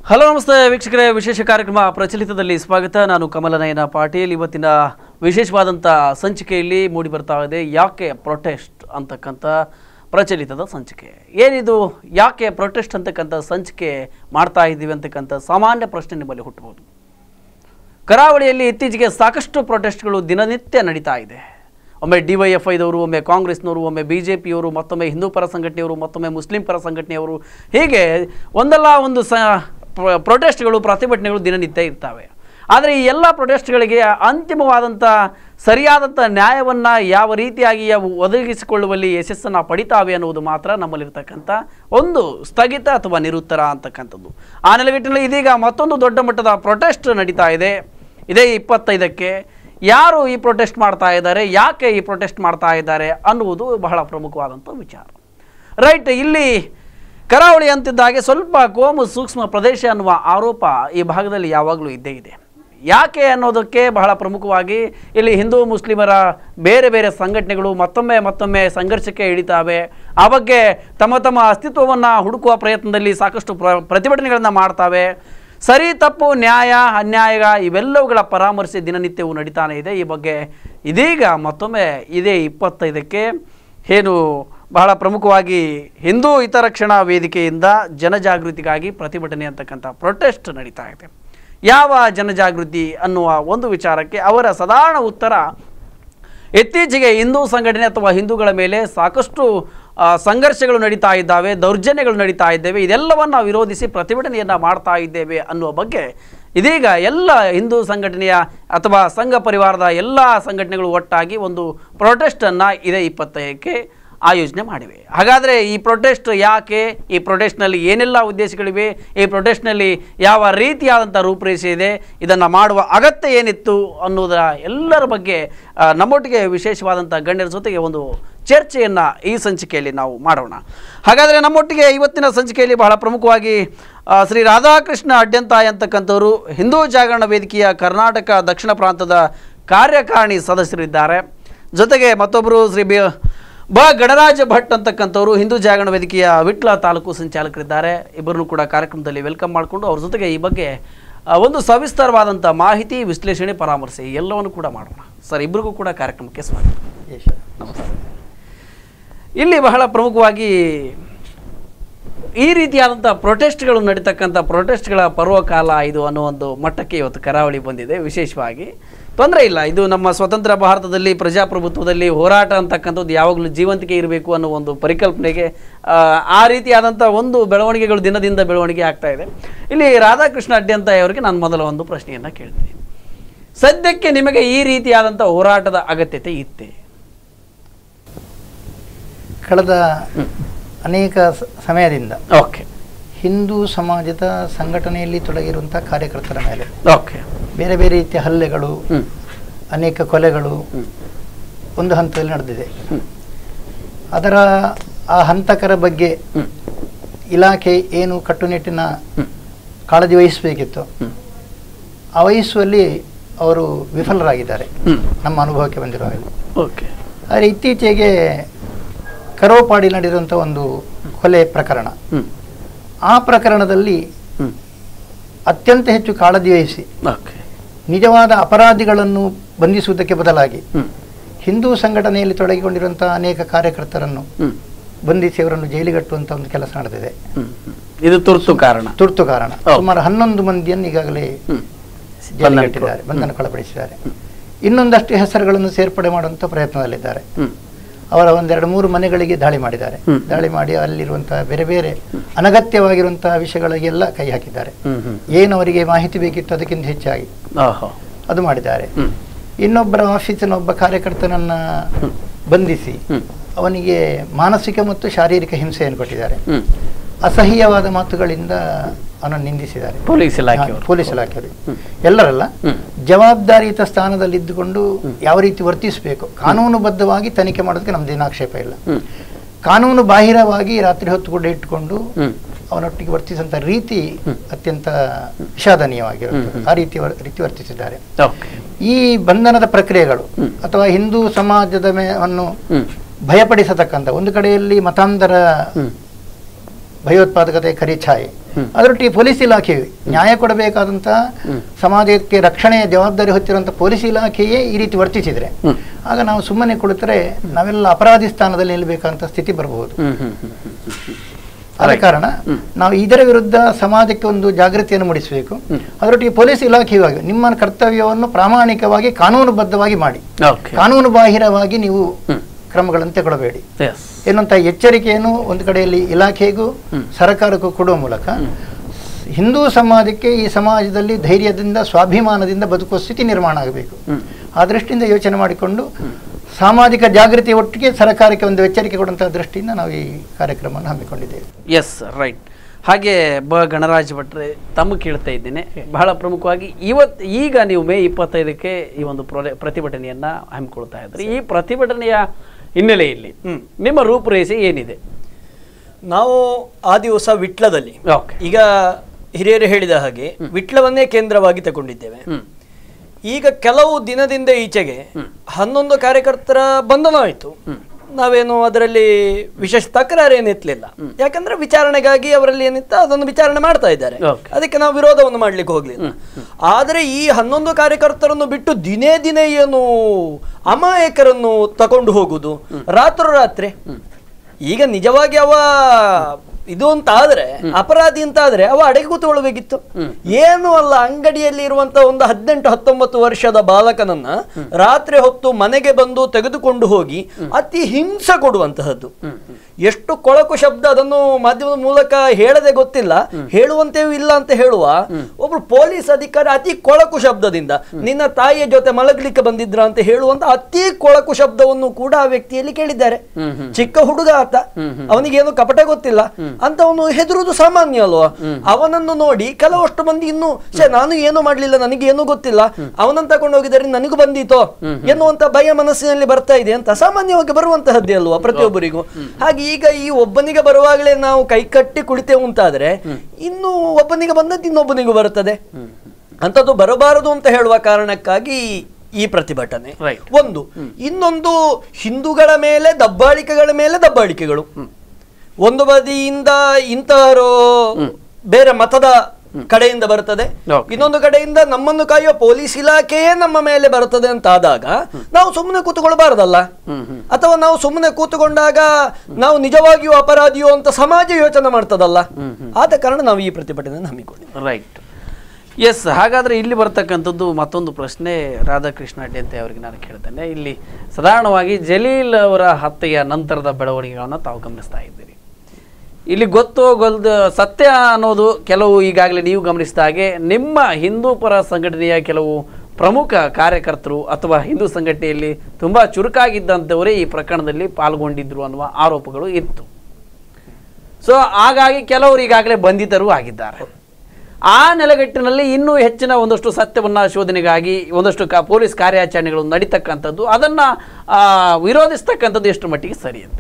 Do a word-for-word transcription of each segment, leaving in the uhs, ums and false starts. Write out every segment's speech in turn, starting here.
Hello ನಮಸ್ತೆ ವೀಕ್ಷಕರೇ, ವಿಶೇಷ ಕಾರ್ಯಕ್ರಮ ಪ್ರಚಲಿತದಲ್ಲಿ ಸ್ವಾಗತ. ನಾನು ಕಮಲನಯನ ಪಾಟೀಲ್. ಇವತ್ತಿನ ವಿಶೇಷವಾದಂಥ ಸಂಚಿಕೆಯಲ್ಲಿ ಮೂಡಿ ಬರ್ತಾ ಇದೆ ಯಾಕೆ ಪ್ರೊಟೆಸ್ಟ್ ಅಂತಕ್ಕಂಥ ಪ್ರಚಲಿತದ ಸಂಚಿಕೆ. ಏನಿದು ಯಾಕೆ ಪ್ರೊಟೆಸ್ಟ್ ಅಂತಕ್ಕಂಥ ಸಂಚಿಕೆ ಮಾಡ್ತಾ ಇದ್ದೀವಿ ಅಂತಕ್ಕಂಥ ಸಾಮಾನ್ಯ ಪ್ರಶ್ನೆ ನಿಮ್ಮಲ್ಲಿ ಹುಟ್ಟಬಹುದು. ಕರಾವಳಿಯಲ್ಲಿ ಇತ್ತೀಚೆಗೆ ಸಾಕಷ್ಟು ಪ್ರೊಟೆಸ್ಟ್ಗಳು ದಿನನಿತ್ಯ ನಡೀತಾ ಇದೆ. ಒಮ್ಮೆ ಡಿ ವೈ ಎಫ್ ಐದವರು, ಒಮ್ಮೆ ಕಾಂಗ್ರೆಸ್ನವರು, ಒಮ್ಮೆ ಬಿ ಜೆ ಪಿಯವರು, ಮತ್ತೊಮ್ಮೆ ಹಿಂದೂ ಪರ ಸಂಘಟನೆಯವರು, ಮತ್ತೊಮ್ಮೆ ಮುಸ್ಲಿಂ ಪರ ಸಂಘಟನೆಯವರು, ಹೀಗೆ ಒಂದಲ್ಲ ಒಂದು ಸ ಪ್ರೊಟೆಸ್ಟ್ಗಳು, ಪ್ರತಿಭಟನೆಗಳು ದಿನನಿತ್ಯ ಇರ್ತವೆ. ಆದರೆ ಈ ಎಲ್ಲ ಪ್ರೊಟೆಸ್ಟ್ಗಳಿಗೆ ಅಂತಿಮವಾದಂಥ ಸರಿಯಾದಂಥ ನ್ಯಾಯವನ್ನು ಯಾವ ರೀತಿಯಾಗಿ ಅವು ಒದಗಿಸಿಕೊಳ್ಳುವಲ್ಲಿ ಯಶಸ್ಸನ್ನು ಪಡಿತಾವೆ ಅನ್ನುವುದು ಮಾತ್ರ ನಮ್ಮಲ್ಲಿರ್ತಕ್ಕಂಥ ಒಂದು ಸ್ಥಗಿತ ಅಥವಾ ನಿರುತ್ತರ ಅಂತಕ್ಕಂಥದ್ದು. ಆ ನೆಲೆಗಟ್ಟಿನಲ್ಲಿ ಇದೀಗ ಮತ್ತೊಂದು ದೊಡ್ಡ ಮಟ್ಟದ ಪ್ರೊಟೆಸ್ಟ್ ನಡೀತಾ ಇದೆ. ಇದೇ ಇಪ್ಪತ್ತೈದಕ್ಕೆ ಯಾರು ಈ ಪ್ರೊಟೆಸ್ಟ್ ಮಾಡ್ತಾ ಇದ್ದಾರೆ, ಯಾಕೆ ಈ ಪ್ರೊಟೆಸ್ಟ್ ಮಾಡ್ತಾ ಇದ್ದಾರೆ ಅನ್ನುವುದು ಬಹಳ ಪ್ರಮುಖವಾದಂಥ ವಿಚಾರ. ರೈಟ್, ಇಲ್ಲಿ ಕರಾವಳಿ ಅಂತಿದ್ದಾಗೆ ಸ್ವಲ್ಪ ಕೋಮು ಸೂಕ್ಷ್ಮ ಪ್ರದೇಶ ಅನ್ನುವ ಆರೋಪ ಈ ಭಾಗದಲ್ಲಿ ಯಾವಾಗಲೂ ಇದ್ದೇ ಇದೆ. ಯಾಕೆ ಅನ್ನೋದಕ್ಕೆ ಬಹಳ ಪ್ರಮುಖವಾಗಿ ಇಲ್ಲಿ ಹಿಂದೂ ಮುಸ್ಲಿಮರ ಬೇರೆ ಬೇರೆ ಸಂಘಟನೆಗಳು ಮತ್ತೊಮ್ಮೆ ಮತ್ತೊಮ್ಮೆ ಸಂಘರ್ಷಕ್ಕೆ ಇಳಿತಾವೆ. ಆ ಬಗ್ಗೆ ತಮ್ಮ ತಮ್ಮ ಅಸ್ತಿತ್ವವನ್ನು ಹುಡುಕುವ ಪ್ರಯತ್ನದಲ್ಲಿ ಸಾಕಷ್ಟು ಪ್ರ ಪ್ರತಿಭಟನೆಗಳನ್ನು ಮಾಡ್ತಾವೆ. ಸರಿ ತಪ್ಪು, ನ್ಯಾಯ ಅನ್ಯಾಯ ಇವೆಲ್ಲವುಗಳ ಪರಾಮರ್ಶೆ ದಿನನಿತ್ಯವೂ ನಡೀತಾನೆ ಇದೆ. ಈ ಬಗ್ಗೆ ಇದೀಗ ಮತ್ತೊಮ್ಮೆ ಇದೇ ಇಪ್ಪತ್ತೈದಕ್ಕೆ ಏನು ಬಹಳ ಪ್ರಮುಖವಾಗಿ ಹಿಂದೂ ಹಿತರಕ್ಷಣಾ ವೇದಿಕೆಯಿಂದ ಜನಜಾಗೃತಿಗಾಗಿ ಪ್ರತಿಭಟನೆ ಅಂತಕ್ಕಂಥ ಪ್ರೊಟೆಸ್ಟ್ ನಡೀತಾ ಇದೆ. ಯಾವ ಜನಜಾಗೃತಿ ಅನ್ನುವ ಒಂದು ವಿಚಾರಕ್ಕೆ ಅವರ ಸಾಧಾರಣ ಉತ್ತರ, ಇತ್ತೀಚೆಗೆ ಹಿಂದೂ ಸಂಘಟನೆ ಅಥವಾ ಹಿಂದೂಗಳ ಮೇಲೆ ಸಾಕಷ್ಟು ಸಂಘರ್ಷಗಳು ನಡೀತಾ ಇದ್ದಾವೆ, ದೌರ್ಜನ್ಯಗಳು ನಡೀತಾ ಇದ್ದೇವೆ, ಇದೆಲ್ಲವನ್ನು ವಿರೋಧಿಸಿ ಪ್ರತಿಭಟನೆಯನ್ನು ಮಾಡ್ತಾ ಇದ್ದೇವೆ ಅನ್ನುವ ಬಗ್ಗೆ ಇದೀಗ ಎಲ್ಲ ಹಿಂದೂ ಸಂಘಟನೆಯ ಅಥವಾ ಸಂಘ ಪರಿವಾರದ ಎಲ್ಲ ಸಂಘಟನೆಗಳು ಒಟ್ಟಾಗಿ ಒಂದು ಪ್ರೊಟೆಸ್ಟನ್ನು ಇದೇ ಇಪ್ಪತ್ತೈದಕ್ಕೆ ಆಯೋಜನೆ ಮಾಡಿವೆ. ಹಾಗಾದರೆ ಈ ಪ್ರೊಟೆಸ್ಟ್ ಯಾಕೆ, ಈ ಪ್ರೊಟೆಸ್ಟ್ನಲ್ಲಿ ಏನೆಲ್ಲ ಉದ್ದೇಶಗಳಿವೆ, ಈ ಪ್ರೊಟೆಸ್ಟ್ನಲ್ಲಿ ಯಾವ ರೀತಿಯಾದಂಥ ರೂಪರೇಷೆ ಇದೆ, ಇದನ್ನು ಮಾಡುವ ಅಗತ್ಯ ಏನಿತ್ತು ಅನ್ನೋದರ ಎಲ್ಲರ ಬಗ್ಗೆ ನಮ್ಮೊಟ್ಟಿಗೆ ವಿಶೇಷವಾದಂಥ ಗಣ್ಯರ ಜೊತೆಗೆ ಒಂದು ಚರ್ಚೆಯನ್ನು ಈ ಸಂಚಿಕೆಯಲ್ಲಿ ನಾವು ಮಾಡೋಣ. ಹಾಗಾದರೆ ನಮ್ಮೊಟ್ಟಿಗೆ ಇವತ್ತಿನ ಸಂಚಿಕೆಯಲ್ಲಿ ಬಹಳ ಪ್ರಮುಖವಾಗಿ ಶ್ರೀ ರಾಧಾಕೃಷ್ಣ ಅಡ್ಯಂತಾಯ್ ಅಂತಕ್ಕಂಥವರು ಹಿಂದೂ ಜಾಗರಣ ವೇದಿಕೆಯ ಕರ್ನಾಟಕ ದಕ್ಷಿಣ ಪ್ರಾಂತದ ಕಾರ್ಯಕಾರಿಣಿ ಸದಸ್ಯರಿದ್ದಾರೆ. ಜೊತೆಗೆ ಮತ್ತೊಬ್ಬರು ಶ್ರೀ ಬಿ ಬ ಗಣರಾಜ ಭಟ್ ಅಂತಕ್ಕಂಥವರು ಹಿಂದೂ ಜಾಗರಣ ವೇದಿಕೆಯ ವಿಟ್ಲ ತಾಲೂಕು ಸಂಚಾಲಕರಿದ್ದಾರೆ. ಇಬ್ಬರನ್ನು ಕೂಡ ಕಾರ್ಯಕ್ರಮದಲ್ಲಿ ವೆಲ್ಕಮ್ ಮಾಡಿಕೊಂಡು ಅವ್ರ ಜೊತೆಗೆ ಈ ಬಗ್ಗೆ ಒಂದು ಸವಿಸ್ತಾರವಾದಂಥ ಮಾಹಿತಿ, ವಿಶ್ಲೇಷಣೆ, ಪರಾಮರ್ಶೆ ಎಲ್ಲವನ್ನು ಕೂಡ ಮಾಡೋಣ. ಸರ್, ಇಬ್ಬರಿಗೂ ಕೂಡ ಕಾರ್ಯಕ್ರಮಕ್ಕೆ ಸ್ವಾಗತ. ನಮಸ್ಕಾರ. ಇಲ್ಲಿ ಬಹಳ ಪ್ರಮುಖವಾಗಿ ಈ ರೀತಿಯಾದಂಥ ಪ್ರೊಟೆಸ್ಟ್ಗಳು ನಡೀತಕ್ಕಂಥ ಪ್ರೊಟೆಸ್ಟ್ಗಳ ಪರ್ವಕಾಲ ಇದು ಅನ್ನೋ ಒಂದು ಮಟ್ಟಕ್ಕೆ ಇವತ್ತು ಕರಾವಳಿ ಬಂದಿದೆ. ವಿಶೇಷವಾಗಿ ತೊಂದರೆ ಇಲ್ಲ, ಇದು ನಮ್ಮ ಸ್ವತಂತ್ರ ಭಾರತದಲ್ಲಿ ಪ್ರಜಾಪ್ರಭುತ್ವದಲ್ಲಿ ಹೋರಾಟ ಅಂತಕ್ಕಂಥದ್ದು ಯಾವಾಗಲೂ ಜೀವಂತಿಕೆ ಇರಬೇಕು ಅನ್ನೋ ಒಂದು ಪರಿಕಲ್ಪನೆಗೆ ಆ ರೀತಿಯಾದಂಥ ಒಂದು ಬೆಳವಣಿಗೆಗಳು ದಿನದಿಂದ ಬೆಳವಣಿಗೆ ಆಗ್ತಾ ಇದೆ. ಇಲ್ಲಿ ರಾಧಾಕೃಷ್ಣ ಅಡ್ಯಂತಾಯ್ ಅವರಿಗೆ ನಾನು ಮೊದಲ ಒಂದು ಪ್ರಶ್ನೆಯನ್ನು ಕೇಳ್ತೀನಿ. ಸದ್ಯಕ್ಕೆ ನಿಮಗೆ ಈ ರೀತಿಯಾದಂಥ ಹೋರಾಟದ ಅಗತ್ಯತೆ ಇತ್ತೆ? ಕಳೆದ ಅನೇಕ ಸಮಯದಿಂದ ಓಕೆ ಹಿಂದೂ ಸಮಾಜದ ಸಂಘಟನೆಯಲ್ಲಿ ತೊಡಗಿರುವಂಥ ಕಾರ್ಯಕರ್ತರ ಮೇಲೆ ಓಕೆ ಬೇರೆ ಬೇರೆ ರೀತಿಯ ಹಲ್ಲೆಗಳು, ಅನೇಕ ಕೊಲೆಗಳು ಒಂದು ಹಂತದಲ್ಲಿ ನಡೆದಿದೆ. ಅದರ ಆ ಹಂತಕರ ಬಗ್ಗೆ ಇಲಾಖೆ ಏನು ಕಟ್ಟುನಿಟ್ಟಿನ ಕಾಳಜಿ ವಹಿಸಬೇಕಿತ್ತು, ಆ ವಹಿಸುವಲ್ಲಿ ಅವರು ವಿಫಲರಾಗಿದ್ದಾರೆ ನಮ್ಮ ಅನುಭವಕ್ಕೆ ಬಂದಿರುವ ಹಾಗೆ. ಓಕೆ. ಆದರೆ ಇತ್ತೀಚೆಗೆ ಕರೋಪಾಡಿ ನಡೆದಿರುವಂಥ ಒಂದು ಕೊಲೆ ಪ್ರಕರಣ, ಆ ಪ್ರಕರಣದಲ್ಲಿ ಅತ್ಯಂತ ಹೆಚ್ಚು ಕಾಳಜಿ ವಹಿಸಿ ನಿಜವಾದ ಅಪರಾಧಿಗಳನ್ನು ಬಂಧಿಸುವುದಕ್ಕೆ ಬದಲಾಗಿ ಹಿಂದೂ ಸಂಘಟನೆಯಲ್ಲಿ ತೊಡಗಿಕೊಂಡಿರುವಂತಹ ಅನೇಕ ಕಾರ್ಯಕರ್ತರನ್ನು ಬಂಧಿಸಿ ಅವರನ್ನು ಜೈಲಿಗಟ್ಟುವಂತ ಒಂದು ಕೆಲಸ ನಡೆದಿದೆ. ಇದು ತುರ್ತು ಕಾರಣ ತುರ್ತು ಕಾರಣ ಸುಮಾರು ಹನ್ನೊಂದು ಮಂದಿಯನ್ನು ಈಗಾಗಲೇ ಜೈಲಿಗಟ್ಟಿದ್ದಾರೆ, ಬಂಧನಕ್ಕೊಳಪಡಿಸಿದ್ದಾರೆ. ಇನ್ನೊಂದಷ್ಟು ಹೆಸರುಗಳನ್ನು ಸೇರ್ಪಡೆ ಮಾಡುವಂತ ಪ್ರಯತ್ನದಲ್ಲಿದ್ದಾರೆ. ಅವರ ಒಂದೆರಡು ಮೂರು ಮನೆಗಳಿಗೆ ದಾಳಿ ಮಾಡಿದ್ದಾರೆ. ದಾಳಿ ಮಾಡಿ ಅಲ್ಲಿರುವಂತಹ ಬೇರೆ ಬೇರೆ ಅನಗತ್ಯವಾಗಿರುವಂತಹ ವಿಷಯಗಳಿಗೆಲ್ಲ ಕೈ ಹಾಕಿದ್ದಾರೆ. ಏನು ಅವರಿಗೆ ಮಾಹಿತಿ ಬೇಕಿತ್ತು ಅದಕ್ಕಿಂತ ಹೆಚ್ಚಾಗಿ ಅದು ಮಾಡಿದ್ದಾರೆ. ಇನ್ನೊಬ್ಬರ ಆಫೀಸಿನ ಒಬ್ಬ ಕಾರ್ಯಕರ್ತನನ್ನ ಬಂಧಿಸಿ ಅವನಿಗೆ ಮಾನಸಿಕ ಮತ್ತು ಶಾರೀರಿಕ ಹಿಂಸೆಯನ್ನು ಕೊಟ್ಟಿದ್ದಾರೆ. ಅಸಹ್ಯವಾದ ಮಾತುಗಳಿಂದ ಅವನನ್ನು ನಿಂದಿಸಿದ್ದಾರೆ ಪೊಲೀಸ್ ಇಲಾಖೆ ಪೊಲೀಸ್ ಇಲಾಖೆಯವರು. ಎಲ್ಲರಲ್ಲ, ಜವಾಬ್ದಾರಿಯುತ ಸ್ಥಾನದಲ್ಲಿ ಇದ್ದುಕೊಂಡು ಯಾವ ರೀತಿ ವರ್ತಿಸಬೇಕು, ಕಾನೂನುಬದ್ಧವಾಗಿ ತನಿಖೆ ಮಾಡೋದಕ್ಕೆ ನಮ್ದೇನು ಆಕ್ಷೇಪ ಇಲ್ಲ. ಕಾನೂನು ಬಾಹಿರವಾಗಿ ರಾತ್ರಿ ಹೊತ್ತು ಕೂಡ ಇಟ್ಟುಕೊಂಡು ಅವನೊಟ್ಟಿಗೆ ವರ್ತಿಸುವಂತ ರೀತಿ ಅತ್ಯಂತ ವಿಷಾದನೀಯವಾಗಿರುತ್ತೆ. ಆ ರೀತಿ ರೀತಿ ವರ್ತಿಸಿದ್ದಾರೆ. ಈ ಬಂಧನದ ಪ್ರಕ್ರಿಯೆಗಳು ಅಥವಾ ಹಿಂದೂ ಸಮಾಜದ ಮೇವನ್ನು ಭಯಪಡಿಸತಕ್ಕಂಥ, ಒಂದು ಕಡೆಯಲ್ಲಿ ಮತಾಂತರ ಭಯೋತ್ಪಾದಕತೆ ಕರಿಛಾಯೆ, ಅದರೊಟ್ಟಿಗೆ ಪೊಲೀಸ್ ಇಲಾಖೆಯು ನ್ಯಾಯ ಕೊಡಬೇಕಾದಂಥ ಸಮಾಜಕ್ಕೆ ರಕ್ಷಣೆಯ ಜವಾಬ್ದಾರಿ ಹೊತ್ತಿರುವಂಥ ಪೊಲೀಸ್ ಇಲಾಖೆಯೇ ಈ ರೀತಿ ವರ್ತಿಸಿದರೆ ಆಗ ನಾವು ಸುಮ್ಮನೆ ಕುಳಿತರೆ ನಾವೆಲ್ಲ ಅಪರಾಧಿ ಸ್ಥಾನದಲ್ಲಿ ನಿಲ್ಲಬೇಕಂತ ಸ್ಥಿತಿ ಬರಬಹುದು. ಆದ ಕಾರಣ ನಾವು ಇದರ ವಿರುದ್ಧ ಸಮಾಜಕ್ಕೆ ಒಂದು ಜಾಗೃತಿಯನ್ನು ಮೂಡಿಸಬೇಕು. ಅದರೊಟ್ಟಿಗೆ ಪೊಲೀಸ್ ಇಲಾಖೆಯು ನಿಮ್ಮ ಕರ್ತವ್ಯವನ್ನು ಪ್ರಾಮಾಣಿಕವಾಗಿ ಕಾನೂನುಬದ್ಧವಾಗಿ ಮಾಡಿ, ಕಾನೂನು ಬಾಹಿರವಾಗಿ ನೀವು ಕ್ರಮಗಳನ್ನು ತಗೊಳ್ಳಬೇಡಿ ಎನ್ನುವಂಥ ಎಚ್ಚರಿಕೆಯನ್ನು ಒಂದು ಕಡೆಯಲ್ಲಿ ಇಲಾಖೆಗೂ ಸರ್ಕಾರಕ್ಕೂ ಕೊಡುವ ಮೂಲಕ ಹಿಂದೂ ಸಮಾಜಕ್ಕೆ ಈ ಸಮಾಜದಲ್ಲಿ ಧೈರ್ಯದಿಂದ ಸ್ವಾಭಿಮಾನದಿಂದ ಬದುಕುವ ಸ್ಥಿತಿ ನಿರ್ಮಾಣ ಆಗಬೇಕು. ಆ ದೃಷ್ಟಿಯಿಂದ ಯೋಚನೆ ಮಾಡಿಕೊಂಡು ಸಾಮಾಜಿಕ ಜಾಗೃತಿ ಒಟ್ಟಿಗೆ ಸರ್ಕಾರಕ್ಕೆ ಒಂದು ಎಚ್ಚರಿಕೆ ಕೊಡುವಂತಹ ದೃಷ್ಟಿಯಿಂದ ನಾವು ಈ ಕಾರ್ಯಕ್ರಮವನ್ನು ಹಮ್ಮಿಕೊಂಡಿದ್ದೇವೆ. Yes right. ಹಾಗೆ ಬ ಗಣರಾಜ್ ಭಟ್ರೆ ತಮ್ಮ ಕೇಳ್ತಾ ಇದ್ದೇನೆ, ಬಹಳ ಪ್ರಮುಖವಾಗಿ ಇವತ್ತು ಈಗ ನೀವು ಮೇ ಇಪ್ಪತ್ತೈದಕ್ಕೆ ಈ ಒಂದು ಪ್ರತಿಭಟನೆಯನ್ನ ಹಮ್ಮಿಕೊಳ್ತಾ ಇದ್ರಿ. ಈ ಪ್ರತಿಭಟನೆಯ ಹಿನ್ನೆಲೆಯಲ್ಲಿ ನಿಮ್ಮ ರೂಪುರೇಷೆ ಏನಿದೆ? ನಾವು ಆ ದಿವಸ ವಿಟ್ಲದಲ್ಲಿ ಈಗ ಹಿರಿಯರು ಹೇಳಿದ ಹಾಗೆ ವಿಟ್ಲವನ್ನೇ ಕೇಂದ್ರವಾಗಿ ತಗೊಂಡಿದ್ದೇವೆ. ಈಗ ಕೆಲವು ದಿನದಿಂದ ಈಚೆಗೆ ಹನ್ನೊಂದು ಕಾರ್ಯಕರ್ತರ ಬಂಧನ ಆಯಿತು. ನಾವೇನು ಅದರಲ್ಲಿ ವಿಶೇಷ ತಕರಾರು ಏನು ಎತ್ತಲಿಲ್ಲ, ಯಾಕಂದ್ರೆ ವಿಚಾರಣೆಗಾಗಿ ಅವರಲ್ಲಿ ಏನಿತ್ತು ಅದನ್ನು ವಿಚಾರಣೆ ಮಾಡ್ತಾ ಇದ್ದಾರೆ, ಅದಕ್ಕೆ ನಾವು ವಿರೋಧವನ್ನು ಮಾಡ್ಲಿಕ್ಕೆ ಹೋಗ್ಲಿಲ್ಲ. ಆದರೆ ಈ ಹನ್ನೊಂದು ಕಾರ್ಯಕರ್ತರನ್ನು ಬಿಟ್ಟು ದಿನೇ ದಿನೇ ಏನು ಅಮಾಯಕರನ್ನು ತಕೊಂಡು ಹೋಗುದು ರಾತ್ರೋರಾತ್ರಿ. ಈಗ ನಿಜವಾಗಿ ಅವ ಇದು ಅಂತ ಆದ್ರೆ ಅಪರಾಧಿ ಅಂತ ಆದ್ರೆ ಅವ ಅಡಗಿ ಕೂತ್ಕೊಳ್ಬೇಕಿತ್ತು. ಏನು ಅಲ್ಲ, ಅಂಗಡಿಯಲ್ಲಿ ಇರುವಂತ ಒಂದು ಹದಿನೆಂಟು ಹತ್ತೊಂಬತ್ತು ವರ್ಷದ ಬಾಲಕನನ್ನ ರಾತ್ರಿ ಹೊತ್ತು ಮನೆಗೆ ಬಂದು ತೆಗೆದುಕೊಂಡು ಹೋಗಿ ಅತಿ ಹಿಂಸೆ ಕೊಡುವಂತಹದ್ದು. ಎಷ್ಟು ಕೊಳಕು ಶಬ್ದ, ಅದನ್ನು ಮಾಧ್ಯಮದ ಮೂಲಕ ಹೇಳದೆ ಗೊತ್ತಿಲ್ಲ, ಹೇಳುವಂತೆಯೂ ಇಲ್ಲ ಅಂತ ಹೇಳುವ ಒಬ್ರು ಪೊಲೀಸ್ ಅಧಿಕಾರಿ ಅತಿ ಕೊಳಕು ಶಬ್ದದಿಂದ ನಿನ್ನ ತಾಯಿಯ ಜೊತೆ ಮಲಗಲಿಕ್ಕೆ ಬಂದಿದ್ರ ಅಂತ ಹೇಳುವಂತ ಅತಿ ಕೊಳಕು ಶಬ್ದವನ್ನು ಕೂಡ ಆ ವ್ಯಕ್ತಿಯಲ್ಲಿ ಕೇಳಿದ್ದಾರೆ. ಚಿಕ್ಕ ಹುಡುಗ ಆತ, ಅವನಿಗೇನು ಕಪಟ ಗೊತ್ತಿಲ್ಲ ಅಂತ ಅವನು ಹೆದರುವುದು ಸಾಮಾನ್ಯ ಅಲ್ವಾ. ಅವನನ್ನು ನೋಡಿ ಕೆಲವಷ್ಟು ಮಂದಿ ಇನ್ನು ನಾನು ಏನು ಮಾಡ್ಲಿಲ್ಲ, ನನಗೆ ಏನು ಗೊತ್ತಿಲ್ಲ, ಅವನನ್ನು ತಕೊಂಡು ಹೋಗಿದ್ದಾರೆ ನನಗೂ ಬಂದಿತೋ ಎನ್ನುವಂತ ಭಯ ಮನಸ್ಸಿನಲ್ಲಿ ಬರ್ತಾ ಇದೆ ಅಂತ ಸಾಮಾನ್ಯವಾಗಿ ಬರುವಂತಹದ್ದೇ ಅಲ್ವಾ ಪ್ರತಿಯೊಬ್ಬರಿಗೂ. ಹಾಗೆ ಈಗ ಈ ಒಬ್ಬನಿಗೆ ಬರುವಾಗಲೇ ನಾವು ಕೈ ಕಟ್ಟಿ ಕುಳಿತೇವೆ ಅಂತಾದ್ರೆ ಇನ್ನು ಒಬ್ಬನಿಗೆ ಬಂದದ್ದು ಇನ್ನೊಬ್ಬನಿಗೂ ಬರುತ್ತದೆ. ಅಂತದ್ದು ಬರಬಾರದು ಅಂತ ಹೇಳುವ ಕಾರಣಕ್ಕಾಗಿ ಈ ಪ್ರತಿಭಟನೆ ಒಂದು. ಇನ್ನೊಂದು, ಹಿಂದೂಗಳ ಮೇಲೆ ದಬ್ಬಾಳಿಕೆಗಳ ಮೇಲೆ ದಬ್ಬಾಳಿಕೆಗಳು. ಒಂದು ಬದಿಯಿಂದ ಇಂತಹರು ಬೇರೆ ಮತದ ಕಡೆಯಿಂದ ಬರ್ತದೆ, ಇನ್ನೊಂದು ಕಡೆಯಿಂದ ನಮ್ಮನ್ನು ಕಾಯುವ ಪೊಲೀಸ್ ಇಲಾಖೆಯೇ ನಮ್ಮ ಮೇಲೆ ಬರ್ತದೆ ಅಂತ ಆದಾಗ ನಾವು ಸುಮ್ಮನೆ ಕೂತ್ಕೊಳ್ಬಾರದಲ್ಲ. ಅಥವಾ ನಾವು ಸುಮ್ಮನೆ ಕೂತ್ಕೊಂಡಾಗ ನಾವು ನಿಜವಾಗಿಯೂ ಅಪರಾಧಿಯೋ ಅಂತ ಸಮಾಜ ಯೋಚನೆ ಮಾಡ್ತದಲ್ಲ. ಆದ ಕಾರಣ ನಾವು ಈ ಪ್ರತಿಭಟನೆ ಹಮ್ಮಿಕೊಂಡಿದ್ದೇವೆ. ರೈಟ್. ಎಸ್. ಹಾಗಾದ್ರೆ ಇಲ್ಲಿ ಬರ್ತಕ್ಕಂಥದ್ದು ಮತ್ತೊಂದು ಪ್ರಶ್ನೆ ರಾಧಾಕೃಷ್ಣ ಅಡ್ಯಂತೆ ಅವರಿಗೆ ನಾನು ಕೇಳ್ತೇನೆ. ಇಲ್ಲಿ ಸಾಧಾರಣವಾಗಿ ಜಲೀಲ್ ಅವರ ಹತ್ಯೆಯ ನಂತರದ ಬೆಳವಣಿಗೆಗಳನ್ನು ತಾವು ಗಮನಿಸ್ತಾ ಇದ್ದೀರಿ. ಇಲ್ಲಿ ಗೊತ್ತೋ ಗೊಲ್ದ ಸತ್ಯ ಅನ್ನೋದು ಕೆಲವು ಈಗಾಗಲೇ ನೀವು ಗಮನಿಸಿದ ಹಾಗೆ ನಿಮ್ಮ ಹಿಂದೂ ಪರ ಸಂಘಟನೆಯ ಕೆಲವು ಪ್ರಮುಖ ಕಾರ್ಯಕರ್ತರು ಅಥವಾ ಹಿಂದೂ ಸಂಘಟನೆಯಲ್ಲಿ ತುಂಬ ಚುರುಕಾಗಿದ್ದಂಥವರೇ ಈ ಪ್ರಕರಣದಲ್ಲಿ ಪಾಲ್ಗೊಂಡಿದ್ರು ಅನ್ನುವ ಆರೋಪಗಳು ಇತ್ತು. ಸೊ ಹಾಗಾಗಿ ಕೆಲವರು ಈಗಾಗಲೇ ಬಂಧಿತರು ಆಗಿದ್ದಾರೆ. ಆ ನೆಲೆಗಟ್ಟಿನಲ್ಲಿ ಇನ್ನೂ ಹೆಚ್ಚಿನ ಒಂದಷ್ಟು ಸತ್ಯವನ್ನು ಶೋಧನೆಗಾಗಿ ಒಂದಷ್ಟು ಕಾ ಪೊಲೀಸ್ ಕಾರ್ಯಾಚರಣೆಗಳು ನಡೀತಕ್ಕಂಥದ್ದು, ಅದನ್ನು ವಿರೋಧಿಸ್ತಕ್ಕಂಥದ್ದು ಎಷ್ಟು ಮಟ್ಟಿಗೆ ಸರಿ ಅಂತ?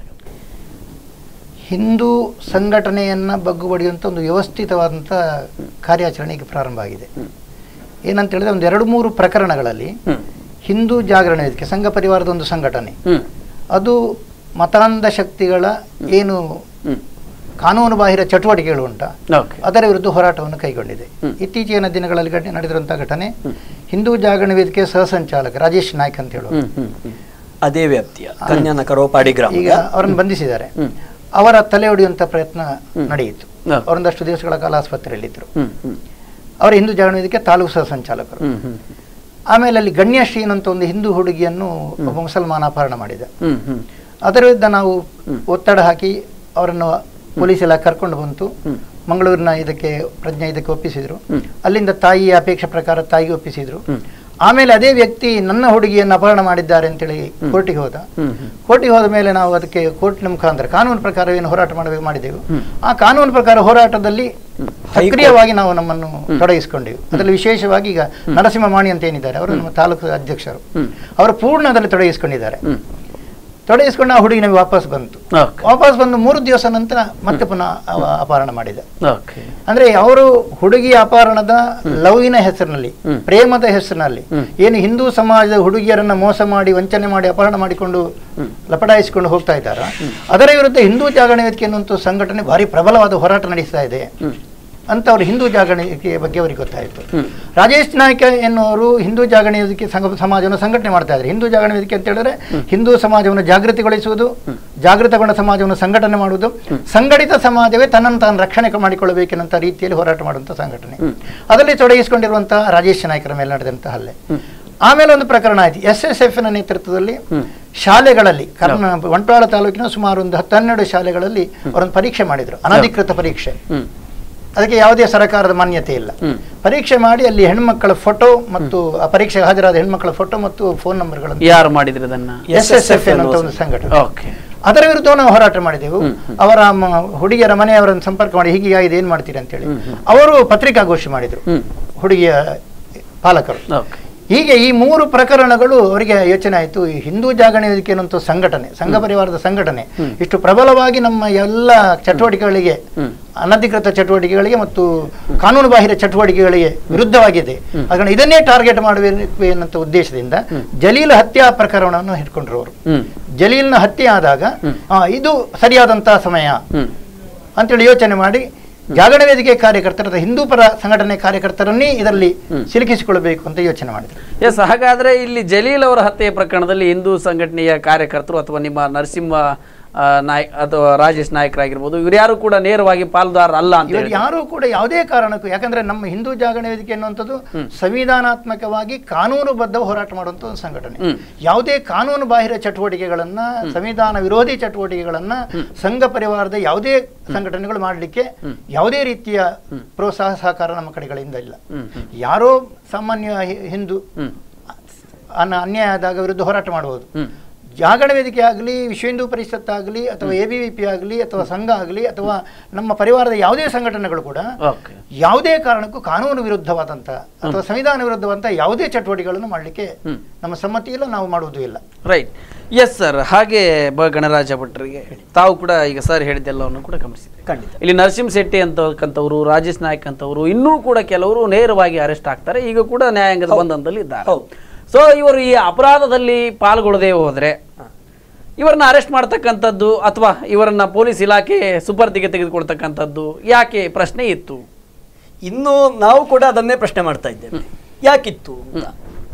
ಹಿಂದೂ ಸಂಘಟನೆಯನ್ನು ಬಗ್ಗುಬಡಿಯುವಂಥ ಒಂದು ವ್ಯವಸ್ಥಿತವಾದಂಥ ಕಾರ್ಯಾಚರಣೆ ಈಗ ಪ್ರಾರಂಭ ಆಗಿದೆ. ಏನಂತ ಹೇಳಿದ್ರೆ ಒಂದು ಎರಡು ಮೂರು ಪ್ರಕರಣಗಳಲ್ಲಿ ಹಿಂದೂ ಜಾಗರಣ ವೇದಿಕೆ ಸಂಘ ಪರಿವಾರದ ಒಂದು ಸಂಘಟನೆ ಅದು ಮತಾಂಧ ಶಕ್ತಿಗಳ ಏನು ಕಾನೂನು ಬಾಹಿರ ಚಟುವಟಿಕೆಗಳು ಉಂಟ ಅದರ ವಿರುದ್ಧ ಹೋರಾಟವನ್ನು ಕೈಗೊಂಡಿದೆ. ಇತ್ತೀಚಿನ ದಿನಗಳಲ್ಲಿ ನಡೆದಿರುವಂತಹ ಘಟನೆ, ಹಿಂದೂ ಜಾಗರಣ ವೇದಿಕೆ ಸಹ ಸಂಚಾಲಕ ರಾಜೇಶ್ ನಾಯ್ಕ್ ಅಂತ ಹೇಳುವ ಅದೇ ವ್ಯಾಪ್ತಿಯ ಕನ್ಯಾನಕರೋಪಾಡಿ ಗ್ರಾಮ, ಈಗ ಅವರನ್ನು ಬಂಧಿಸಿದ್ದಾರೆ. ಅವರ ತಲೆ ಹೊಡೆಯುವಂತ ಪ್ರಯತ್ನ ನಡೆಯಿತು. ಅವರೊಂದಷ್ಟು ದಿವಸಗಳ ಕಾಲ ಆಸ್ಪತ್ರೆಯಲ್ಲಿದ್ದರು. ಅವರ ಹಿಂದೂ ಜಾಗರಣ ವೇದಿಕೆ ತಾಲೂಕು ಸಹ ಸಂಚಾಲಕರು. ಆಮೇಲೆ ಅಲ್ಲಿ ಗಣ್ಯಶ್ರೀ ಅಂತ ಒಂದು ಹಿಂದೂ ಹುಡುಗಿಯನ್ನು ಒಬ್ಬ ಮುಸಲ್ಮಾನ ಅಪಹರಣ ಮಾಡಿದ. ಅದರ ವಿರುದ್ಧ ನಾವು ಒತ್ತಡ ಹಾಕಿ ಅವರನ್ನು ಪೊಲೀಸ್ ಎಲ್ಲ ಕರ್ಕೊಂಡು ಬಂತು. ಮಂಗಳೂರಿನ ಇದಕ್ಕೆ ಪ್ರಜ್ಞಾ ಇದಕ್ಕೆ ಒಪ್ಪಿಸಿದ್ರು. ಅಲ್ಲಿಂದ ತಾಯಿಯ ಅಪೇಕ್ಷೆ ಪ್ರಕಾರ ತಾಯಿಗೆ ಒಪ್ಪಿಸಿದ್ರು. ಆಮೇಲೆ ಅದೇ ವ್ಯಕ್ತಿ ನನ್ನ ಹುಡುಗಿಯನ್ನು ಅಪಹರಣ ಮಾಡಿದ್ದಾರೆ ಅಂತೇಳಿ ಕೋರ್ಟಿಗೆ ಹೋದ. ಕೋರ್ಟಿಗೆ ಹೋದ ಮೇಲೆ ನಾವು ಅದಕ್ಕೆ ಕೋರ್ಟಿನ ಮುಖಾಂತರ ಕಾನೂನು ಪ್ರಕಾರ ಏನು ಹೋರಾಟ ಮಾಡಬೇಕು ಮಾಡಿದೆವು. ಆ ಕಾನೂನು ಪ್ರಕಾರ ಹೋರಾಟದಲ್ಲಿ ಸಕ್ರಿಯವಾಗಿ ನಾವು ನಮ್ಮನ್ನು ತೊಡಗಿಸಿಕೊಂಡೆವು. ಅದರಲ್ಲಿ ವಿಶೇಷವಾಗಿ ಈಗ ನರಸಿಂಹ ಮಾಣಿ ಅಂತ ಏನಿದ್ದಾರೆ ಅವರು ನಮ್ಮ ತಾಲೂಕು ಅಧ್ಯಕ್ಷರು, ಅವರು ಪೂರ್ಣದಲ್ಲಿ ತೊಡಗಿಸಿಕೊಂಡಿದ್ದಾರೆ. ತೊಡಗಿಸ್ಕೊಂಡು ಆ ಹುಡುಗಿ ನಮಗೆ ವಾಪಸ್ ಬಂತು. ವಾಪಸ್ ಬಂದು ಮೂರು ದಿವಸ ನಂತರ ಮತ್ತೆ ಪುನಃ ಅಪಹರಣ ಮಾಡಿದ. ಅಂದ್ರೆ ಅವರು ಹುಡುಗಿಯ ಅಪಹರಣದ ಲವ್ವಿನ ಹೆಸರಿನಲ್ಲಿ, ಪ್ರೇಮದ ಹೆಸರಿನಲ್ಲಿ ಏನು ಹಿಂದೂ ಸಮಾಜದ ಹುಡುಗಿಯರನ್ನ ಮೋಸ ಮಾಡಿ ವಂಚನೆ ಮಾಡಿ ಅಪಹರಣ ಮಾಡಿಕೊಂಡು ಲಪಡಾಯಿಸಿಕೊಂಡು ಹೋಗ್ತಾ ಇದ್ದಾರ, ಅದರ ವಿರುದ್ಧ ಹಿಂದೂ ಜಾಗರಣ ವೇದಿಕೆ ಅನ್ನುವಂಥ ಸಂಘಟನೆ ಭಾರಿ ಪ್ರಬಲವಾದ ಹೋರಾಟ ನಡೆಸ್ತಾ ಇದೆ. ಅಂತ ಅವರು ಹಿಂದೂ ಜಾಗರಣೆಯ ಬಗ್ಗೆ ಅವರಿಗೆ ಗೊತ್ತಾಯಿತು. ರಾಜೇಶ್ ನಾಯ್ಕ ಎನ್ನುವರು ಹಿಂದೂ ಜಾಗರಣೆ ವೇದಿಕೆ ಸಂಘ ಸಮಾಜವನ್ನು ಸಂಘಟನೆ ಮಾಡ್ತಾ ಇದ್ದಾರೆ. ಹಿಂದೂ ಜಾಗರಣೆ ವೇದಿಕೆ ಅಂತ ಹೇಳಿದ್ರೆ ಹಿಂದೂ ಸಮಾಜವನ್ನು ಜಾಗೃತಿಗೊಳಿಸುವುದು, ಜಾಗೃತಗೊಂಡ ಸಮಾಜವನ್ನು ಸಂಘಟನೆ ಮಾಡುವುದು, ಸಂಘಟಿತ ಸಮಾಜವೇ ತನ್ನನ್ನು ತಾನು ರಕ್ಷಣೆ ಮಾಡಿಕೊಳ್ಳಬೇಕೆನ್ನುವಂಥ ರೀತಿಯಲ್ಲಿ ಹೋರಾಟ ಮಾಡುವಂಥ ಸಂಘಟನೆ. ಅದರಲ್ಲಿ ತೊಡಗಿಸಿಕೊಂಡಿರುವಂತಹ ರಾಜೇಶ್ ನಾಯ್ಕರ ಮೇಲೆ ನಡೆದಂತಹ ಹಲ್ಲೆ. ಆಮೇಲೆ ಒಂದು ಪ್ರಕರಣ ಆಯ್ತು. ಎಸ್ ಎಸ್ ಎಫ್ ನ ನೇತೃತ್ವದಲ್ಲಿ ಶಾಲೆಗಳಲ್ಲಿ ಕರ್ನಾ ಬಂಟ್ವಾಳ ತಾಲೂಕಿನ ಸುಮಾರು ಒಂದು ಹತ್ತು ಹನ್ನೆರಡು ಶಾಲೆಗಳಲ್ಲಿ ಅವರೊಂದು ಪರೀಕ್ಷೆ ಮಾಡಿದ್ರು, ಅನಧಿಕೃತ ಪರೀಕ್ಷೆ. ಅದಕ್ಕೆ ಯಾವುದೇ ಸರ್ಕಾರದ ಮಾನ್ಯತೆ ಇಲ್ಲ. ಪರೀಕ್ಷೆ ಮಾಡಿ ಅಲ್ಲಿ ಹೆಣ್ಮಕ್ಕಳ ಫೋಟೋ ಮತ್ತು ಆ ಪರೀಕ್ಷೆಗೆ ಹಾಜರಾದ ಹೆಣ್ಮಕ್ಕಳ ಫೋಟೋ ಮತ್ತು ಫೋನ್ ನಂಬರ್ಗಳನ್ನು ಯಾರು ಮಾಡಿದ್ರು ಅದನ್ನ? ಎಸ್ ಎಸ್ ಎಫ್ ಎನ್ನುವಂತ ಒಂದು ಸಂಘಟನೆ. ಅದರ ವಿರುದ್ಧ ನಾವು ಹೋರಾಟ ಮಾಡಿದೆವು. ಅವರ ಹುಡುಗಿಯರ ಮನೆಯವರನ್ನು ಸಂಪರ್ಕ ಮಾಡಿ ಹೀಗೆ ಏನ್ ಮಾಡ್ತೀರಿ ಅಂತ ಹೇಳಿ ಅವರು ಪತ್ರಿಕಾಗೋಷ್ಠಿ ಮಾಡಿದ್ರು, ಹುಡುಗಿಯ ಪಾಲಕರು. ಹೀಗೆ ಈ ಮೂರು ಪ್ರಕರಣಗಳು ಅವರಿಗೆ ಯೋಚನೆ ಆಯಿತು. ಈ ಹಿಂದೂ ಜಾಗರಣೆ ವೇದಿಕೆ ಅನ್ನುವಂಥ ಸಂಘಟನೆ, ಸಂಘ ಪರಿವಾರದ ಸಂಘಟನೆ ಇಷ್ಟು ಪ್ರಬಲವಾಗಿ ನಮ್ಮ ಎಲ್ಲ ಚಟುವಟಿಕೆಗಳಿಗೆ, ಅನಧಿಕೃತ ಚಟುವಟಿಕೆಗಳಿಗೆ ಮತ್ತು ಕಾನೂನು ಬಾಹಿರ ಚಟುವಟಿಕೆಗಳಿಗೆ ವಿರುದ್ಧವಾಗಿದೆ. ಅದನ್ನು ಇದನ್ನೇ ಟಾರ್ಗೆಟ್ ಮಾಡಬೇಕು ಎನ್ನುವಂಥ ಉದ್ದೇಶದಿಂದ ಜಲೀಲ್ ಹತ್ಯಾ ಪ್ರಕರಣವನ್ನು ಹಿಡ್ಕೊಂಡ್ರು ಅವರು. ಜಲೀಲ್ನ ಹತ್ಯೆ ಆದಾಗ ಇದು ಸರಿಯಾದಂತಹ ಸಮಯ ಅಂತೇಳಿ ಯೋಚನೆ ಮಾಡಿ ಜಾಗರಣೆ ವೇದಿಕೆ ಕಾರ್ಯಕರ್ತರ, ಹಿಂದೂ ಪರ ಸಂಘಟನೆ ಕಾರ್ಯಕರ್ತರನ್ನೇ ಇದರಲ್ಲಿ ಸಿಲುಕಿಸಿಕೊಳ್ಳಬೇಕು ಅಂತ ಯೋಚನೆ ಮಾಡಿದ್ರು. ಎಸ್, ಹಾಗಾದ್ರೆ ಇಲ್ಲಿ ಜಲೀಲ್ ಅವರ ಹತ್ಯೆ ಪ್ರಕರಣದಲ್ಲಿ ಹಿಂದೂ ಸಂಘಟನೆಯ ಕಾರ್ಯಕರ್ತರು ಅಥವಾ ನಿಮ್ಮ ನರಸಿಂಹ ನಾಯಕ್ ಅಥವಾ ರಾಜೇಶ್ ನಾಯ್ಕರಾಗಿರ್ಬೋದು, ಇವ್ರು ಯಾರು ಕೂಡ ನೇರವಾಗಿ ಪಾಲುದಾರ ಅಲ್ಲ ಅಂತ ಇವರು ಯಾರು ಕೂಡ ಯಾವುದೇ ಕಾರಣಕ್ಕೂ, ಯಾಕಂದ್ರೆ ನಮ್ಮ ಹಿಂದೂ ಜಾಗರಣೆ ವೇದಿಕೆ ಎನ್ನುವಂಥದ್ದು ಸಂವಿಧಾನಾತ್ಮಕವಾಗಿ ಕಾನೂನುಬದ್ಧ ಹೋರಾಟ ಮಾಡುವಂಥ ಒಂದು ಸಂಘಟನೆ. ಯಾವುದೇ ಕಾನೂನು ಬಾಹಿರ ಚಟುವಟಿಕೆಗಳನ್ನ, ಸಂವಿಧಾನ ವಿರೋಧಿ ಚಟುವಟಿಕೆಗಳನ್ನ ಸಂಘ ಪರಿವಾರದ ಯಾವುದೇ ಸಂಘಟನೆಗಳು ಮಾಡಲಿಕ್ಕೆ ಯಾವುದೇ ರೀತಿಯ ಪ್ರೋತ್ಸಾಹ ಸಹಕಾರ ನಮ್ಮ ಕಡೆಗಳಿಂದ ಇಲ್ಲ. ಯಾರೋ ಸಾಮಾನ್ಯ ಹಿಂದೂ ಅನ್ಯಾಯ ಆದಾಗ ವಿರುದ್ಧ ಹೋರಾಟ ಮಾಡಬಹುದು. ಜಾಗರಣೆ ವೇದಿಕೆ ಆಗಲಿ, ವಿಶ್ವ ಹಿಂದೂ ಪರಿಷತ್ ಆಗಲಿ, ಅಥವಾ ಎ ಬಿ ವಿ ಪಿ ಆಗಲಿ, ಅಥವಾ ಸಂಘ ಆಗಲಿ, ಅಥವಾ ನಮ್ಮ ಪರಿವಾರದ ಯಾವುದೇ ಸಂಘಟನೆಗಳು ಕೂಡ ಯಾವುದೇ ಕಾರಣಕ್ಕೂ ಕಾನೂನು ವಿರುದ್ಧವಾದಂಥ ಅಥವಾ ಸಂವಿಧಾನ ವಿರುದ್ಧವಾದಂಥ ಯಾವುದೇ ಚಟುವಟಿಕೆಗಳನ್ನು ಮಾಡಲಿಕ್ಕೆ ನಮ್ಮ ಸಮ್ಮತಿ ಇಲ್ಲ, ನಾವು ಮಾಡುವುದೂ ಇಲ್ಲ. ರೈಟ್. Yes sir. ಹಾಗೆ ಬ ಗಣರಾಜ ಭಟ್ರಿಗೆ ತಾವು ಕೂಡ ಈಗ ಸರ್ ಹೇಳಿದ್ದೆಲ್ಲವನ್ನು ಕೂಡ ಗಮನಿಸಿದ್ರಿ. ಖಂಡಿತ ಇಲ್ಲಿ ನರಸಿಂಹ ಶೆಟ್ಟಿ ಅಂತಕ್ಕಂಥವ್ರು, ರಾಜೇಶ್ ನಾಯ್ಕ್ ಅಂತವರು ಇನ್ನೂ ಕೂಡ ಕೆಲವರು ನೇರವಾಗಿ ಅರೆಸ್ಟ್ ಆಗ್ತಾರೆ. ಈಗ ಕೂಡ ನ್ಯಾಯಾಂಗದ ಬಂಧನದಲ್ಲಿ ಇದ್ದಾರೆ. ಸೊ ಇವರು ಈ ಅಪರಾಧದಲ್ಲಿ ಪಾಲ್ಗೊಳ್ಳದೆ ಹೋದ್ರೆ ಇವರನ್ನ ಅರೆಸ್ಟ್ ಮಾಡ್ತಕ್ಕಂಥದ್ದು ಅಥವಾ ಇವರನ್ನ ಪೊಲೀಸ್ ಇಲಾಖೆ ಸುಪರ್ದಿಗೆ ತೆಗೆದುಕೊಳ್ತಕ್ಕಂಥದ್ದು ಯಾಕೆ ಪ್ರಶ್ನೆ ಇತ್ತು? ಇನ್ನು ನಾವು ಕೂಡ ಅದನ್ನೇ ಪ್ರಶ್ನೆ ಮಾಡ್ತಾ ಇದ್ದೇವೆ, ಯಾಕಿತ್ತು ಅಂತ.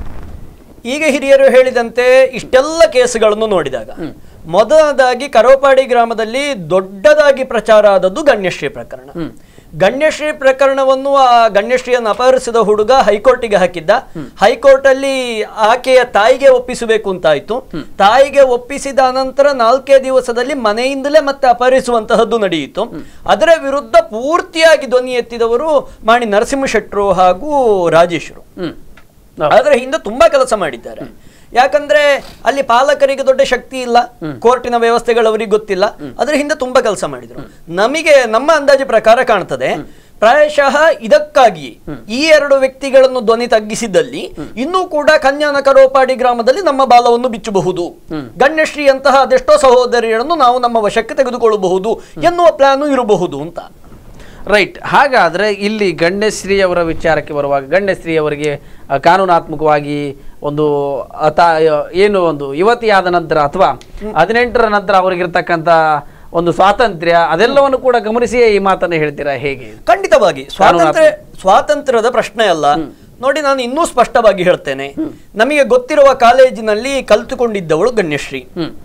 ಈಗ ಹಿರಿಯರು ಹೇಳಿದಂತೆ ಇಷ್ಟೆಲ್ಲ ಕೇಸುಗಳನ್ನು ನೋಡಿದಾಗ ಮೊದಲದಾಗಿ ಕರೋಪಾಡಿ ಗ್ರಾಮದಲ್ಲಿ ದೊಡ್ಡದಾಗಿ ಪ್ರಚಾರ ಆದದ್ದು ಗಣ್ಯಶ್ರೀ ಪ್ರಕರಣ. ಗಣ್ಯಶ್ರೀ ಪ್ರಕರಣವನ್ನು ಆ ಗಣ್ಯಶ್ರೀಯನ್ನು ಅಪಹರಿಸಿದ ಹುಡುಗ ಹೈಕೋರ್ಟಿಗೆ ಹಾಕಿದ್ದ. ಹೈಕೋರ್ಟ್ ಅಲ್ಲಿ ಆಕೆಯ ತಾಯಿಗೆ ಒಪ್ಪಿಸಬೇಕು ಅಂತಾಯ್ತು. ತಾಯಿಗೆ ಒಪ್ಪಿಸಿದ ಅನಂತರ ನಾಲ್ಕೇ ದಿವಸದಲ್ಲಿ ಮನೆಯಿಂದಲೇ ಮತ್ತೆ ಅಪಹರಿಸುವಂತಹದ್ದು ನಡೆಯಿತು. ಅದರ ವಿರುದ್ಧ ಪೂರ್ತಿಯಾಗಿ ಧ್ವನಿ ಎತ್ತಿದವರು ಮಾಣಿ ನರಸಿಂಹ ಶೆಟ್ರು ಹಾಗೂ ರಾಜೇಶ್ರು. ಅದರ ಹಿಂದೆ ತುಂಬಾ ಕೆಲಸ ಮಾಡಿದ್ದಾರೆ. ಯಾಕಂದ್ರೆ ಅಲ್ಲಿ ಪಾಲಕರಿಗೆ ದೊಡ್ಡ ಶಕ್ತಿ ಇಲ್ಲ, ಕೋರ್ಟಿನ ವ್ಯವಸ್ಥೆಗಳು ಅವರಿಗೆ ಗೊತ್ತಿಲ್ಲ. ಅದರ ಹಿಂದೆ ತುಂಬಾ ಕೆಲಸ ಮಾಡಿದ್ರು. ನಮಗೆ ನಮ್ಮ ಅಂದಾಜು ಪ್ರಕಾರ ಕಾಣ್ತದೆ ಪ್ರಾಯಶಃ ಇದಕ್ಕಾಗಿ ಈ ಎರಡು ವ್ಯಕ್ತಿಗಳನ್ನು ಧ್ವನಿ ತಗ್ಗಿಸಿದಲ್ಲಿ ಇನ್ನೂ ಕೂಡ ಕನ್ಯಾನ ಕರೋಪಾಡಿ ಗ್ರಾಮದಲ್ಲಿ ನಮ್ಮ ಬಾಲವನ್ನು ಬಿಚ್ಚಬಹುದು, ಗಣ್ಯಶ್ರೀ ಅಂತಹ ಅದೆಷ್ಟೋ ಸಹೋದರಿಯರನ್ನು ನಾವು ನಮ್ಮ ವಶಕ್ಕೆ ತೆಗೆದುಕೊಳ್ಳಬಹುದು ಎನ್ನುವ ಪ್ಲಾನು ಇರಬಹುದು ಅಂತ. ರೈಟ್. ಹಾಗಾದ್ರೆ ಇಲ್ಲಿ ಗಣ್ಯಶ್ರೀ ಅವರ ವಿಚಾರಕ್ಕೆ ಬರುವಾಗ ಗಣ್ಯಶ್ರೀ ಅವರಿಗೆ ಕಾನೂನಾತ್ಮಕವಾಗಿ ಒಂದು ಏನು ಒಂದು ಯುವತಿಯಾದ ನಂತರ ಅಥವಾ ಹದಿನೆಂಟರ ನಂತರ ಅವರಿಗಿರ್ತಕ್ಕಂಥ ಒಂದು ಸ್ವಾತಂತ್ರ್ಯ ಅದೆಲ್ಲವನ್ನು ಕೂಡ ಗಮನಿಸಿಯೇ ಈ ಮಾತನ್ನು ಹೇಳ್ತೀರಾ ಹೇಗೆ? ಖಂಡಿತವಾಗಿ ಸ್ವಾತಂತ್ರ್ಯ ಸ್ವಾತಂತ್ರ್ಯದ ಪ್ರಶ್ನೆ ಅಲ್ಲ. ನೋಡಿ, ನಾನು ಇನ್ನೂ ಸ್ಪಷ್ಟವಾಗಿ ಹೇಳ್ತೇನೆ. ನಮಗೆ ಗೊತ್ತಿರುವ ಕಾಲೇಜಿನಲ್ಲಿ ಕಲಿತುಕೊಂಡಿದ್ದವಳು ಗಣ್ಯಶ್ರೀ,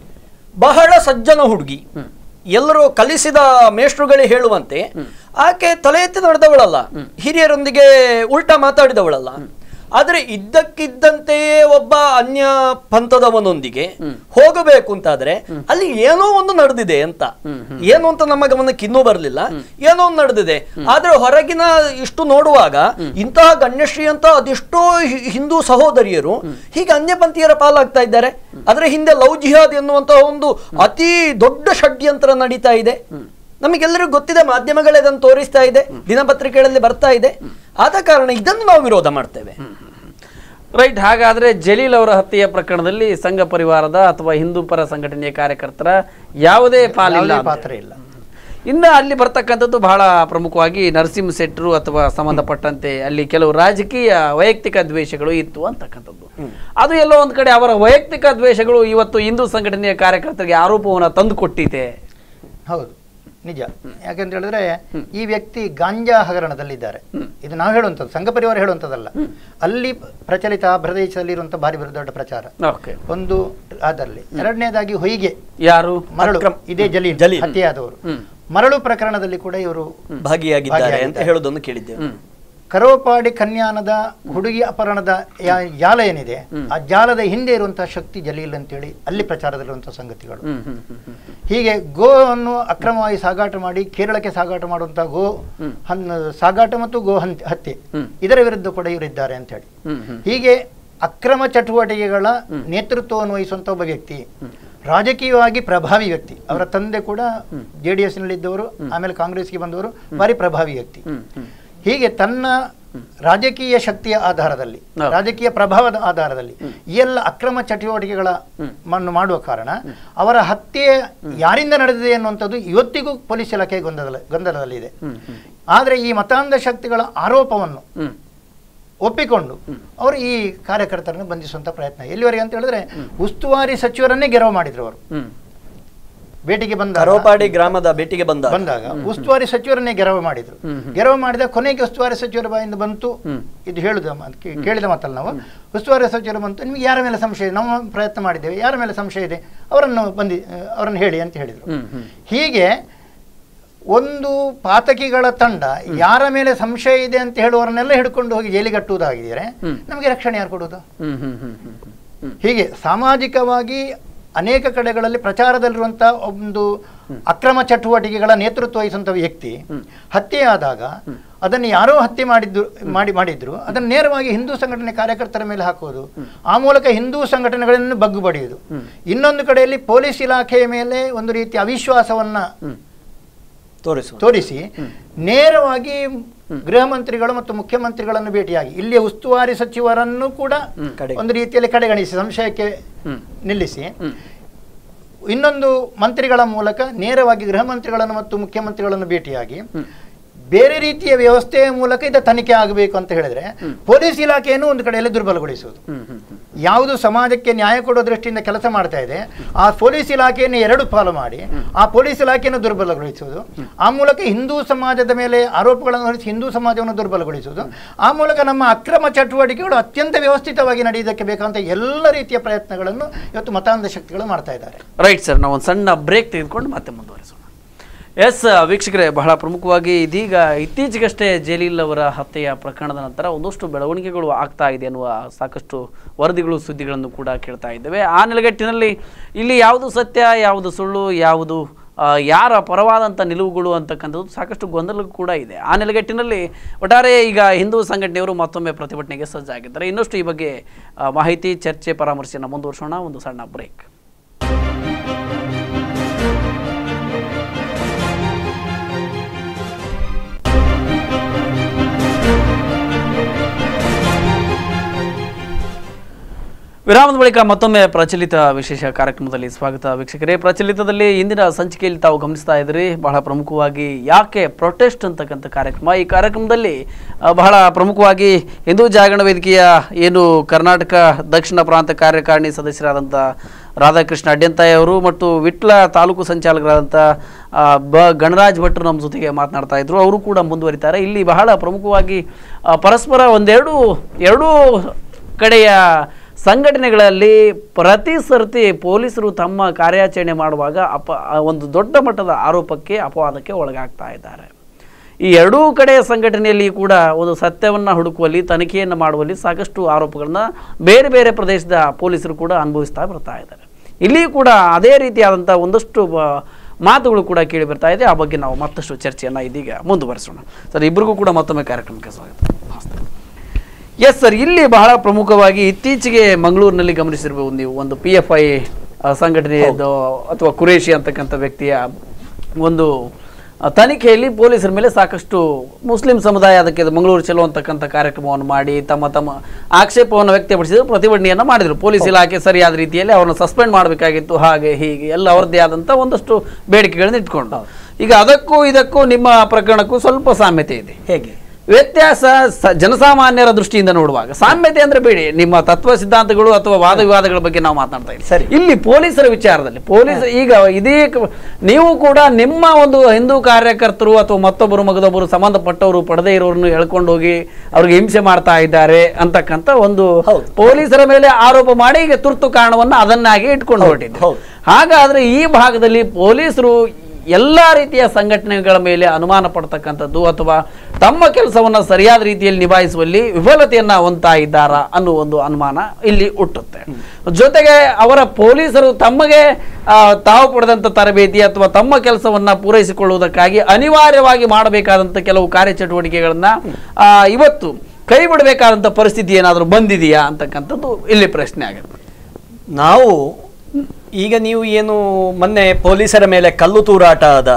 ಬಹಳ ಸಜ್ಜನ ಹುಡುಗಿ. ಎಲ್ಲರೂ ಕಲಿಸಿದ ಮೇಷ್ಟ್ರುಗಳೇ ಹೇಳುವಂತೆ ಆಕೆ ತಲೆ ಎತ್ತಿ ನಡೆದವಳಲ್ಲ, ಹಿರಿಯರೊಂದಿಗೆ ಉಲ್ಟಾ ಮಾತಾಡಿದವಳಲ್ಲ. ಆದರೆ ಇದ್ದಕ್ಕಿದ್ದಂತೆಯೇ ಒಬ್ಬ ಅನ್ಯ ಪಂಥದವನೊಂದಿಗೆ ಹೋಗಬೇಕು ಅಂತಾದ್ರೆ ಅಲ್ಲಿ ಏನೋ ಒಂದು ನಡೆದಿದೆ ಅಂತ. ಏನು ಅಂತ ನಮ್ಮ ಗಮನಕ್ಕೆ ಇನ್ನೂ ಬರಲಿಲ್ಲ, ಏನೋ ಒಂದು ನಡೆದಿದೆ. ಆದ್ರೆ ಹೊರಗಿನ ಇಷ್ಟು ನೋಡುವಾಗ ಇಂತಹ ಗಣ್ಯಶ್ರೀ ಅಂತ ಅದೆಷ್ಟೋ ಹಿಂದೂ ಸಹೋದರಿಯರು ಹೀಗೆ ಅನ್ಯಪಂಥೀಯರ ಪಾಲಾಗ್ತಾ ಇದ್ದಾರೆ. ಅದರ ಹಿಂದೆ ಲವ್ ಜಿಹಾದ್ ಎನ್ನುವಂತಹ ಒಂದು ಅತಿ ದೊಡ್ಡ ಷಡ್ಯಂತ್ರ ನಡೀತಾ ಇದೆ. ನಮಗೆಲ್ಲರಿಗೂ ಗೊತ್ತಿದೆ, ಮಾಧ್ಯಮಗಳೇ ಅದನ್ನು ತೋರಿಸ್ತಾ ಇದೆ, ದಿನಪತ್ರಿಕೆಗಳಲ್ಲಿ ಬರ್ತಾ ಇದೆ. ಆದ ಕಾರಣ ಇದನ್ನು ನಾವು ವಿರೋಧ ಮಾಡ್ತೇವೆ. ರೈಟ್. ಹಾಗಾದ್ರೆ ಜಲೀಲ್ ಅವರ ಹತ್ಯೆಯ ಪ್ರಕರಣದಲ್ಲಿ ಸಂಘ ಪರಿವಾರದ ಅಥವಾ ಹಿಂದೂ ಪರ ಸಂಘಟನೆಯ ಕಾರ್ಯಕರ್ತರ ಯಾವುದೇ ಪಾಲಿಲ್ಲ, ಪಾತ್ರ ಇಲ್ಲ. ಇನ್ನು ಅಲ್ಲಿ ಬರ್ತಕ್ಕಂಥದ್ದು ಬಹಳ ಪ್ರಮುಖವಾಗಿ ನರಸಿಂಹ ಶೆಟ್ರು ಅಥವಾ ಸಂಬಂಧಪಟ್ಟಂತೆ ಅಲ್ಲಿ ಕೆಲವು ರಾಜಕೀಯ ವೈಯಕ್ತಿಕ ದ್ವೇಷಗಳು ಇತ್ತು ಅಂತಕ್ಕಂಥದ್ದು. ಅದು ಎಲ್ಲೋ ಒಂದ್ ಕಡೆ ಅವರ ವೈಯಕ್ತಿಕ ದ್ವೇಷಗಳು ಇವತ್ತು ಹಿಂದೂ ಸಂಘಟನೆಯ ಕಾರ್ಯಕರ್ತರಿಗೆ ಆರೋಪವನ್ನು ತಂದು ಕೊಟ್ಟಿದೆ. ಹೌದು, ನಿಜ. ಯಾಕಂತ ಹೇಳಿದ್ರೆ ಈ ವ್ಯಕ್ತಿ ಗಾಂಜಾ ಹಗರಣದಲ್ಲಿದ್ದಾರೆ. ಇದು ನಾವು ಹೇಳುವಂಥದ್ದು, ಸಂಘ ಪರಿವಾರ ಹೇಳುವಂಥದ್ದಲ್ಲ. ಅಲ್ಲಿ ಪ್ರಚಲಿತ ಪ್ರದೇಶದಲ್ಲಿ ಇರುವಂತಹ ಭಾರಿ ದೊಡ್ಡ ಪ್ರಚಾರ ಒಂದು ಅದರಲ್ಲಿ. ಎರಡನೇದಾಗಿ ಹೊಯ್ಗೆ ಯಾರು ಮರಳು, ಇದೇ ಜಲೀಲ್ ಹತ್ಯೆಯಾದವರು, ಮರಳು ಪ್ರಕರಣದಲ್ಲಿ ಕೂಡ ಇವರು ಭಾಗಿಯಾಗಿದ್ದಾರೆ ಅಂತ ಹೇಳೋದನ್ನು ಕೇಳಿದ್ದೇವೆ. ಕರೋಪಾಡಿ ಕನ್ಯಾನದ ಹುಡುಗಿ ಅಪಹರಣದ ಜಾಲ ಏನಿದೆ, ಆ ಜಾಲದ ಹಿಂದೆ ಇರುವಂತಹ ಶಕ್ತಿ ಜಲೀಲ್ ಅಂತೇಳಿ ಅಲ್ಲಿ ಪ್ರಚಾರದಲ್ಲಿರುವಂತಹ ಸಂಗತಿಗಳು. ಹೀಗೆ ಗೋ ಅನ್ನು ಅಕ್ರಮವಾಗಿ ಸಾಗಾಟ ಮಾಡಿ ಕೇರಳಕ್ಕೆ ಸಾಗಾಟ ಮಾಡುವಂತಹ ಗೋ ಸಾಗಾಟ ಮತ್ತು ಗೋ ಹತ್ಯೆ ಇದರ ವಿರುದ್ಧ ಕೂಡ ಇವರಿದ್ದಾರೆ ಅಂತ ಹೇಳಿ, ಹೀಗೆ ಅಕ್ರಮ ಚಟುವಟಿಕೆಗಳ ನೇತೃತ್ವವನ್ನು ವಹಿಸುವಂತ ಒಬ್ಬ ವ್ಯಕ್ತಿ, ರಾಜಕೀಯವಾಗಿ ಪ್ರಭಾವಿ ವ್ಯಕ್ತಿ. ಅವರ ತಂದೆ ಕೂಡ ಜೆ ಡಿ ಎಸ್ ನಲ್ಲಿದ್ದವರು, ಆಮೇಲೆ ಕಾಂಗ್ರೆಸ್ಗೆ ಬಂದವರು, ಭಾರಿ ಪ್ರಭಾವಿ ವ್ಯಕ್ತಿ. ಹೀಗೆ ತನ್ನ ರಾಜಕೀಯ ಶಕ್ತಿಯ ಆಧಾರದಲ್ಲಿ, ರಾಜಕೀಯ ಪ್ರಭಾವದ ಆಧಾರದಲ್ಲಿ ಈ ಎಲ್ಲ ಅಕ್ರಮ ಚಟುವಟಿಕೆಗಳ ಮಣ್ಣು ಮಾಡುವ ಕಾರಣ ಅವರ ಹತ್ಯೆ ಯಾರಿಂದ ನಡೆದಿದೆ ಎನ್ನುವಂಥದ್ದು ಇವತ್ತಿಗೂ ಪೊಲೀಸ್ ಇಲಾಖೆ ಗೊಂದಲ ಗೊಂದಲದಲ್ಲಿದೆ. ಆದರೆ ಈ ಮತಾಂಧ ಶಕ್ತಿಗಳ ಆರೋಪವನ್ನು ಒಪ್ಪಿಕೊಂಡು ಅವರು ಈ ಕಾರ್ಯಕರ್ತರನ್ನು ಬಂಧಿಸುವಂತ ಪ್ರಯತ್ನ ಎಲ್ಲಿವರೆಗೆ ಅಂತ ಹೇಳಿದ್ರೆ ಉಸ್ತುವಾರಿ ಸಚಿವರನ್ನೇ ಗೆರವು ಮಾಡಿದ್ರು. ಅವರು ಭೇಟಿಗೆ ಬಂದ ಕರೋಪಾಡಿ ಗ್ರಾಮದ ಭೇಟಿಗೆ ಬಂದ ಬಂದಾಗ ಉಸ್ತುವಾರಿ ಸಚಿವರನ್ನೇ ಗೆರವು ಮಾಡಿದ್ರು. ಗೆರವು ಮಾಡಿದ ಕೊನೆಗೆ ಉಸ್ತುವಾರಿ ಸಚಿವರ ಬಾಯಿಂದ ಬಂತು, ಇದು ಹೇಳುದ ಕೇಳಿದ ಮಾತಲ್ಲ ನಾವು, ಉಸ್ತುವಾರಿ ಸಚಿವರು ಬಂತು, ನಿಮ್ಗೆ ಯಾರ ಮೇಲೆ ಸಂಶಯ, ನಾವು ಪ್ರಯತ್ನ ಮಾಡಿದ್ದೇವೆ, ಯಾರ ಮೇಲೆ ಸಂಶಯ ಇದೆ ಅವರನ್ನು ಬಂದಿ ಅವರನ್ನು ಹೇಳಿ ಅಂತ ಹೇಳಿದ್ರು. ಹೀಗೆ ಒಂದು ಪಾತಕಿಗಳ ತಂಡ ಯಾರ ಮೇಲೆ ಸಂಶಯ ಇದೆ ಅಂತ ಹೇಳುವವರನ್ನೆಲ್ಲ ಹಿಡ್ಕೊಂಡು ಹೋಗಿ ಜೈಲಿಗಟ್ಟುವುದಾಗಿದ್ರೆ ನಮಗೆ ರಕ್ಷಣೆ ಯಾರು ಕೊಡುವುದು? ಹೀಗೆ ಸಾಮಾಜಿಕವಾಗಿ ಅನೇಕ ಕಡೆಗಳಲ್ಲಿ ಪ್ರಚಾರದಲ್ಲಿರುವಂತಹ ಒಂದು ಅಕ್ರಮ ಚಟುವಟಿಕೆಗಳ ನೇತೃತ್ವ ವಹಿಸುವಂತ ವ್ಯಕ್ತಿ ಹತ್ಯೆಯಾದಾಗ ಅದನ್ನು ಯಾರೋ ಹತ್ಯೆ ಮಾಡಿದ್ದು ಮಾಡಿ ಮಾಡಿದ್ರು ಅದನ್ನು ನೇರವಾಗಿ ಹಿಂದೂ ಸಂಘಟನೆ ಕಾರ್ಯಕರ್ತರ ಮೇಲೆ ಹಾಕುವುದು, ಆ ಮೂಲಕ ಹಿಂದೂ ಸಂಘಟನೆಗಳನ್ನು ಬಗ್ಗು ಬಡಿಯುವುದು. ಇನ್ನೊಂದು ಕಡೆಯಲ್ಲಿ ಪೊಲೀಸ್ ಇಲಾಖೆಯ ಮೇಲೆ ಒಂದು ರೀತಿಯ ಅವಿಶ್ವಾಸವನ್ನ ತೋರಿಸಿ ನೇರವಾಗಿ ಗೃಹ ಮಂತ್ರಿಗಳು ಮತ್ತು ಮುಖ್ಯಮಂತ್ರಿಗಳನ್ನು ಭೇಟಿಯಾಗಿ ಇಲ್ಲಿಯ ಉಸ್ತುವಾರಿ ಸಚಿವರನ್ನು ಕೂಡ ಒಂದು ರೀತಿಯಲ್ಲಿ ಕಡೆಗಣಿಸಿ ಸಂಶಯಕ್ಕೆ ನಿಲ್ಲಿಸಿ ಇನ್ನೊಂದು ಮಂತ್ರಿಗಳ ಮೂಲಕ ನೇರವಾಗಿ ಗೃಹ ಮಂತ್ರಿಗಳನ್ನು ಮತ್ತು ಮುಖ್ಯಮಂತ್ರಿಗಳನ್ನು ಭೇಟಿಯಾಗಿ ಬೇರೆ ರೀತಿಯ ವ್ಯವಸ್ಥೆಯ ಮೂಲಕ ಇದು ತನಿಖೆ ಆಗಬೇಕು ಅಂತ ಹೇಳಿದ್ರೆ ಪೊಲೀಸ್ ಇಲಾಖೆಯನ್ನು ಒಂದು ಕಡೆಯಲ್ಲಿ ದುರ್ಬಲಗೊಳಿಸುವುದು. ಯಾವುದು ಸಮಾಜಕ್ಕೆ ನ್ಯಾಯ ಕೊಡೋ ದೃಷ್ಟಿಯಿಂದ ಕೆಲಸ ಮಾಡ್ತಾ ಇದೆ ಆ ಪೊಲೀಸ್ ಇಲಾಖೆಯನ್ನು ಎರಡು ಪಾಲು ಮಾಡಿ ಆ ಪೊಲೀಸ್ ಇಲಾಖೆಯನ್ನು ದುರ್ಬಲಗೊಳಿಸುವುದು, ಆ ಮೂಲಕ ಹಿಂದೂ ಸಮಾಜದ ಮೇಲೆ ಆರೋಪಗಳನ್ನು ಹೊರಿಸಿ ಹಿಂದೂ ಸಮಾಜವನ್ನು ದುರ್ಬಲಗೊಳಿಸುವುದು, ಆ ಮೂಲಕ ನಮ್ಮ ಅಕ್ರಮ ಚಟುವಟಿಕೆಗಳು ಅತ್ಯಂತ ವ್ಯವಸ್ಥಿತವಾಗಿ ನಡೆಯುವುದಕ್ಕೆ ಬೇಕಾದಂತ ಎಲ್ಲ ರೀತಿಯ ಪ್ರಯತ್ನಗಳನ್ನು ಇವತ್ತು ಮತಾಂಧ ಶಕ್ತಿಗಳು ಮಾಡ್ತಾ ಇದ್ದಾರೆ. ರೈಟ್ ಸರ್, ನಾವು ಒಂದು ಸಣ್ಣ ಬ್ರೇಕ್ ತೆಗೆದುಕೊಂಡು ಮತ್ತೆ ಮುಂದುವರಿಸೋಣ. ಎಸ್ ವೀಕ್ಷಕರೇ, ಬಹಳ ಪ್ರಮುಖವಾಗಿ ಇದೀಗ ಇತ್ತೀಚೆಗಷ್ಟೇ ಜಲೀಲ್ ಅವರ ಹತ್ಯೆಯ ಪ್ರಕರಣದ ನಂತರ ಒಂದಷ್ಟು ಬೆಳವಣಿಗೆಗಳು ಆಗ್ತಾ ಇದೆ ಅನ್ನುವ ಸಾಕಷ್ಟು ವರದಿಗಳು ಸುದ್ದಿಗಳನ್ನು ಕೂಡ ಕೇಳ್ತಾ ಇದ್ದೇವೆ. ಆ ನೆಲೆಗಟ್ಟಿನಲ್ಲಿ ಇಲ್ಲಿ ಯಾವುದು ಸತ್ಯ, ಯಾವುದು ಸುಳ್ಳು, ಯಾವುದು ಯಾರ ಪರವಾದಂಥ ನಿಲುವುಗಳು ಅಂತಕ್ಕಂಥದ್ದು ಸಾಕಷ್ಟು ಗೊಂದಲ ಕೂಡ ಇದೆ. ಆ ನೆಲೆಗಟ್ಟಿನಲ್ಲಿ ಒಟ್ಟಾರೆ ಈಗ ಹಿಂದೂ ಸಂಘಟನೆಯವರು ಮತ್ತೊಮ್ಮೆ ಪ್ರತಿಭಟನೆಗೆ ಸಜ್ಜಾಗಿದ್ದಾರೆ. ಇನ್ನಷ್ಟು ಈ ಬಗ್ಗೆ ಮಾಹಿತಿ, ಚರ್ಚೆ, ಪರಾಮರ್ಶೆಯನ್ನು ಮುಂದುವರಿಸೋಣ. ಒಂದು ಸಣ್ಣ ಬ್ರೇಕ್. ವಿರಾಮದ ಬಳಿಕ ಮತ್ತೊಮ್ಮೆ ಪ್ರಚಲಿತ ವಿಶೇಷ ಕಾರ್ಯಕ್ರಮದಲ್ಲಿ ಸ್ವಾಗತ ವೀಕ್ಷಕರೇ. ಪ್ರಚಲಿತದಲ್ಲಿ ಇಂದಿನ ಸಂಚಿಕೆಯಲ್ಲಿ ತಾವು ಗಮನಿಸ್ತಾ ಇದ್ರಿ, ಬಹಳ ಪ್ರಮುಖವಾಗಿ ಯಾಕೆ ಪ್ರೊಟೆಸ್ಟ್ ಅಂತಕ್ಕಂಥ ಕಾರ್ಯಕ್ರಮ. ಈ ಕಾರ್ಯಕ್ರಮದಲ್ಲಿ ಬಹಳ ಪ್ರಮುಖವಾಗಿ ಹಿಂದೂ ಜಾಗರಣ ವೇದಿಕೆಯ ಏನು ಕರ್ನಾಟಕ ದಕ್ಷಿಣ ಪ್ರಾಂತ ಕಾರ್ಯಕಾರಿಣಿ ಸದಸ್ಯರಾದಂಥ ರಾಧಾಕೃಷ್ಣ ಅಡ್ಯಂತಾಯಿ ಅವರು ಮತ್ತು ವಿಟ್ಲ ತಾಲೂಕು ಸಂಚಾಲಕರಾದಂಥ ಬ ಗಣರಾಜ್ ಭಟ್ರು ನಮ್ಮ ಜೊತೆಗೆ ಮಾತನಾಡ್ತಾ ಇದ್ರು. ಅವರು ಕೂಡ ಮುಂದುವರಿತಾರೆ. ಇಲ್ಲಿ ಬಹಳ ಪ್ರಮುಖವಾಗಿ ಪರಸ್ಪರ ಒಂದೆರಡು ಎರಡೂ ಕಡೆಯ ಸಂಘಟನೆಗಳಲ್ಲಿ ಪ್ರತಿ ಸರ್ತಿ ಪೊಲೀಸರು ತಮ್ಮ ಕಾರ್ಯಾಚರಣೆ ಮಾಡುವಾಗ ಅಪ ಒಂದು ದೊಡ್ಡ ಮಟ್ಟದ ಆರೋಪಕ್ಕೆ ಅಪವಾದಕ್ಕೆ ಒಳಗಾಗ್ತಾ ಇದ್ದಾರೆ. ಈ ಎರಡೂ ಕಡೆಯ ಸಂಘಟನೆಯಲ್ಲಿ ಕೂಡ ಒಂದು ಸತ್ಯವನ್ನು ಹುಡುಕುವಲ್ಲಿ, ತನಿಖೆಯನ್ನು ಮಾಡುವಲ್ಲಿ ಸಾಕಷ್ಟು ಆರೋಪಗಳನ್ನ ಬೇರೆ ಬೇರೆ ಪ್ರದೇಶದ ಪೊಲೀಸರು ಕೂಡ ಅನುಭವಿಸ್ತಾ ಬರ್ತಾ ಇದ್ದಾರೆ. ಇಲ್ಲಿಯೂ ಕೂಡ ಅದೇ ರೀತಿಯಾದಂಥ ಒಂದಷ್ಟು ಮಾತುಗಳು ಕೂಡ ಕೇಳಿ ಬರ್ತಾ ಇದೆ. ಆ ಬಗ್ಗೆ ನಾವು ಮತ್ತಷ್ಟು ಚರ್ಚೆಯನ್ನು ಇದೀಗ ಮುಂದುವರಿಸೋಣ. ಸರ್, ಇಬ್ಬರಿಗೂ ಕೂಡ ಮತ್ತೊಮ್ಮೆ ಕಾರ್ಯಕ್ರಮಕ್ಕೆ ಸ್ವಾಗತ. ಎಸ್ ಸರ್, ಇಲ್ಲಿ ಬಹಳ ಪ್ರಮುಖವಾಗಿ ಇತ್ತೀಚೆಗೆ ಮಂಗಳೂರಿನಲ್ಲಿ ಗಮನಿಸಿರ್ಬೋದು ನೀವು, ಒಂದು ಪಿ ಎಫ್ ಐ ಸಂಘಟನೆಯದ್ದು ಅಥವಾ ಕುರೇಶಿ ಅಂತಕ್ಕಂಥ ವ್ಯಕ್ತಿಯ ಒಂದು ತನಿಖೆಯಲ್ಲಿ ಪೊಲೀಸರ ಮೇಲೆ ಸಾಕಷ್ಟು ಮುಸ್ಲಿಂ ಸಮುದಾಯ ಅದಕ್ಕೆ ಮಂಗಳೂರು ಚಲೋ ಅಂತಕ್ಕಂಥ ಕಾರ್ಯಕ್ರಮವನ್ನು ಮಾಡಿ ತಮ್ಮ ತಮ್ಮ ಆಕ್ಷೇಪವನ್ನು ವ್ಯಕ್ತಪಡಿಸಿದ್ರು, ಪ್ರತಿಭಟನೆಯನ್ನು ಮಾಡಿದರು. ಪೊಲೀಸ್ ಇಲಾಖೆ ಸರಿಯಾದ ರೀತಿಯಲ್ಲಿ ಅವರನ್ನು ಸಸ್ಪೆಂಡ್ ಮಾಡಬೇಕಾಗಿತ್ತು, ಹಾಗೆ ಹೀಗೆ ಎಲ್ಲ ಅವರದ್ದೇ ಆದಂಥ ಒಂದಷ್ಟು ಬೇಡಿಕೆಗಳನ್ನು ಇಟ್ಕೊಂಡು. ಈಗ ಅದಕ್ಕೂ ಇದಕ್ಕೂ ನಿಮ್ಮ ಪ್ರಕರಣಕ್ಕೂ ಸ್ವಲ್ಪ ಸಾಮ್ಯತೆ ಇದೆ. ಹೇಗೆ? ವ್ಯತ್ಯಾಸ ಜನಸಾಮಾನ್ಯರ ದೃಷ್ಟಿಯಿಂದ ನೋಡುವಾಗ ಸಾಮ್ಯತೆ ಅಂದ್ರೆ ಬೇಡಿ, ನಿಮ್ಮ ತತ್ವ ಸಿದ್ಧಾಂತಗಳು ಅಥವಾ ವಾದ ವಿವಾದಗಳ ಬಗ್ಗೆ ನಾವು ಮಾತನಾಡ್ತಾ ಇದ್ದೀವಿ. ಸರಿ, ಇಲ್ಲಿ ಪೊಲೀಸರ ವಿಚಾರದಲ್ಲಿ ಪೊಲೀಸ್ ಈಗ ಇದೇ ನೀವು ಕೂಡ ನಿಮ್ಮ ಒಂದು ಹಿಂದೂ ಕಾರ್ಯಕರ್ತರು ಅಥವಾ ಮತ್ತೊಬ್ಬರು ಮಗದೊಬ್ಬರು ಸಂಬಂಧಪಟ್ಟವರು ಪಡೆದೇ ಇರೋರನ್ನು ಎಳ್ಕೊಂಡು ಹೋಗಿ ಅವ್ರಿಗೆ ಹಿಂಸೆ ಮಾಡ್ತಾ ಇದ್ದಾರೆ ಅಂತಕ್ಕಂಥ ಒಂದು ಪೊಲೀಸರ ಮೇಲೆ ಆರೋಪ ಮಾಡಿ ಈಗ ತುರ್ತು ಕಾರಣವನ್ನ ಅದನ್ನಾಗಿ ಇಟ್ಕೊಂಡು ಹೊರಟಿದ್ದು. ಹಾಗಾದ್ರೆ ಈ ಭಾಗದಲ್ಲಿ ಪೊಲೀಸರು ಎಲ್ಲ ರೀತಿಯ ಸಂಘಟನೆಗಳ ಮೇಲೆ ಅನುಮಾನ ಪಡ್ತಕ್ಕಂಥದ್ದು ಅಥವಾ ತಮ್ಮ ಕೆಲಸವನ್ನು ಸರಿಯಾದ ರೀತಿಯಲ್ಲಿ ನಿಭಾಯಿಸುವಲ್ಲಿ ವಿಫಲತೆಯನ್ನ ಹೊಂದ್ತಾ ಇದ್ದಾರಾ ಅನ್ನೋ ಒಂದು ಅನುಮಾನ ಇಲ್ಲಿ ಹುಟ್ಟುತ್ತೆ. ಜೊತೆಗೆ ಅವರ ಪೊಲೀಸರು ತಮಗೆ ತಾವು ಪಡೆದಂಥ ತರಬೇತಿ ಅಥವಾ ತಮ್ಮ ಕೆಲಸವನ್ನ ಪೂರೈಸಿಕೊಳ್ಳುವುದಕ್ಕಾಗಿ ಅನಿವಾರ್ಯವಾಗಿ ಮಾಡಬೇಕಾದಂಥ ಕೆಲವು ಕಾರ್ಯಚಟುವಟಿಕೆಗಳನ್ನ ಇವತ್ತು ಕೈ ಬಿಡಬೇಕಾದಂಥ ಪರಿಸ್ಥಿತಿ ಏನಾದರೂ ಬಂದಿದೆಯಾ ಅಂತಕ್ಕಂಥದ್ದು ಇಲ್ಲಿ ಪ್ರಶ್ನೆ ಆಗುತ್ತೆ. ನಾವು ಈಗ ನೀವು ಏನು ಮೊನ್ನೆ ಪೊಲೀಸರ ಮೇಲೆ ಕಲ್ಲು ತೂರಾಟ ಅದ,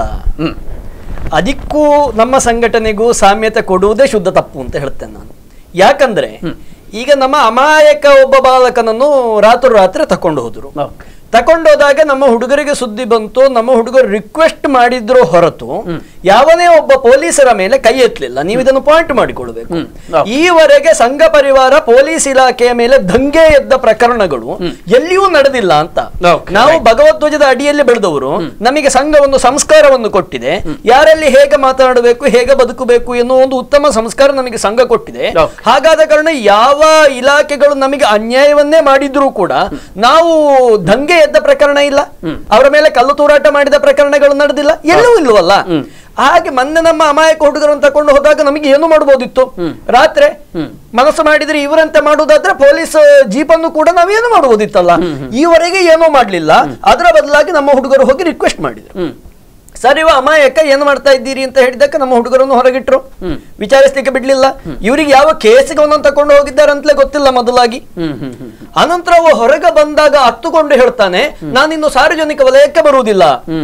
ಅದಕ್ಕೂ ನಮ್ಮ ಸಂಘಟನೆಗೂ ಸಾಮ್ಯತೆ ಕೊಡುವುದೇ ಶುದ್ಧ ತಪ್ಪು ಅಂತ ಹೇಳ್ತೇನೆ ನಾನು. ಯಾಕಂದ್ರೆ ಈಗ ನಮ್ಮ ಅಮಾಯಕ ಒಬ್ಬ ಬಾಲಕನನ್ನು ರಾತ್ರೋರಾತ್ರಿ ತಕೊಂಡು ಹೋದ್ರು. ತಕೊಂಡೋದಾಗ ನಮ್ಮ ಹುಡುಗರಿಗೆ ಸುದ್ದಿ ಬಂತು, ನಮ್ಮ ಹುಡುಗರು ರಿಕ್ವೆಸ್ಟ್ ಮಾಡಿದ್ರು ಹೊರತು ಯಾವನೇ ಒಬ್ಬ ಪೊಲೀಸರ ಮೇಲೆ ಕೈ ಎತ್ತಲಿಲ್ಲ. ನೀವು ಇದನ್ನು ಪಾಯಿಂಟ್ ಮಾಡಿಕೊಳ್ಬೇಕು. ಈವರೆಗೆ ಸಂಘ ಪರಿವಾರ ಪೊಲೀಸ್ ಇಲಾಖೆಯ ಮೇಲೆ ದಂಗೆ ಎದ್ದ ಪ್ರಕರಣಗಳು ಎಲ್ಲಿಯೂ ನಡೆದಿಲ್ಲ ಅಂತ. ನಾವು ಭಗವದ್ಧ್ವಜದ ಅಡಿಯಲ್ಲಿ ಬೆಳೆದವರು, ನಮಗೆ ಸಂಘ ಒಂದು ಸಂಸ್ಕಾರವನ್ನು ಕೊಟ್ಟಿದೆ. ಯಾರಲ್ಲಿ ಹೇಗೆ ಮಾತನಾಡಬೇಕು, ಹೇಗೆ ಬದುಕಬೇಕು ಎನ್ನುವ ಒಂದು ಉತ್ತಮ ಸಂಸ್ಕಾರ ನಮಗೆ ಸಂಘ ಕೊಟ್ಟಿದೆ. ಹಾಗಾದ ಕಾರಣ ಯಾವ ಇಲಾಖೆಗಳು ನಮಗೆ ಅನ್ಯಾಯವನ್ನೇ ಮಾಡಿದ್ರೂ ಕೂಡ ನಾವು ದಂಗೆ ಎದ್ದ ಪ್ರಕರಣ ಇಲ್ಲ, ಅವರ ಮೇಲೆ ಕಲ್ಲು ತೂರಾಟ ಮಾಡಿದ ಪ್ರಕರಣಗಳು ನಡೆದಿಲ್ಲ, ಎಲ್ಲವೂ ಇಲ್ವಲ್ಲ. ಹಾಗೆ ಮೊನ್ನೆ ನಮ್ಮ ಅಮಾಯಕ ಹುಡುಗರನ್ನು ತಕೊಂಡು ಹೋದಾಗ ನಮಗೆ ಏನು ಮಾಡಬಹುದಿತ್ತು? ರಾತ್ರಿ ಮನಸ್ಸು ಮಾಡಿದ್ರೆ ಇವರಂತೆ ಮಾಡುವುದಾದ್ರೆ ಪೊಲೀಸ್ ಜೀಪನ್ನು ಕೂಡ ನಾವೇನು ಮಾಡಬಹುದಿತ್ತಲ್ಲ. ಈವರೆಗೆ ಏನೂ ಮಾಡ್ಲಿಲ್ಲ. ಅದರ ಬದಲಾಗಿ ನಮ್ಮ ಹುಡುಗರು ಹೋಗಿ ರಿಕ್ವೆಸ್ಟ್ ಮಾಡಿದ್ರು. ಸರ್, ಇವ ಅಮಾಯಕ ಏನು ಮಾಡ್ತಾ ಇದ್ದೀರಿ ಅಂತ ಹೇಳಿದಕ್ಕೆ ನಮ್ಮ ಹುಡುಗರನ್ನು ಹೊರಗಿಟ್ರು, ವಿಚಾರಿಸ್ಲಿಕ್ಕೆ ಬಿಡ್ಲಿಲ್ಲ. ಇವ್ರಿಗೆ ಯಾವ ಕೇಸಿಗೆ ಒಂದೊಂದು ತಕೊಂಡು ಹೋಗಿದ್ದಾರೆ ಅಂತಲೇ ಗೊತ್ತಿಲ್ಲ ಮೊದಲಾಗಿ. ಅನಂತರ ಅವ ಹೊರಗೆ ಬಂದಾಗ ಹತ್ತುಕೊಂಡು ಹೇಳ್ತಾನೆ, ನಾನಿನ್ನು ಸಾರ್ವಜನಿಕ ವಲಯಕ್ಕೆ ಬರುವುದಿಲ್ಲ,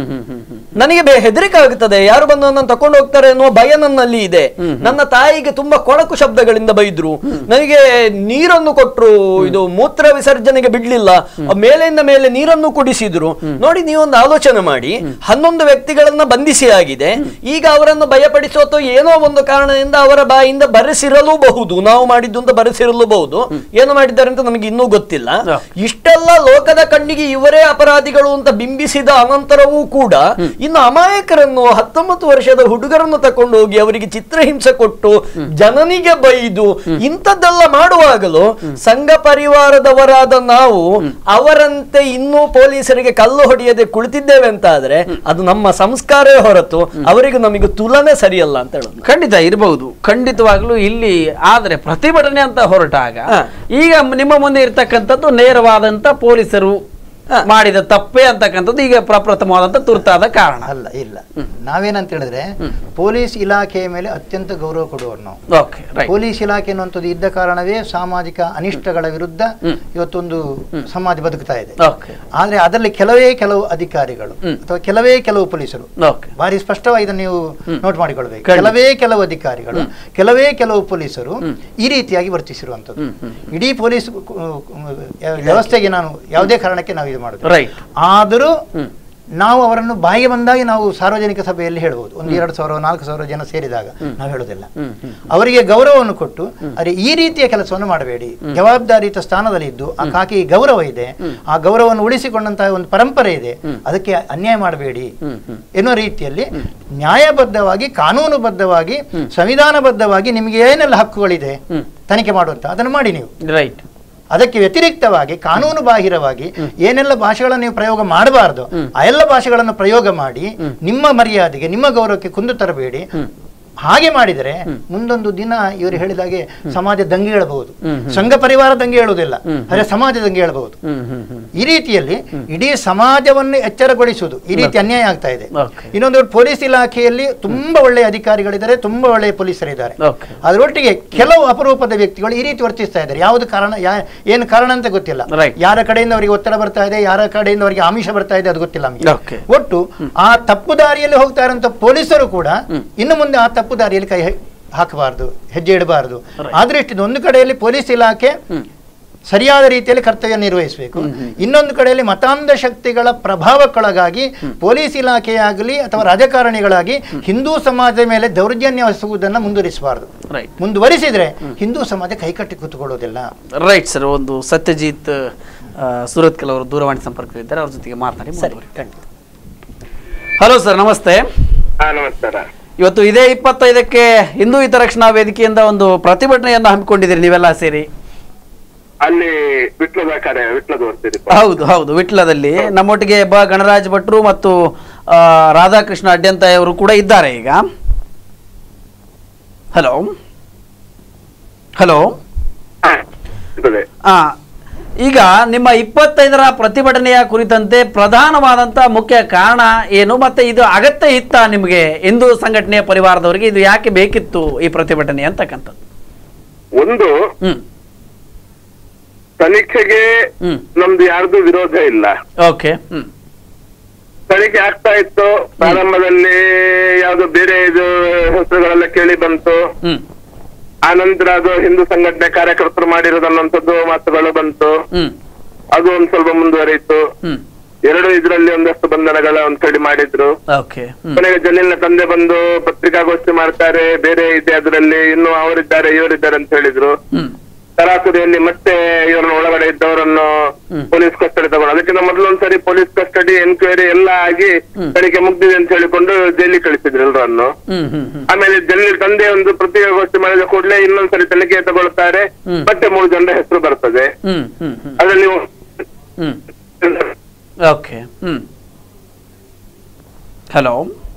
ನನಗೆ ಹೆದರಿಕೆ ಆಗುತ್ತದೆ, ಯಾರು ಬಂದು ನನ್ನ ತಕೊಂಡು ಹೋಗ್ತಾರೆ ಅನ್ನುವ ಭಯ ನನ್ನಲ್ಲಿ ಇದೆ. ನನ್ನ ತಾಯಿಗೆ ತುಂಬಾ ಕೊಳಕು ಶಬ್ದಗಳಿಂದ ಬೈದ್ರು, ನನಗೆ ನೀರನ್ನು ಕೊಟ್ರು, ಇದು ಮೂತ್ರ ವಿಸರ್ಜನೆಗೆ ಬಿಡ್ಲಿಲ್ಲ, ಮೇಲಿಂದ ಮೇಲೆ ನೀರನ್ನು ಕುಡಿಸಿದ್ರು. ನೋಡಿ, ನೀವೊಂದು ಆಲೋಚನೆ ಮಾಡಿ, ಹನ್ನೊಂದು ವ್ಯಕ್ತಿಗಳನ್ನ ಬಂಧಿಸಿ ಆಗಿದೆ. ಈಗ ಅವರನ್ನು ಭಯಪಡಿಸೋ ಅಥವಾ ಏನೋ ಒಂದು ಕಾರಣದಿಂದ ಅವರ ಬಾಯಿಂದ ಬರೆಸಿರಲೂಬಹುದು, ನಾವು ಮಾಡಿದ್ದು ಅಂತ ಬರೆಸಿರಲೂಬಹುದು. ಏನು ಮಾಡಿದ್ದಾರೆ ಅಂತ ನಮಗೆ ಇನ್ನೂ ಗೊತ್ತಿಲ್ಲ. ಇಷ್ಟೆಲ್ಲ ಲೋಕದ ಕಣ್ಣಿಗೆ ಇವರೇ ಅಪರಾಧಿಗಳು ಅಂತ ಬಿಂಬಿಸಿದ ಅನಂತರವೂ ಕೂಡ ಇನ್ನು ಅಮಾಯಕರನ್ನು, ಹತ್ತೊಂಬತ್ತು ವರ್ಷದ ಹುಡುಗರನ್ನು ತಕೊಂಡು ಹೋಗಿ ಅವರಿಗೆ ಚಿತ್ರಹಿಂಸೆ ಕೊಟ್ಟು ಜನನಿಗೆ ಬೈದು ಇಂಥದ್ದೆಲ್ಲ ಮಾಡುವಾಗಲೂ ಸಂಘ ಪರಿವಾರದವರಾದ ನಾವು ಅವರಂತೆ ಇನ್ನೂ ಪೊಲೀಸರಿಗೆ ಕಲ್ಲು ಹೊಡೆಯದೆ ಕುಳಿತಿದ್ದೇವೆ ಅಂತ ಆದ್ರೆ ಅದು ನಮ್ಮ ಸಂಸ್ಕಾರವೇ ಹೊರತು ಅವರಿಗೆ ನಮಗೆ ತುಲನೆ ಸರಿಯಲ್ಲ ಅಂತ ಹೇಳೋದು. ಖಂಡಿತ ಇರಬಹುದು, ಖಂಡಿತವಾಗ್ಲೂ. ಇಲ್ಲಿ ಆದ್ರೆ ಪ್ರತಿಭಟನೆ ಅಂತ ಹೊರಟಾಗ ಈಗ ನಿಮ್ಮ ಮುಂದೆ ಇರ್ತಕ್ಕಂಥದ್ದು ನೇರವಾದಂತ ಪೊಲೀಸರು ಮಾಡಿದ ತಪ್ಪೇ ಅಂತಕ್ಕಂಥದ್ದು ಈಗ ಪ್ರಪ್ರಥಮವಾದಂತ ತುರ್ತಾದ ಕಾರಣ ಅಲ್ಲ. ಇಲ್ಲ, ನಾವೇನಂತ ಹೇಳಿದ್ರೆ ಪೊಲೀಸ್ ಇಲಾಖೆಯ ಮೇಲೆ ಅತ್ಯಂತ ಗೌರವ ಕೊಡುವರು ನಾವು. ಪೊಲೀಸ್ ಇಲಾಖೆ ಅನ್ನುವಂಥದ್ದು ಇದ್ದ ಕಾರಣವೇ ಸಾಮಾಜಿಕ ಅನಿಷ್ಟಗಳ ವಿರುದ್ಧ ಇವತ್ತೊಂದು ಸಮಾಜ ಬದುಕ್ತಾ ಇದೆ. ಆದ್ರೆ ಅದರಲ್ಲಿ ಕೆಲವೇ ಕೆಲವು ಅಧಿಕಾರಿಗಳು ಅಥವಾ ಕೆಲವೇ ಕೆಲವು ಪೊಲೀಸರು, ಬಾರಿ ಸ್ಪಷ್ಟವಾಗಿ ಇದನ್ನು ನೀವು ನೋಟ್ ಮಾಡಿಕೊಳ್ಬೇಕು, ಕೆಲವೇ ಕೆಲವು ಅಧಿಕಾರಿಗಳು, ಕೆಲವೇ ಕೆಲವು ಪೊಲೀಸರು ಈ ರೀತಿಯಾಗಿ ವರ್ತಿಸಿರುವಂಥದ್ದು. ಇಡೀ ಪೊಲೀಸ್ ವ್ಯವಸ್ಥೆಗೆ ನಾನು ಯಾವುದೇ ಕಾರಣಕ್ಕೆ ನಾವು ಆದರೂ ನಾವು ಅವರನ್ನು ಬಾಯಿಗೆ ಬಂದಾಗಿ ನಾವು ಸಾರ್ವಜನಿಕ ಸಭೆಯಲ್ಲಿ ಹೇಳಬಹುದು. ಒಂದು ಎರಡು ಸಾವಿರ ನಾಲ್ಕು ಸಾವಿರ ಜನ ಸೇರಿದಾಗ ನಾವು ಹೇಳುವುದಿಲ್ಲ. ಅವರಿಗೆ ಗೌರವವನ್ನು ಕೊಟ್ಟು ಅರೆ ಈ ರೀತಿಯ ಕೆಲಸವನ್ನು ಮಾಡಬೇಡಿ, ಜವಾಬ್ದಾರಿಯುತ ಸ್ಥಾನದಲ್ಲಿ ಇದ್ದು ಆ ಖಾಕಿ ಗೌರವ ಇದೆ, ಆ ಗೌರವವನ್ನು ಉಳಿಸಿಕೊಂಡಂತಹ ಒಂದು ಪರಂಪರೆ ಇದೆ, ಅದಕ್ಕೆ ಅನ್ಯಾಯ ಮಾಡಬೇಡಿ ಎನ್ನುವ ರೀತಿಯಲ್ಲಿ ನ್ಯಾಯಬದ್ಧವಾಗಿ, ಕಾನೂನುಬದ್ಧವಾಗಿ, ಸಂವಿಧಾನಬದ್ಧವಾಗಿ ನಿಮಗೆ ಏನೆಲ್ಲ ಹಕ್ಕುಗಳಿದೆ ತನಿಖೆ ಮಾಡುವಂತ ಅದನ್ನು ಮಾಡಿ ನೀವು. ರೈಟ್. ಅದಕ್ಕೆ ವ್ಯತಿರಿಕ್ತವಾಗಿ ಕಾನೂನು ಬಾಹಿರವಾಗಿ ಏನೆಲ್ಲ ಭಾಷೆಗಳನ್ನು ನೀವು ಪ್ರಯೋಗ ಮಾಡಬಾರದು ಆ ಎಲ್ಲ ಭಾಷೆಗಳನ್ನು ಪ್ರಯೋಗ ಮಾಡಿ ನಿಮ್ಮ ಮರ್ಯಾದೆಗೆ, ನಿಮ್ಮ ಗೌರವಕ್ಕೆ ಕುಂದು ತರಬೇಡಿ. ಹಾಗೆ ಮಾಡಿದರೆ ಮುಂದೊಂದು ದಿನ ಇವರು ಹೇಳಿದಾಗೆ ಸಮಾಜ ದಂಗೆ ಹೇಳಬಹುದು. ಸಂಘ ಪರಿವಾರ ದಂಗೆ ಹೇಳುವುದಿಲ್ಲ, ಆದರೆ ಸಮಾಜ ದಂಗೆ ಹೇಳಬಹುದು. ಈ ರೀತಿಯಲ್ಲಿ ಇಡೀ ಸಮಾಜವನ್ನು ಎಚ್ಚರಗೊಳಿಸುವುದು ಈ ರೀತಿ ಅನ್ಯಾಯ ಆಗ್ತಾ ಇದೆ. ಇನ್ನೊಂದು ಪೊಲೀಸ್ ಇಲಾಖೆಯಲ್ಲಿ ತುಂಬಾ ಒಳ್ಳೆಯ ಅಧಿಕಾರಿಗಳಿದ್ದಾರೆ, ತುಂಬಾ ಒಳ್ಳೆಯ ಪೊಲೀಸರಿದ್ದಾರೆ. ಅದರೊಟ್ಟಿಗೆ ಕೆಲವು ಅಪರೂಪದ ವ್ಯಕ್ತಿಗಳು ಈ ರೀತಿ ವರ್ತಿಸ್ತಾ ಇದ್ದಾರೆ. ಯಾವುದು ಕಾರಣ, ಏನು ಕಾರಣ ಅಂತ ಗೊತ್ತಿಲ್ಲ. ಯಾರ ಕಡೆಯಿಂದ ಅವರಿಗೆ ಒತ್ತಡ ಬರ್ತಾ ಇದೆ, ಯಾರ ಕಡೆಯಿಂದ ಅವರಿಗೆ ಆಮಿಷ ಬರ್ತಾ ಇದೆ ಅದು ಗೊತ್ತಿಲ್ಲ ನಮಗೆ. ಒಟ್ಟು ಆ ತಪ್ಪು ದಾರಿಯಲ್ಲಿ ಹೋಗ್ತಾ ಇರುವಂತ ಪೊಲೀಸರು ಕೂಡ ಇನ್ನು ಮುಂದೆ ಆ ತಪ್ಪು ದಾರಿಯಲ್ಲಿ ಕೈ ಹಾಕಬಾರದು, ಹೆಜ್ಜೆ ಇಡಬಾರದು. ಆದ್ರೆ ಇಷ್ಟಿದೆ, ಒಂದು ಕಡೆಯಲ್ಲಿ ಪೊಲೀಸ್ ಇಲಾಖೆ ಸರಿಯಾದ ರೀತಿಯಲ್ಲಿ ಕರ್ತವ್ಯ ನಿರ್ವಹಿಸಬೇಕು. ಇನ್ನೊಂದು ಕಡೆಯಲ್ಲಿ ಮತಾಂಧ ಶಕ್ತಿಗಳ ಪ್ರಭಾವಕ್ಕೊಳಗಾಗಿ ಪೊಲೀಸ್ ಇಲಾಖೆಯಾಗಲಿ ಅಥವಾ ರಾಜಕಾರಣಿಗಳಾಗಿ ಹಿಂದೂ ಸಮಾಜದ ಮೇಲೆ ದೌರ್ಜನ್ಯ ಎಸಗುವುದನ್ನು ಮುಂದುವರಿಸಬಾರದು. ಮುಂದುವರಿಸಿದ್ರೆ ಹಿಂದೂ ಸಮಾಜ ಕೈಕಟ್ಟಿ ಕೂತ್ಕೊಳ್ಳೋದಿಲ್ಲ. Right sir. ಒಂದು ಸತ್ಯಜಿತ್ ಸೂರತ್ಕಲ್ ಅವರು ದೂರವಾಣಿ ಸಂಪರ್ಕದಲ್ಲಿದ್ದಾರೆ, ಅವ್ರ ಜೊತೆಗೆ ಮಾತನಾಡಿ. ಹಲೋ ಸರ್, ನಮಸ್ತೆ. ನಮಸ್ಕಾರ. ಇವತ್ತು ಇದೇ ಇಪ್ಪತ್ತೈದಕ್ಕೆ ಹಿಂದೂ ಹಿತರಕ್ಷಣಾ ವೇದಿಕೆಯಿಂದ ಒಂದು ಪ್ರತಿಭಟನೆಯನ್ನು ಹಮ್ಮಿಕೊಂಡಿದ್ದೀರಿ ನೀವೆಲ್ಲ ಸೇರಿ. ಅಲ್ಲಿ ವಿಟ್ಲದ ಕಾರ್ಯ ವಿಟ್ಲದ ಹೌದು ಹೌದು ವಿಟ್ಲದಲ್ಲಿ ನಮ್ಮೊಟ್ಟಿಗೆ ಬ ಗಣರಾಜ್ ಭಟ್ರು ಮತ್ತು ರಾಧಾಕೃಷ್ಣ ಅಡ್ಯಂತ ಅವರು ಕೂಡ ಇದ್ದಾರೆ ಈಗ. ಹಲೋ ಹಲೋ ಆ ಈಗ ನಿಮ್ಮ ಇಪ್ಪತ್ತೈದರ ಪ್ರತಿಭಟನೆಯ ಕುರಿತಂತೆ ಪ್ರಧಾನವಾದಂತ ಮುಖ್ಯ ಕಾರಣ ಏನು, ಮತ್ತೆ ಇದು ಅಗತ್ಯ ಇತ್ತ ನಿಮಗೆ ಹಿಂದೂ ಸಂಘಟನೆಯ ಪರಿವಾರದವರಿಗೆ, ಇದು ಯಾಕೆ ಬೇಕಿತ್ತು ಈ ಪ್ರತಿಭಟನೆ ಅಂತಕ್ಕಂಥದ್ದು? ಒಂದು, ತನಿಖೆಗೆ ನಮ್ದು ಯಾರ್ದು ವಿರೋಧ ಇಲ್ಲ. ಓಕೆ. ತನಿಖೆ ಆಗ್ತಾ ಇತ್ತು. ಪ್ರಾರಂಭದಲ್ಲಿ ಯಾವ್ದು ಬೇರೆ ಇದು ಹೆಸರುಗಳೆಲ್ಲ ಕೇಳಿ ಬಂತು. ಆ ನಂತರ ಅದು ಹಿಂದೂ ಸಂಘಟನೆ ಕಾರ್ಯಕರ್ತರು ಮಾಡಿರೋದನ್ನಂಥದ್ದು ಮಾತುಗಳು ಬಂತು. ಅದು ಒಂದ್ ಸ್ವಲ್ಪ ಮುಂದುವರಿಯಿತು. ಎರಡು ಇದ್ರಲ್ಲಿ ಒಂದಷ್ಟು ಬಂಧನಗಳ ಒಂದ್ ಕಡೆ ಮಾಡಿದ್ರು. ಕೊನೆಗೆ ಜಲೀಲ್ನ ತಂದೆ ಬಂದು ಪತ್ರಿಕಾಗೋಷ್ಠಿ ಮಾಡ್ತಾರೆ, ಬೇರೆ ಇದೆ ಅದರಲ್ಲಿ, ಇನ್ನು ಅವರಿದ್ದಾರೆ ಇವರಿದ್ದಾರೆ ಅಂತ ಹೇಳಿದ್ರು. ತರಾತುರಿಯಲ್ಲಿ ಮತ್ತೆ ಇವರನ್ನ ಒಳಗಡೆ ಇದ್ದವರನ್ನು ಪೊಲೀಸ್ ಕಸ್ಟಡಿ ತಗೊಂಡು, ಅದಕ್ಕಿಂತ ಮೊದಲೊಂದ್ಸರಿ ಪೊಲೀಸ್ ಕಸ್ಟಡಿ ಎನ್ಕ್ವೈರಿ ಎಲ್ಲ ಆಗಿ ತನಿಖೆ ಮುಗ್ದಿದೆ ಅಂತ ಹೇಳಿಕೊಂಡು ಜೈಲಿಗೆ ಕಳಿಸಿದ್ರು ಎಲ್ಲರನ್ನು. ಆಮೇಲೆ ಜೈಲಿನ ತಂದೆ ಒಂದು ಪತ್ರಿಕಾಗೋಷ್ಠಿ ಮಾಡಿದ ಕೂಡಲೇ ಇನ್ನೊಂದ್ಸರಿ ತನಿಖೆ ತಗೊಳ್ತಾರೆ, ಮತ್ತೆ ಮೂರು ಜನರ ಹೆಸರು ಬರ್ತದೆ. ಅದ್ರಲ್ಲಿ ಓಕೆ. ಹಲೋ,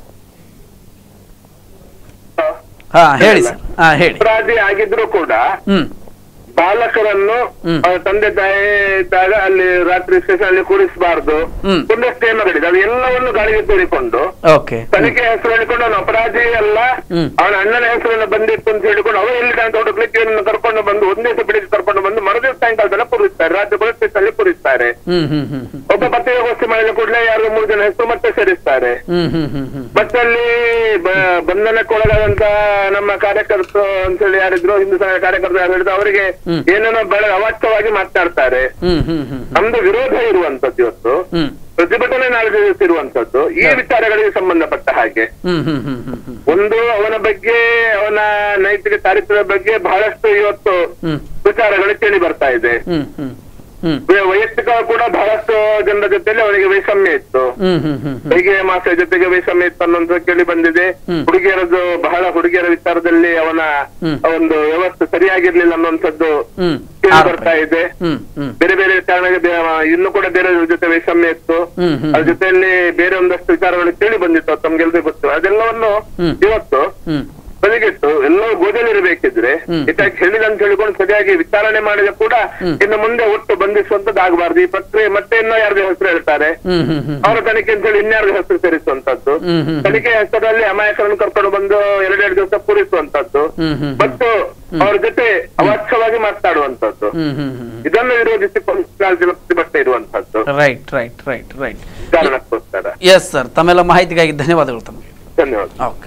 ಹಾ ಹೇಳಿ ಸರ್. ಹಾ ಹೇಳಿ. ಅಪರಾಧಿ ಆಗಿದ್ರು ಕೂಡ ಬಾಲಕರನ್ನು ತಂದೆ ತಾಯಿ ಇದ್ದಾಗ ಅಲ್ಲಿ ರಾತ್ರಿ ಸ್ಟೇಷನ್ ಅಲ್ಲಿ ಕೂರಿಸಬಾರ್ದು, ಪುಣ್ಯ ಸ್ಟೇ ಮಾಡಿದೆ. ಅದು ಎಲ್ಲವನ್ನು ಗಾಳಿಗೆ ತೋರಿಕೊಂಡು ತನಿಖೆ ಹೆಸರು ಹೇಳಿಕೊಂಡು ಅವನು ಅಪರಾಧಿ ಅಲ್ಲ, ಅವನ ಅಣ್ಣನ ಹೆಸರನ್ನು ಬಂದಿತ್ತು ಅಂತ ಹೇಳಿಕೊಂಡು ಅವರು ಎಲ್ಲಿ ಅಂತ ಹುಡುಕ್ಲಿಕ್ಕೆ ಕರ್ಕೊಂಡು ಬಂದು ಒಂದೇ ಬಿಡಿಸಿ ಕರ್ಕೊಂಡು ಬಂದು ಮರುದಿವಸ ಸಾಯಂಕಾಲದಲ್ಲ ಪೂರಿಸ್ತಾರೆ, ರಾತ್ರಿ ಪೊಲೀಸ್ ಸ್ಟೇಷನ್ ಅಲ್ಲಿ ಪೂರಿಸ್ತಾರೆ. ಒಬ್ಬ ಪತ್ರಿಕಾಗೋಷ್ಠಿ ಮಾಡಿದ ಕೂಡಲೇ ಯಾರು ಮೂರು ಜನ ಹೆಸರು ಮತ್ತೆ ಸೇರಿಸ್ತಾರೆ. ಮತ್ತೆ ಅಲ್ಲಿ ಬಂಧನಕ್ಕೊಳಗಾದಂತ ನಮ್ಮ ಕಾರ್ಯಕರ್ತರು ಅಂತ ಹೇಳಿ ಯಾರಿದ್ರು, ಹಿಂದೂ ಸಂಘ ಕಾರ್ಯಕರ್ತರು ಯಾರು ಹೇಳಿದ್ರು, ಅವರಿಗೆ ಏನೇನೋ ಬಹಳ ಅವಾಚ್ಯವಾಗಿ ಮಾತನಾಡ್ತಾರೆ. ನಮ್ದು ವಿರೋಧ ಇರುವಂತದ್ದು ಇವತ್ತು, ಪ್ರತಿಭಟನೆ ನಡೆಸಿರುವಂತದ್ದು ಈ ವಿಚಾರಗಳಿಗೆ ಸಂಬಂಧಪಟ್ಟ ಹಾಗೆ. ಒಂದು, ಅವನ ಬಗ್ಗೆ, ಅವನ ನೈತಿಕ ಚಾರಿತ್ರ್ಯದ ಬಗ್ಗೆ ಬಹಳಷ್ಟು ಇವತ್ತು ವಿಚಾರಗಳು ಕೇಳಿ ಬರ್ತಾ ಇದೆ. ವೈಯಕ್ತಿಕ ಕೂಡ ಬಹಳಷ್ಟು ಜನರ ಜೊತೆಲಿ ಅವನಿಗೆ ವೈಷಮ್ಯ ಇತ್ತು, ಹೀಗೆ ಮಾಸ ಜೊತೆಗೆ ವೈಷಮ್ಯ ಇತ್ತು ಅನ್ನೋದು ಕೇಳಿ ಬಂದಿದೆ. ಹುಡುಗಿಯರದ್ದು ಬಹಳ ಹುಡುಗಿಯರ ವಿಚಾರದಲ್ಲಿ ಅವನ ಒಂದು ವ್ಯವಸ್ಥೆ ಸರಿಯಾಗಿರ್ಲಿಲ್ಲ ಅನ್ನುವಂಥದ್ದು ಕೇಳಿ ಬರ್ತಾ ಇದೆ. ಬೇರೆ ಬೇರೆ ಕಾರಣಕ್ಕೆ ಇನ್ನು ಕೂಡ ಬೇರೆ ಜೊತೆ ವೈಷಮ್ಯ ಇತ್ತು, ಅದ್ರ ಜೊತೆಯಲ್ಲಿ ಬೇರೆ ಒಂದಷ್ಟು ವಿಚಾರಗಳು ಕೇಳಿ ಬಂದಿತ್ತು, ತಮ್ಗೆಲ್ರಿಗೂ ಗೊತ್ತು. ಅದೆಲ್ಲವನ್ನು ಇವತ್ತು ಬದಿಗಿಟ್ಟು ಎಲ್ಲವೂ ಗೋಜಲಿರಬೇಕಿದ್ರೆ ಇದಾಗಿ ಹೇಳಿದ ಅಂತ ಹೇಳಿಕೊಂಡು ಸರಿಯಾಗಿ ವಿಚಾರಣೆ ಮಾಡಿದ ಕೂಡ ಇನ್ನು ಮುಂದೆ ಒಟ್ಟು ಬಂಧಿಸುವಂತದ್ದು ಆಗಬಾರ್ದು. ಈ ಪ್ರಕ್ರಿಯೆ ಮತ್ತೆ ಇನ್ನೂ ಯಾರ್ದು ಹೆಸರು ಹೇಳ್ತಾರೆ, ಅವರ ತನಿಖೆ ಅಂತ ಹೇಳಿ ಇನ್ಯಾರ್ದು ಹೆಸರು ಸೇರಿಸುವಂತದ್ದು, ತನಿಖೆ ಹೆಸರಲ್ಲಿ ಅಮಾಯಕರನ್ನು ಕರ್ಕೊಂಡು ಬಂದು ಎರಡೆರಡು ದಿವಸ ಪೂರೈಸುವಂತದ್ದು ಮತ್ತು ಅವ್ರ ಜೊತೆ ಅವಾಚ್ಯವಾಗಿ ಮಾತನಾಡುವಂತದ್ದು, ಇದನ್ನು ವಿರೋಧಿಸಿ ಪ್ರತಿಭಟನೆ ಇರುವಂತದ್ದು ರೈಟ್ ರೈಟ್ ರೈಟ್ ರೈಟ್ ಕಾರಣಕ್ಕೋಸ್ಕರ. ಎಸ್ ಸರ್, ತಮ್ಮೆಲ್ಲ ಮಾಹಿತಿಗಾಗಿ ಧನ್ಯವಾದಗಳು ತಮಗೆ. ಧನ್ಯವಾದ. ಓಕೆ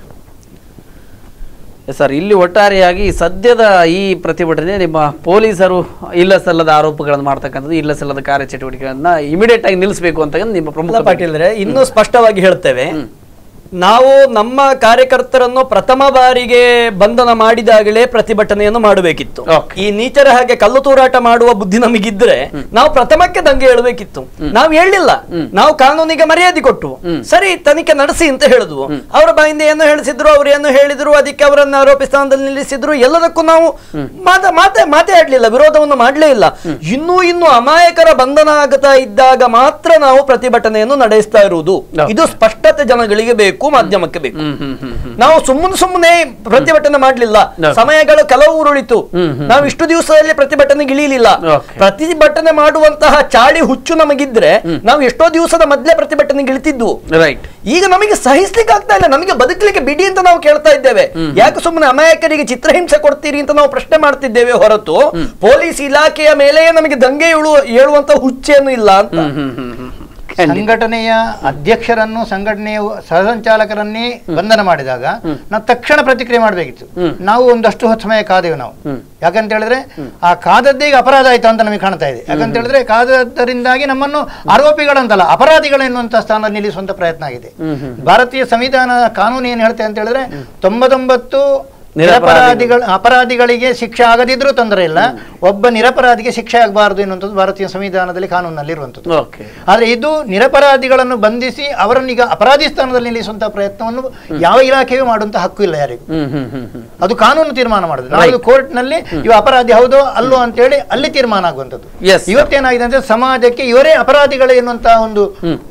ಸರ್, ಇಲ್ಲಿ ಒಟ್ಟಾರೆಯಾಗಿ ಸದ್ಯದ ಈ ಪ್ರತಿಭಟನೆ ನಿಮ್ಮ ಪೊಲೀಸರು ಇಲ್ಲ ಸಲ್ಲದ ಆರೋಪಗಳನ್ನು ಮಾಡ್ತಕ್ಕಂಥದ್ದು, ಇಲ್ಲ ಸಲ್ಲದ ಕಾರ್ಯಚಟುವಟಿಕೆಗಳನ್ನ ಇಮಿಡಿಯೇಟ್ ಆಗಿ ನಿಲ್ಲಿಸಬೇಕು ಅಂತ ನಿಮ್ಮ ಪ್ರಮುಖ ಪಾಟೀಲ್ ಇನ್ನೂ ಸ್ಪಷ್ಟವಾಗಿ ಹೇಳ್ತೇವೆ. ನಾವು ನಮ್ಮ ಕಾರ್ಯಕರ್ತರನ್ನು ಪ್ರಥಮ ಬಾರಿಗೆ ಬಂಧನ ಮಾಡಿದಾಗಲೇ ಪ್ರತಿಭಟನೆಯನ್ನು ಮಾಡಬೇಕಿತ್ತು. ಈ ನೀಚರ ಹಾಗೆ ಕಲ್ಲು ತೂರಾಟ ಮಾಡುವ ಬುದ್ಧಿ ನಮಗಿದ್ರೆ ನಾವು ಪ್ರಥಮಕ್ಕೆ ದಂಗೆ ಹೇಳಬೇಕಿತ್ತು. ನಾವು ಹೇಳಿಲ್ಲ, ನಾವು ಕಾನೂನಿಗೆ ಮರ್ಯಾದೆ ಕೊಟ್ಟು ಸರಿ ತನಿಖೆ ನಡೆಸಿ ಅಂತ ಹೇಳಿದ್ವು. ಅವರ ಬಾಯಿಂದ ಏನು ಹೇಳಿಸಿದ್ರು, ಅವ್ರು ಏನು ಹೇಳಿದ್ರು, ಅದಕ್ಕೆ ಅವರನ್ನು ಆರೋಪಿ ಸ್ಥಾನದಲ್ಲಿ ನಿಲ್ಲಿಸಿದ್ರು. ಎಲ್ಲದಕ್ಕೂ ನಾವು ಮಾತ ಮಾತೆ ಮಾತೇ ಆಡ್ಲಿಲ್ಲ, ವಿರೋಧವನ್ನು ಮಾಡಲೇ ಇಲ್ಲ. ಇನ್ನೂ ಇನ್ನು ಅಮಾಯಕರ ಬಂಧನ ಆಗ್ತಾ ಇದ್ದಾಗ ಮಾತ್ರ ನಾವು ಪ್ರತಿಭಟನೆಯನ್ನು ನಡೆಸ್ತಾ ಇರುವುದು. ಇದು ಸ್ಪಷ್ಟತೆ ಜನಗಳಿಗೆ ಬೇಕು, ಮಾಧ್ಯಮಕ್ಕೆ ಬೇಕು. ನಾವು ಸುಮ್ಮನೆ ಸುಮ್ಮನೆ ಪ್ರತಿಭಟನೆ ಮಾಡಲಿಲ್ಲ, ಸಮಯಗಳು ಕೆಲವು ಉರುಳಿತು. ನಾವು ಇಷ್ಟು ದಿವಸದಲ್ಲಿ ಪ್ರತಿಭಟನೆಗೆ ಇಳಿಯಲಿಲ್ಲ. ಪ್ರತಿಭಟನೆ ಮಾಡುವಂತಹ ಚಾಳಿ ಹುಚ್ಚು ನಮಗಿದ್ರೆ ನಾವು ಎಷ್ಟೋ ದಿವಸದ ಮೊದಲೇ ಪ್ರತಿಭಟನೆಗೆ ಇಳಿತಿದ್ವು. ಈಗ ನಮಗೆ ಸಹಿಸ್ಲಿಕ್ಕೆ ಆಗ್ತಾ ಇಲ್ಲ, ನಮಗೆ ಬದುಕಲಿಕ್ಕೆ ಬಿಡಿ ಅಂತ ನಾವು ಕೇಳ್ತಾ ಇದ್ದೇವೆ. ಯಾಕೆ ಸುಮ್ಮನೆ ಅಮಾಯಕರಿಗೆ ಚಿತ್ರಹಿಂಸೆ ಕೊಡ್ತೀರಿ ಅಂತ ನಾವು ಪ್ರಶ್ನೆ ಮಾಡ್ತಿದ್ದೇವೆ ಹೊರತು ಪೊಲೀಸ್ ಇಲಾಖೆಯ ಮೇಲೆ ನಮಗೆ ದಂಗೆ ಏಳುವ ಏಳುವಂತ ಹುಚ್ಚೇನು ಇಲ್ಲ ಅಂತ. ಸಂಘಟನೆಯ ಅಧ್ಯಕ್ಷರನ್ನು ಸಂಘಟನೆಯ ಸಹಸಂಚಾಲಕರನ್ನೇ ಬಂಧನ ಮಾಡಿದಾಗ ನಾವು ತಕ್ಷಣ ಪ್ರತಿಕ್ರಿಯೆ ಮಾಡಬೇಕಿತ್ತು. ನಾವು ಒಂದಷ್ಟು ಹೊತ್ತು ಸಮಯ ಕಾದೆವು ನಾವು. ಯಾಕಂತ ಹೇಳಿದ್ರೆ ಆ ಕಾದದ್ದೇ ಈಗ ಅಪರಾಧ ಆಯ್ತು ಅಂತ ನಮಗೆ ಕಾಣ್ತಾ ಇದೆ. ಯಾಕಂತ ಹೇಳಿದ್ರೆ ಕಾದದ್ದರಿಂದಾಗಿ ನಮ್ಮನ್ನು ಆರೋಪಿಗಳಂತಲ್ಲ ಅಪರಾಧಿಗಳು ಎನ್ನುವಂತ ಸ್ಥಾನ ನಿಲ್ಲಿಸುವಂತ ಪ್ರಯತ್ನ ಆಗಿದೆ. ಭಾರತೀಯ ಸಂವಿಧಾನ ಕಾನೂನು ಏನ್ ಹೇಳ್ತೇವೆ ಅಂತ ಹೇಳಿದ್ರೆ ತೊಂಬತ್ತೊಂಬತ್ತು ನಿರಪರಾಧಿಗಳ ಅಪರಾಧಿಗಳಿಗೆ ಶಿಕ್ಷೆ ಆಗದಿದ್ರೂ ತೊಂದರೆ ಇಲ್ಲ, ಒಬ್ಬ ನಿರಪರಾಧಿಗೆ ಶಿಕ್ಷೆ ಆಗಬಾರದು ಎನ್ನುವಂಥದ್ದು ಭಾರತೀಯ ಸಂವಿಧಾನದಲ್ಲಿ ಕಾನೂನಲ್ಲಿ ಇರುವಂಥದ್ದು. ಆದ್ರೆ ಇದು ನಿರಪರಾಧಿಗಳನ್ನು ಬಂಧಿಸಿ ಅವರನ್ನೀಗ ಅಪರಾಧಿ ಸ್ಥಾನದಲ್ಲಿ ನಿಲ್ಲಿಸುವಂತಹ ಪ್ರಯತ್ನವನ್ನು ಯಾವ ಇಲಾಖೆಯೂ ಮಾಡುವಂತ ಹಕ್ಕು ಇಲ್ಲ ಯಾರಿಗೂ. ಅದು ಕಾನೂನು ತೀರ್ಮಾನ ಮಾಡುದು. ನಾವು ಕೋರ್ಟ್ ನಲ್ಲಿ ಇವ ಅಪರಾಧಿ ಹೌದೋ ಅಲ್ಲೋ ಅಂತ ಹೇಳಿ ಅಲ್ಲಿ ತೀರ್ಮಾನ ಆಗುವಂಥದ್ದು. ಇವತ್ತೇನಾಗಿದೆ ಅಂದ್ರೆ ಸಮಾಜಕ್ಕೆ ಇವರೇ ಅಪರಾಧಿಗಳು ಎನ್ನುವಂತಹ ಒಂದು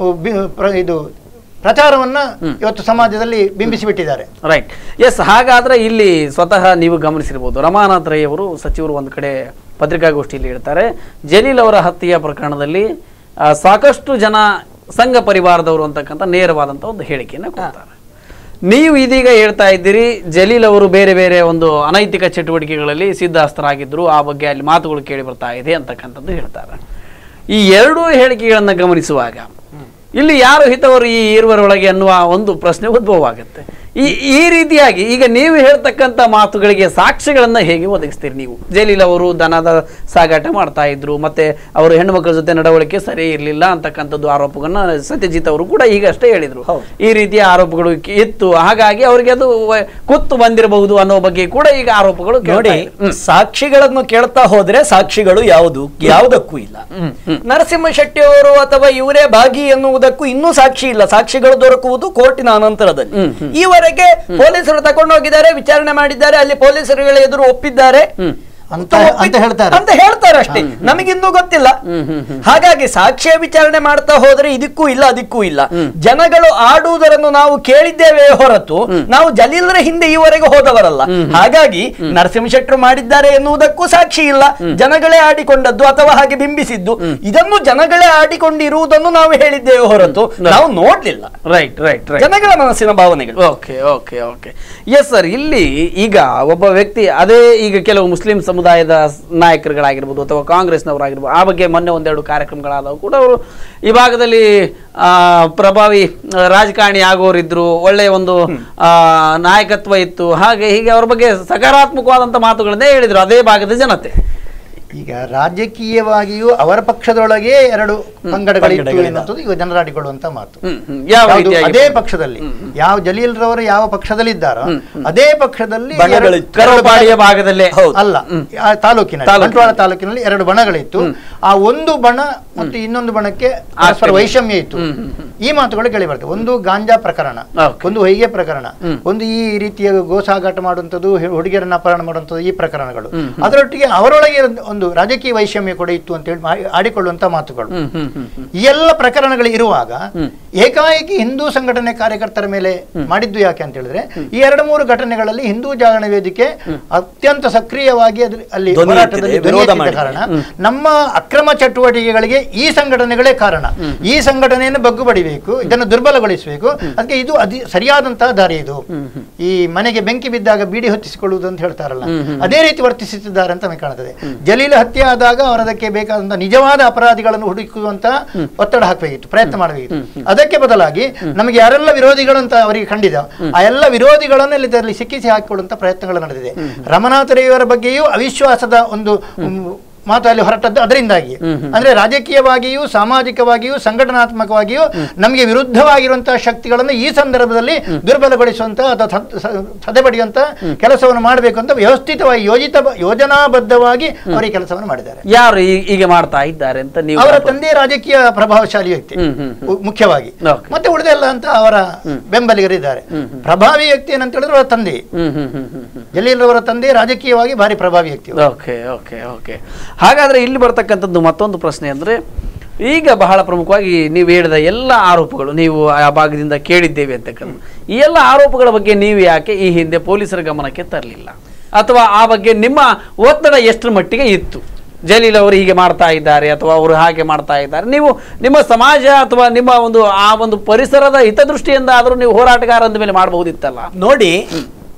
ಇದು ಪ್ರಚಾರವನ್ನ ಇವತ್ತು ಸಮಾಜದಲ್ಲಿ ಬಿಂಬಿಸಿಬಿಟ್ಟಿದ್ದಾರೆ. Right, yes. ಹಾಗಾದ್ರೆ ಇಲ್ಲಿ ಸ್ವತಃ ನೀವು ಗಮನಿಸಿರ್ಬೋದು, ರಮಾನಾಥ್ ರೈ ಅವರು ಸಚಿವರು ಒಂದು ಕಡೆ ಪತ್ರಿಕಾಗೋಷ್ಠಿಯಲ್ಲಿ ಹೇಳ್ತಾರೆ, ಜಲೀಲ್ ಅವರ ಹತ್ಯೆಯ ಪ್ರಕರಣದಲ್ಲಿ ಸಾಕಷ್ಟು ಜನ ಸಂಘ ಪರಿವಾರದವರು ಅಂತಕ್ಕಂಥ ನೇರವಾದಂಥ ಒಂದು ಹೇಳಿಕೆಯನ್ನು ಕೊಡ್ತಾರೆ. ನೀವು ಇದೀಗ ಹೇಳ್ತಾ ಇದ್ದೀರಿ ಜಲೀಲ್ ಅವರು ಬೇರೆ ಬೇರೆ ಒಂದು ಅನೈತಿಕ ಚಟುವಟಿಕೆಗಳಲ್ಲಿ ಸಿದ್ಧಹಸ್ತರಾಗಿದ್ದರು, ಆ ಬಗ್ಗೆ ಅಲ್ಲಿ ಮಾತುಗಳು ಕೇಳಿ ಬರ್ತಾ ಇದೆ ಅಂತಕ್ಕಂಥದ್ದು ಹೇಳ್ತಾರೆ. ಈ ಎರಡೂ ಹೇಳಿಕೆಗಳನ್ನು ಗಮನಿಸುವಾಗ ಇಲ್ಲಿ ಯಾರು ಹಿತವರು ಈ ಇರುವರೊಳಗೆ ಅನ್ನುವ ಒಂದು ಪ್ರಶ್ನೆ ಉದ್ಭವವಾಗುತ್ತೆ. ಈ ಈ ರೀತಿಯಾಗಿ ಈಗ ನೀವು ಹೇಳ್ತಕ್ಕಂಥ ಮಾತುಗಳಿಗೆ ಸಾಕ್ಷ್ಯಗಳನ್ನ ಹೇಗೆ ಒದಗಿಸ್ತೀರಿ ನೀವು? ಜಲೀಲ್ ಅವರು ದನದ ಸಾಗಾಟ ಮಾಡ್ತಾ ಇದ್ರು, ಮತ್ತೆ ಅವರು ಹೆಣ್ಣು ಮಕ್ಕಳ ಜೊತೆ ನಡವಳಿಕೆ ಸರಿ ಇರಲಿಲ್ಲ ಅಂತಕ್ಕಂಥದ್ದು ಆರೋಪಗಳನ್ನ ಸತ್ಯಜಿತ್ ಅವರು ಕೂಡ ಈಗಷ್ಟೇ ಹೇಳಿದ್ರು. ಈ ರೀತಿಯ ಆರೋಪಗಳು ಇತ್ತು, ಹಾಗಾಗಿ ಅವರಿಗೆ ಅದು ಕುತ್ತು ಬಂದಿರಬಹುದು ಅನ್ನೋ ಬಗ್ಗೆ ಕೂಡ ಈಗ ಆರೋಪಗಳು. ನೋಡಿ, ಸಾಕ್ಷಿಗಳನ್ನು ಕೇಳ್ತಾ ಹೋದ್ರೆ ಸಾಕ್ಷಿಗಳು ಯಾವುದು ಯಾವುದಕ್ಕೂ ಇಲ್ಲ. ನರಸಿಂಹ ಶೆಟ್ಟಿ ಅವರು ಅಥವಾ ಇವರೇ ಭಾಗಿ ಎನ್ನುವುದಕ್ಕೂ ಇನ್ನೂ ಸಾಕ್ಷಿ ಇಲ್ಲ. ಸಾಕ್ಷಿಗಳು ದೊರಕುವುದು ಕೋರ್ಟಿನ ಅನಂತರದಲ್ಲಿ. ಈವರೆಗೆ ಪೊಲೀಸರು ತಗೊಂಡು ಹೋಗಿದ್ದಾರೆ, ವಿಚಾರಣೆ ಮಾಡಿದ್ದಾರೆ, ಅಲ್ಲಿ ಪೊಲೀಸರುಗಳ ಎದುರು ಒಪ್ಪಿದ್ದಾರೆ ಅಂತ ಹೇಳ್ತಾರೆ ಅಂತ ಹೇಳ್ತಾರೆ ಅಷ್ಟೇ, ನಮಗಿನ್ನೂ ಗೊತ್ತಿಲ್ಲ. ಹಾಗಾಗಿ ಸಾಕ್ಷ್ಯ ವಿಚಾರಣೆ ಮಾಡ್ತಾ ಹೋದ್ರೆ ಇದಕ್ಕೂ ಇಲ್ಲ ಅದಕ್ಕೂ ಇಲ್ಲ. ಜನಗಳು ಆಡುವುದನ್ನು ನಾವು ಕೇಳಿದ್ದೇವೆ ಹೊರತು ನಾವು ಜಲೀಲ್ರ ಹಿಂದೆ ಈವರೆಗೆ ಹೋದವರಲ್ಲ. ಹಾಗಾಗಿ ನರಸಿಂಹ ಶೆಟ್ಟರು ಮಾಡಿದ್ದಾರೆ ಎನ್ನುವುದಕ್ಕೂ ಸಾಕ್ಷಿ ಇಲ್ಲ. ಜನಗಳೇ ಆಡಿಕೊಂಡದ್ದು ಅಥವಾ ಹಾಗೆ ಬಿಂಬಿಸಿದ್ದು, ಇದನ್ನು ಜನಗಳೇ ಆಡಿಕೊಂಡಿರುವುದನ್ನು ನಾವು ಹೇಳಿದ್ದೇವೆ ಹೊರತು ನಾವು ನೋಡ್ಲಿಲ್ಲ. ರೈಟ್ ರೈಟ್ ಜನಗಳ ಮನಸ್ಸಿನ ಭಾವನೆಗಳು. Okay okay okay yes sir. ಇಲ್ಲಿ ಈಗ ಒಬ್ಬ ವ್ಯಕ್ತಿ, ಅದೇ ಈಗ ಕೆಲವು ಮುಸ್ಲಿಂ ಸಮುದಾಯದ ನಾಯಕರುಗಳಾಗಿರ್ಬೋದು ಅಥವಾ ಕಾಂಗ್ರೆಸ್ನವರಾಗಿರ್ಬೋದು, ಆ ಬಗ್ಗೆ ಮೊನ್ನೆ ಒಂದೆರಡು ಕಾರ್ಯಕ್ರಮಗಳಾದವು ಕೂಡ ಅವರು ಈ ಭಾಗದಲ್ಲಿ ಪ್ರಭಾವಿ ರಾಜಕಾರಣಿ ಆಗೋರಿದ್ರು, ಒಳ್ಳೆಯ ಒಂದು ನಾಯಕತ್ವ ಇತ್ತು, ಹಾಗೆ ಹೀಗೆ ಅವ್ರ ಬಗ್ಗೆ ಸಕಾರಾತ್ಮಕವಾದಂಥ ಮಾತುಗಳನ್ನೇ ಹೇಳಿದ್ರು ಅದೇ ಭಾಗದ ಜನತೆ. ಈಗ ರಾಜಕೀಯವಾಗಿಯೂ ಅವರ ಪಕ್ಷದೊಳಗೆ ಎರಡು ಪಂಗಡಗಳಿತ್ತು ಎನ್ನುವುದು ಈಗ ಜನರಾಡಿಕೊಳ್ಳುವಂತ ಮಾತು. ಅದೇ ಪಕ್ಷದಲ್ಲಿ ಯಾವ ಜಲೀಲ್ ರವರು ಯಾವ ಪಕ್ಷದಲ್ಲಿ ಇದ್ದಾರೋ ಅದೇ ಪಕ್ಷದಲ್ಲಿ ಭಾಗದಲ್ಲೇ ಅಲ್ಲ, ತಾಲೂಕಿನ ಬಂಟ್ವಾಳ ತಾಲೂಕಿನಲ್ಲಿ ಎರಡು ಬಣಗಳಿತ್ತು. ಆ ಒಂದು ಬಣ ಮತ್ತು ಇನ್ನೊಂದು ಬಣಕ್ಕೆ ಪರಸ್ಪರ ವೈಷಮ್ಯ ಇತ್ತು. ಈ ಮಾತುಗಳು ಕೇಳಿ ಬರ್ತವೆ. ಒಂದು ಗಾಂಜಾ ಪ್ರಕರಣ, ಒಂದು ಹೊಯ್ಗೆ ಪ್ರಕರಣ, ಒಂದು ಈ ರೀತಿಯ ಗೋಸಾಗಾಟ ಮಾಡುವಂಥದ್ದು, ಹುಡುಗಿಯರನ್ನ ಅಪಹರಣ ಮಾಡುವಂಥದ್ದು, ಈ ಪ್ರಕರಣಗಳು. ಅದರೊಟ್ಟಿಗೆ ಅವರೊಳಗೆ ಒಂದು ರಾಜಕೀಯ ವೈಷಮ್ಯ ಕೂಡ ಇತ್ತು ಅಂತ ಹೇಳಿ ಆಡಿಕೊಳ್ಳುವಂತ ಮಾತುಗಳು. ಈ ಎಲ್ಲ ಪ್ರಕರಣಗಳು ಇರುವಾಗ ಏಕಾಏಕಿ ಹಿಂದೂ ಸಂಘಟನೆ ಕಾರ್ಯಕರ್ತರ ಮೇಲೆ ಮಾಡಿದ್ದು ಯಾಕೆ ಅಂತ ಹೇಳಿದ್ರೆ, ಈ ಎರಡು ಮೂರು ಘಟನೆಗಳಲ್ಲಿ ಹಿಂದೂ ಜಾಗರಣ ವೇದಿಕೆ ಅತ್ಯಂತ ಸಕ್ರಿಯವಾಗಿ ಅಲ್ಲಿ ಹೋರಾಟದಲ್ಲಿ ಧ್ವನಿಯೆತ್ತಿದ ಕಾರಣ ನಮ್ಮ ಅಕ್ರಮ ಚಟುವಟಿಕೆಗಳಿಗೆ ಈ ಸಂಘಟನೆಗಳೇ ಕಾರಣ. ಈ ಸಂಘಟನೆಯನ್ನು ಬಗ್ಗು ಬಡಿಬೇಕು, ಇದನ್ನು ದುರ್ಬಲಗೊಳಿಸಬೇಕು. ಅದಕ್ಕೆ ಇದು ಅದಿ ಸರಿಯಾದಂತಹ ದಾರಿ. ಇದು ಈ ಮನೆಗೆ ಬೆಂಕಿ ಬಿದ್ದಾಗ ಬೀಡಿ ಹೊತ್ತಿಸಿಕೊಳ್ಳುವುದು ಅಂತ ಹೇಳ್ತಾರಲ್ಲ, ಅದೇ ರೀತಿ ವರ್ತಿಸುತ್ತಿದ್ದಾರೆ ಅಂತ ನಮಗೆ ಕಾಣುತ್ತದೆ. ಜಲೀಲ್ ಹತ್ಯೆ ಆದಾಗ ಅವರದಕ್ಕೆ ಬೇಕಾದಂತಹ ನಿಜವಾದ ಅಪರಾಧಿಗಳನ್ನು ಹುಡುಕುವಂತ ಒತ್ತಡ ಹಾಕಬೇಕಿತ್ತು, ಪ್ರಯತ್ನ ಮಾಡಬೇಕಿತ್ತು. ಅದಕ್ಕೆ ಬದಲಾಗಿ ನಮಗೆ ಯಾರೆಲ್ಲ ವಿರೋಧಿಗಳು ಅಂತ ಅವರಿಗೆ ಕಂಡಿದ ಆ ಎಲ್ಲ ವಿರೋಧಿಗಳನ್ನು ಇದರಲ್ಲಿ ಸಿಕ್ಕಿಸಿ ಹಾಕಿಕೊಳ್ಳುವಂತ ಪ್ರಯತ್ನಗಳು ನಡೆದಿದೆ. ರಮನಾಥ ರೈ ಅವರ ಬಗ್ಗೆಯೂ ಅವಿಶ್ವಾಸದ ಒಂದು ಮಾತು ಅಲ್ಲಿ ಹೊರಟದ್ದು ಅದರಿಂದಾಗಿ. ಅಂದ್ರೆ ರಾಜಕೀಯವಾಗಿಯೂ ಸಾಮಾಜಿಕವಾಗಿಯೂ ಸಂಘಟನಾತ್ಮಕವಾಗಿಯೂ ನಮಗೆ ವಿರುದ್ಧವಾಗಿರುವಂತಹ ಶಕ್ತಿಗಳನ್ನು ಈ ಸಂದರ್ಭದಲ್ಲಿ ದುರ್ಬಲಗೊಳಿಸುವಂತ ಅಥವಾ ಸದೆಬಡಿಯುವಂತ ಕೆಲಸವನ್ನು ಮಾಡಬೇಕು ಅಂತ ವ್ಯವಸ್ಥಿತವಾಗಿ ಯೋಜಿತ ಯೋಜನಾಬದ್ಧವಾಗಿ ಅವರು ಈ ಕೆಲಸವನ್ನು ಮಾಡಿದ್ದಾರೆ. ಯಾರು ಈಗ ಮಾಡ್ತಾ ಇದ್ದಾರೆ ಅಂತ ನೀವು? ಅವರ ತಂದೆ ರಾಜಕೀಯ ಪ್ರಭಾವಶಾಲಿ ವ್ಯಕ್ತಿ ಮುಖ್ಯವಾಗಿ, ಮತ್ತೆ ಉಳಿದೆಲ್ಲ ಅಂತ ಅವರ ಬೆಂಬಲಿಗರಿದ್ದಾರೆ. ಪ್ರಭಾವಿ ವ್ಯಕ್ತಿ ಏನಂತ ಹೇಳಿದ್ರೆ ಅವರ ತಂದೆ ಜಲೀಲ್ ಅವರ ತಂದೆ ರಾಜಕೀಯವಾಗಿ ಭಾರಿ ಪ್ರಭಾವಿ ವ್ಯಕ್ತಿ. ಓಕೆ ಓಕೆ ಓಕೆ ಹಾಗಾದ್ರೆ ಇಲ್ಲಿ ಬರ್ತಕ್ಕಂಥದ್ದು ಮತ್ತೊಂದು ಪ್ರಶ್ನೆ ಅಂದ್ರೆ, ಈಗ ಬಹಳ ಪ್ರಮುಖವಾಗಿ ನೀವು ಹೇಳಿದ ಎಲ್ಲ ಆರೋಪಗಳು ನೀವು ಆ ಭಾಗದಿಂದ ಕೇಳಿದ್ದೇವೆ ಅಂತಕ್ಕಂಥ ಈ ಎಲ್ಲ ಆರೋಪಗಳ ಬಗ್ಗೆ ನೀವು ಯಾಕೆ ಈ ಹಿಂದೆ ಪೊಲೀಸರ ಗಮನಕ್ಕೆ ತರಲಿಲ್ಲ? ಅಥವಾ ಆ ಬಗ್ಗೆ ನಿಮ್ಮ ಒತ್ತಡ ಎಷ್ಟರ ಮಟ್ಟಿಗೆ ಇತ್ತು? ಜಲೀಲ್ ಅವರು ಹೀಗೆ ಮಾಡ್ತಾ ಇದ್ದಾರೆ ಅಥವಾ ಅವರು ಹಾಗೆ ಮಾಡ್ತಾ ಇದ್ದಾರೆ, ನೀವು ನಿಮ್ಮ ಸಮಾಜ ಅಥವಾ ನಿಮ್ಮ ಒಂದು ಆ ಒಂದು ಪರಿಸರದ ಹಿತದೃಷ್ಟಿಯಿಂದ ಆದರೂ ನೀವು ಹೋರಾಟಗಾರ ಅಂದ ಮೇಲೆ ಮಾಡಬಹುದಿತ್ತಲ್ಲ? ನೋಡಿ,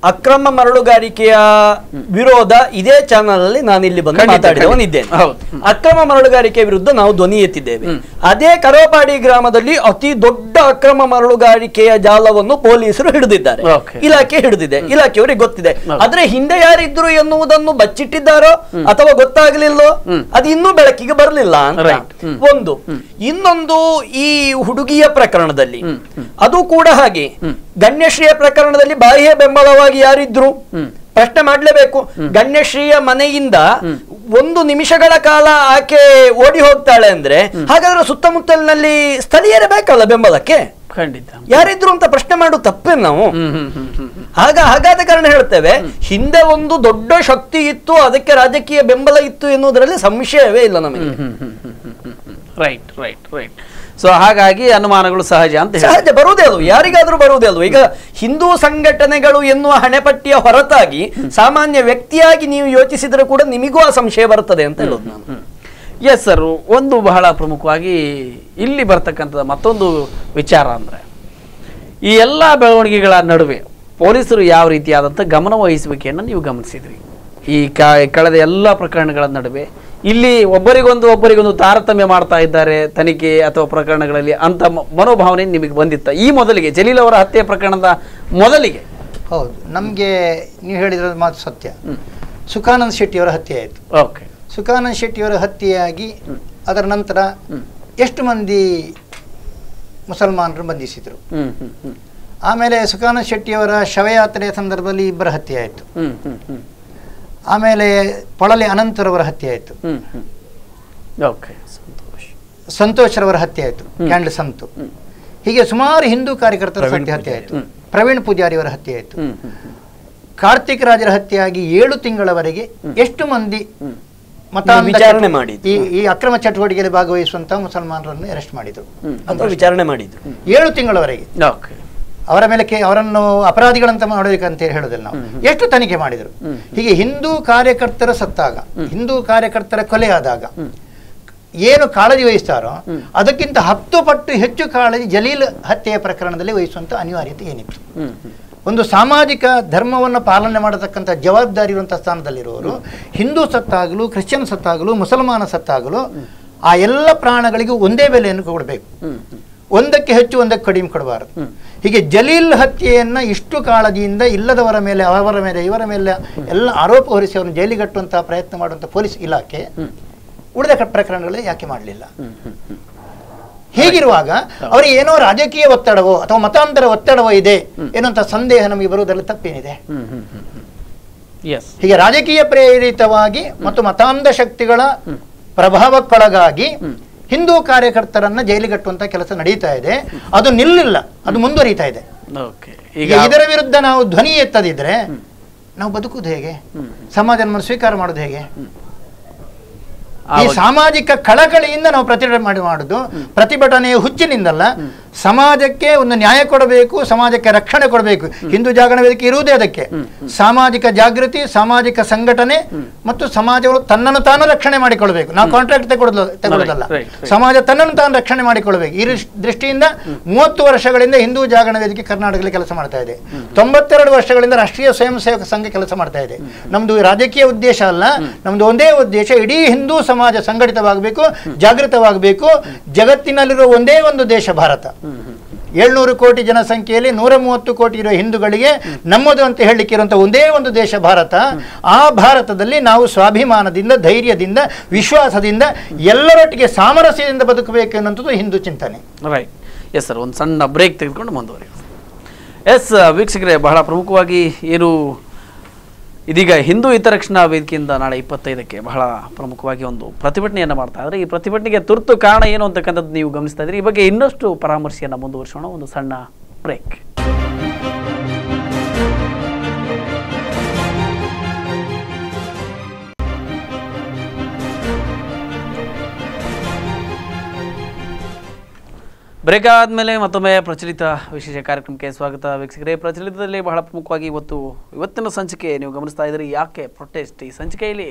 ಅಕ್ರಮ ಮರಳುಗಾರಿಕೆಯ ವಿರೋಧ ಇದೇ ಚಾನಲ್ ಅಲ್ಲಿ ನಾನು ಇಲ್ಲಿ ಬಂದು ಮಾತಾಡಿದವನಿದ್ದೇನೆ. ಅಕ್ರಮ ಮರಳುಗಾರಿಕೆ ವಿರುದ್ಧ ನಾವು ಧ್ವನಿ ಎತ್ತಿದ್ದೇವೆ. ಅದೇ ಕರವಪಾಡಿ ಗ್ರಾಮದಲ್ಲಿ ಅತಿ ದೊಡ್ಡ ಅಕ್ರಮ ಮರಳುಗಾರಿಕೆಯ ಜಾಲವನ್ನು ಪೊಲೀಸರು ಹಿಡಿದಿದ್ದಾರೆ, ಇಲಾಖೆ ಹಿಡಿದಿದೆ, ಇಲಾಖೆಯವರಿಗೆ ಗೊತ್ತಿದೆ. ಆದ್ರೆ ಹಿಂದೆ ಯಾರಿದ್ರು ಎನ್ನುವುದನ್ನು ಬಚ್ಚಿಟ್ಟಿದ್ದಾರೋ ಅಥವಾ ಗೊತ್ತಾಗಲಿಲ್ಲೋ ಅದು ಇನ್ನೂ ಬೆಳಕಿಗೆ ಬರಲಿಲ್ಲ ಅಂತ ಒಂದು. ಇನ್ನೊಂದು, ಈ ಹುಡುಗಿಯ ಪ್ರಕರಣದಲ್ಲಿ ಅದು ಕೂಡ ಹಾಗೆ. ಗಣ್ಯಶ್ರೀಯ ಪ್ರಕರಣದಲ್ಲಿ ಬಾಹ್ಯ ಬೆಂಬಲವಾಗಿ ಯಾರಿದ್ರು ಪ್ರಶ್ನೆ ಮಾಡಲೇಬೇಕು. ಗಣ್ಯಶ್ರೀಯ ಮನೆಯಿಂದ ಒಂದು ನಿಮಿಷಗಳ ಕಾಲ ಆಕೆ ಓಡಿ ಹೋಗ್ತಾಳೆ ಅಂದ್ರೆ ಹಾಗಾದ್ರೆ ಸುತ್ತಮುತ್ತಲಿನಲ್ಲಿ ಸ್ಥಳೀಯರೇ ಬೇಕಲ್ಲ ಬೆಂಬಲಕ್ಕೆ, ಖಂಡಿತ ಯಾರಿದ್ರು ಅಂತ ಪ್ರಶ್ನೆ ಮಾಡು ತಪ್ಪೇ ನಾವು. ಆಗ ಹಾಗಾದ ಕಾರಣ ಹೇಳ್ತೇವೆ, ಹಿಂದೆ ಒಂದು ದೊಡ್ಡ ಶಕ್ತಿ ಇತ್ತು, ಅದಕ್ಕೆ ರಾಜಕೀಯ ಬೆಂಬಲ ಇತ್ತು ಎನ್ನುವುದರಲ್ಲಿ ಸಂಶಯವೇ ಇಲ್ಲ ನಮಗೆ. ರೈಟ್ ರೈಟ್ ರೈಟ್ ಸೊ ಹಾಗಾಗಿ ಅನುಮಾನಗಳು ಸಹಜ ಅಂತ ಸಹಜ, ಬರುವುದೇ ಅದು, ಯಾರಿಗಾದ್ರೂ ಬರುವುದೇ ಅದು. ಈಗ ಹಿಂದೂ ಸಂಘಟನೆಗಳು ಎನ್ನುವ ಹಣೆಪಟ್ಟಿಯ ಹೊರತಾಗಿ ಸಾಮಾನ್ಯ ವ್ಯಕ್ತಿಯಾಗಿ ನೀವು ಯೋಚಿಸಿದ್ರೆ ಕೂಡ ನಿಮಗೂ ಆ ಸಂಶಯ ಬರ್ತದೆ ಅಂತ ಹೇಳೋದು ನಾನು. ಎಸ್ ಸರ್, ಒಂದು ಬಹಳ ಪ್ರಮುಖವಾಗಿ ಇಲ್ಲಿ ಬರ್ತಕ್ಕಂಥದ್ದು ಮತ್ತೊಂದು ವಿಚಾರ ಅಂದರೆ ಈ ಎಲ್ಲ ಬೆಳವಣಿಗೆಗಳ ನಡುವೆ ಪೊಲೀಸರು ಯಾವ ರೀತಿಯಾದಂಥ ಗಮನ ವಹಿಸುವಿಕೆಯನ್ನು ನೀವು ಗಮನಿಸಿದ್ರಿ ಈ ಕಳೆದ ಎಲ್ಲ ಪ್ರಕರಣಗಳ ನಡುವೆ? ಇಲ್ಲಿ ಒಬ್ಬರಿಗೊಂದು ಒಬ್ಬರಿಗೊಂದು ತಾರತಮ್ಯ ಮಾಡ್ತಾ ಇದ್ದಾರೆ ತನಿಖೆ ಅಥವಾ ಪ್ರಕರಣಗಳಲ್ಲಿ ಅಂತ ಮನೋಭಾವನೆ ನಿಮಗೆ ಬಂದಿತ್ತ ಈ ಮೊದಲಿಗೆ ಜಲೀಲ್ ಅವರ ಹತ್ಯೆ ಪ್ರಕರಣದ ಮೊದಲಿಗೆ? ಹೌದು, ನಮಗೆ ನೀವು ಹೇಳಿದ್ರ ಮಾತು ಸತ್ಯ. ಸುಖಾನಂದ್ ಶೆಟ್ಟಿಯವರ ಹತ್ಯೆ ಆಯಿತು. ಓಕೆ, ಸುಖಾನಂದ್ ಶೆಟ್ಟಿಯವರ ಹತ್ಯೆಯಾಗಿ ಅದರ ನಂತರ ಎಷ್ಟು ಮಂದಿ ಮುಸಲ್ಮಾನರು ಬಂಧಿಸಿದರು. ಆಮೇಲೆ ಸುಖಾನಂದ್ ಶೆಟ್ಟಿಯವರ ಶವಯಾತ್ರೆಯ ಸಂದರ್ಭದಲ್ಲಿ ಇಬ್ಬರ ಹತ್ಯೆ ಆಯಿತು. ಆಮೇಲೆ ಪೊಳಲಿ ಅನಂತರವರ ಹತ್ಯೆ ಆಯಿತು. ಸಂತೋಷ್ ರವರ ಹತ್ಯೆ ಆಯಿತು, ಕ್ಯಾಂಡಲ್ ಸಂತು. ಹೀಗೆ ಸುಮಾರು ಹಿಂದೂ ಕಾರ್ಯಕರ್ತರ ಹತ್ಯೆ ಆಯಿತು. ಪ್ರವೀಣ್ ಪೂಜಾರಿಯವರ ಹತ್ಯೆ ಆಯಿತು. ಕಾರ್ತಿಕ್ ರಾಜರ ಹತ್ಯೆಯಾಗಿ ಏಳು ತಿಂಗಳವರೆಗೆ ಎಷ್ಟು ಮಂದಿ ವಿಚಾರಣೆ ಮಾಡಿ ಈ ಈ ಅಕ್ರಮ ಚಟುವಟಿಕೆಯಲ್ಲಿ ಭಾಗವಹಿಸುವಂತಹ ಮುಸಲ್ಮಾನರನ್ನು ಅರೆಸ್ಟ್ ಮಾಡಿದ್ರು ಅಂತ ವಿಚಾರಣೆ ಮಾಡಿದ್ರು ಏಳು ತಿಂಗಳವರೆಗೆ. ಅವರ ಮೇಲೆ ಅವರನ್ನು ಅಪರಾಧಿಗಳಂತ ಮಾಡೋದಕ್ಕಂತ ಹೇಳೋದಿಲ್ಲ ನಾವು. ಎಷ್ಟು ತನಿಖೆ ಮಾಡಿದರು. ಹೀಗೆ ಹಿಂದೂ ಕಾರ್ಯಕರ್ತರ ಸತ್ತಾಗ, ಹಿಂದೂ ಕಾರ್ಯಕರ್ತರ ಕೊಲೆ ಆದಾಗ ಏನು ಕಾಳಜಿ ವಹಿಸ್ತಾರೋ ಅದಕ್ಕಿಂತ ಹತ್ತು ಪಟ್ಟು ಹೆಚ್ಚು ಕಾಳಜಿ ಜಲೀಲ್ ಹತ್ಯೆಯ ಪ್ರಕರಣದಲ್ಲಿ ವಹಿಸುವಂತ ಅನಿವಾರ್ಯತೆ ಏನಿತ್ತು. ಒಂದು ಸಾಮಾಜಿಕ ಧರ್ಮವನ್ನು ಪಾಲನೆ ಮಾಡತಕ್ಕಂಥ ಜವಾಬ್ದಾರಿ ಇರುವಂತಹ ಸ್ಥಾನದಲ್ಲಿರುವವರು ಹಿಂದೂ ಸತ್ತಾಗಲು, ಕ್ರಿಶ್ಚಿಯನ್ ಸತ್ತಾಗಲು, ಮುಸಲ್ಮಾನ ಸತ್ತಾಗಲು ಆ ಎಲ್ಲ ಪ್ರಾಣಗಳಿಗೂ ಒಂದೇ ಬೆಲೆಯನ್ನು ಕೊಡಬೇಕು. ಒಂದಕ್ಕೆ ಹೆಚ್ಚು ಒಂದಕ್ಕೆ ಕಡಿಮೆ ಕೊಡಬಾರದು. ಹೀಗೆ ಜಲೀಲ್ ಹತ್ಯೆಯನ್ನ ಇಷ್ಟು ಕಾಳಜಿಯಿಂದ ಇಲ್ಲದವರ ಮೇಲೆ, ಅವರ ಮೇಲೆ, ಇವರ ಮೇಲೆ ಎಲ್ಲ ಆರೋಪ ಹೊರಿಸಿ ಅವರನ್ನು ಜೈಲಿಗಟ್ಟುವಂತಹ ಪ್ರಯತ್ನ ಮಾಡುವಂತಹ ಪೊಲೀಸ್ ಇಲಾಖೆ ಉಳಿದ ಪ್ರಕರಣಗಳಲ್ಲಿ ಯಾಕೆ ಮಾಡಲಿಲ್ಲ? ಹೀಗಿರುವಾಗ ಅವರಿಗೆ ಏನೋ ರಾಜಕೀಯ ಒತ್ತಡವೋ ಅಥವಾ ಮತಾಂತರ ಒತ್ತಡವೋ ಇದೆ ಎನ್ನುವಂತ ಸಂದೇಹ ನಮಗೆ ಬರುವುದರಲ್ಲಿ ತಪ್ಪೇನಿದೆ? ಹೀಗೆ ರಾಜಕೀಯ ಪ್ರೇರಿತವಾಗಿ ಮತ್ತು ಮತಾಂಧ ಶಕ್ತಿಗಳ ಪ್ರಭಾವಕ್ಕೊಳಗಾಗಿ ಹಿಂದೂ ಕಾರ್ಯಕರ್ತರನ್ನ ಜೈಲಿಗಟ್ಟುವಂತ ಕೆಲಸ ನಡೀತಾ ಇದೆ. ಅದು ನಿಲ್ಲಿಲ್ಲ, ಅದು ಮುಂದುವರಿತಾ ಇದೆ. ಇದರ ವಿರುದ್ಧ ನಾವು ಧ್ವನಿ ಎತ್ತದಿದ್ರೆ ನಾವು ಬದುಕುವುದು ಹೇಗೆ? ಸಮಾಜ ನಮ್ಮನ್ನು ಸ್ವೀಕಾರ ಮಾಡೋದು ಹೇಗೆ? ಈ ಸಾಮಾಜಿಕ ಕಳಕಳಿಯಿಂದ ನಾವು ಪ್ರತಿಭಟನೆ ಮಾಡಿ ಮಾಡುದು ಪ್ರತಿಭಟನೆಯ ಹುಚ್ಚಿನಿಂದಲ್ಲ. ಸಮಾಜಕ್ಕೆ ಒಂದು ನ್ಯಾಯ ಕೊಡಬೇಕು, ಸಮಾಜಕ್ಕೆ ರಕ್ಷಣೆ ಕೊಡಬೇಕು. ಹಿಂದೂ ಜಾಗರಣ ವೇದಿಕೆ ಇರುವುದೇ ಅದಕ್ಕೆ. ಸಾಮಾಜಿಕ ಜಾಗೃತಿ, ಸಾಮಾಜಿಕ ಸಂಘಟನೆ ಮತ್ತು ಸಮಾಜಗಳು ತನ್ನನ್ನು ತಾನು ರಕ್ಷಣೆ ಮಾಡಿಕೊಳ್ಬೇಕು. ನಾವು ಕಾಂಟ್ರಾಕ್ಟ್ ತಗೊಳ್ಳೋದು ತಗೊಳ್ಳೋದಲ್ಲ, ಸಮಾಜ ತನ್ನನ್ನು ತಾನು ರಕ್ಷಣೆ ಮಾಡಿಕೊಳ್ಬೇಕು. ಈ ದೃಷ್ಟಿಯಿಂದ ಮೂವತ್ತು ವರ್ಷಗಳಿಂದ ಹಿಂದೂ ಜಾಗರಣ ವೇದಿಕೆ ಕರ್ನಾಟಕದಲ್ಲಿ ಕೆಲಸ ಮಾಡ್ತಾ ಇದೆ. ತೊಂಬತ್ತೆರಡು ವರ್ಷಗಳಿಂದ ರಾಷ್ಟ್ರೀಯ ಸ್ವಯಂ ಸೇವಕ ಸಂಘ ಕೆಲಸ ಮಾಡ್ತಾ ಇದೆ. ನಮ್ದು ರಾಜಕೀಯ ಉದ್ದೇಶ ಅಲ್ಲ, ನಮ್ದು ಒಂದೇ ಉದ್ದೇಶ, ಇಡೀ ಹಿಂದೂ ಸಮಾಜ ಸಂಘಟಿತವಾಗಬೇಕು, ಜಾಗೃತವಾಗಬೇಕು. ಜಗತ್ತಿನಲ್ಲಿರುವ ಒಂದೇ ಒಂದು ದೇಶ ಭಾರತ. ಏಳ್ನೂರು ಕೋಟಿ ಜನಸಂಖ್ಯೆಯಲ್ಲಿ ನೂರ ಮೂವತ್ತು ಕೋಟಿ ಇರುವ ಹಿಂದೂಗಳಿಗೆ ನಮ್ಮದು ಅಂತ ಹೇಳಲಿಕ್ಕೆ ಇರುವಂತಹ ಒಂದೇ ಒಂದು ದೇಶ ಭಾರತ. ಆ ಭಾರತದಲ್ಲಿ ನಾವು ಸ್ವಾಭಿಮಾನದಿಂದ, ಧೈರ್ಯದಿಂದ, ವಿಶ್ವಾಸದಿಂದ ಎಲ್ಲರೊಟ್ಟಿಗೆ ಸಾಮರಸ್ಯದಿಂದ ಬದುಕಬೇಕು ಎನ್ನುವಂಥದ್ದು ಹಿಂದೂ ಚಿಂತನೆ. ರೈಟ್. ಎಸ್ ಸರ್, ಒಂದು ಸಣ್ಣ ಬ್ರೇಕ್ ತೆಗೆದುಕೊಂಡು ಮುಂದುವರಿ. ಎಸ್ ವೀಕ್ಷಕರೇ, ಬಹಳ ಪ್ರಮುಖವಾಗಿ ಏನು ಇದೀಗ ಹಿಂದೂ ಹಿತರಕ್ಷಣಾ ವೇದಿಕೆಯಿಂದ ನಾಳೆ ಇಪ್ಪತ್ತೈದಕ್ಕೆ ಬಹಳ ಪ್ರಮುಖವಾಗಿ ಒಂದು ಪ್ರತಿಭಟನೆಯನ್ನು ಮಾಡ್ತಾ ಇದ್ದಾರೆ. ಈ ಪ್ರತಿಭಟನೆಗೆ ತುರ್ತು ಕಾರಣ ಏನು ಅಂತಕ್ಕಂಥದ್ದು ನೀವು ಗಮನಿಸ್ತಾ ಇದ್ದೀರಿ. ಈ ಬಗ್ಗೆ ಇನ್ನಷ್ಟು ಪರಾಮರ್ಶೆಯನ್ನು ಮುಂದುವರಿಸೋಣ. ಒಂದು ಸಣ್ಣ ಬ್ರೇಕ್. ಬ್ರೇಕ್ ಆದಮೇಲೆ ಮತ್ತೊಮ್ಮೆ ಪ್ರಚಲಿತ ವಿಶೇಷ ಕಾರ್ಯಕ್ರಮಕ್ಕೆ ಸ್ವಾಗತ ವೀಕ್ಷಕರೇ. ಪ್ರಚಲಿತದಲ್ಲಿ ಬಹಳ ಪ್ರಮುಖವಾಗಿ ಇವತ್ತು ಇವತ್ತಿನ ಸಂಚಿಕೆ ನೀವು ಗಮನಿಸ್ತಾ ಇದ್ದೀರಿ. ಯಾಕೆ ಪ್ರೊಟೆಸ್ಟ್? ಈ ಸಂಚಿಕೆಯಲ್ಲಿ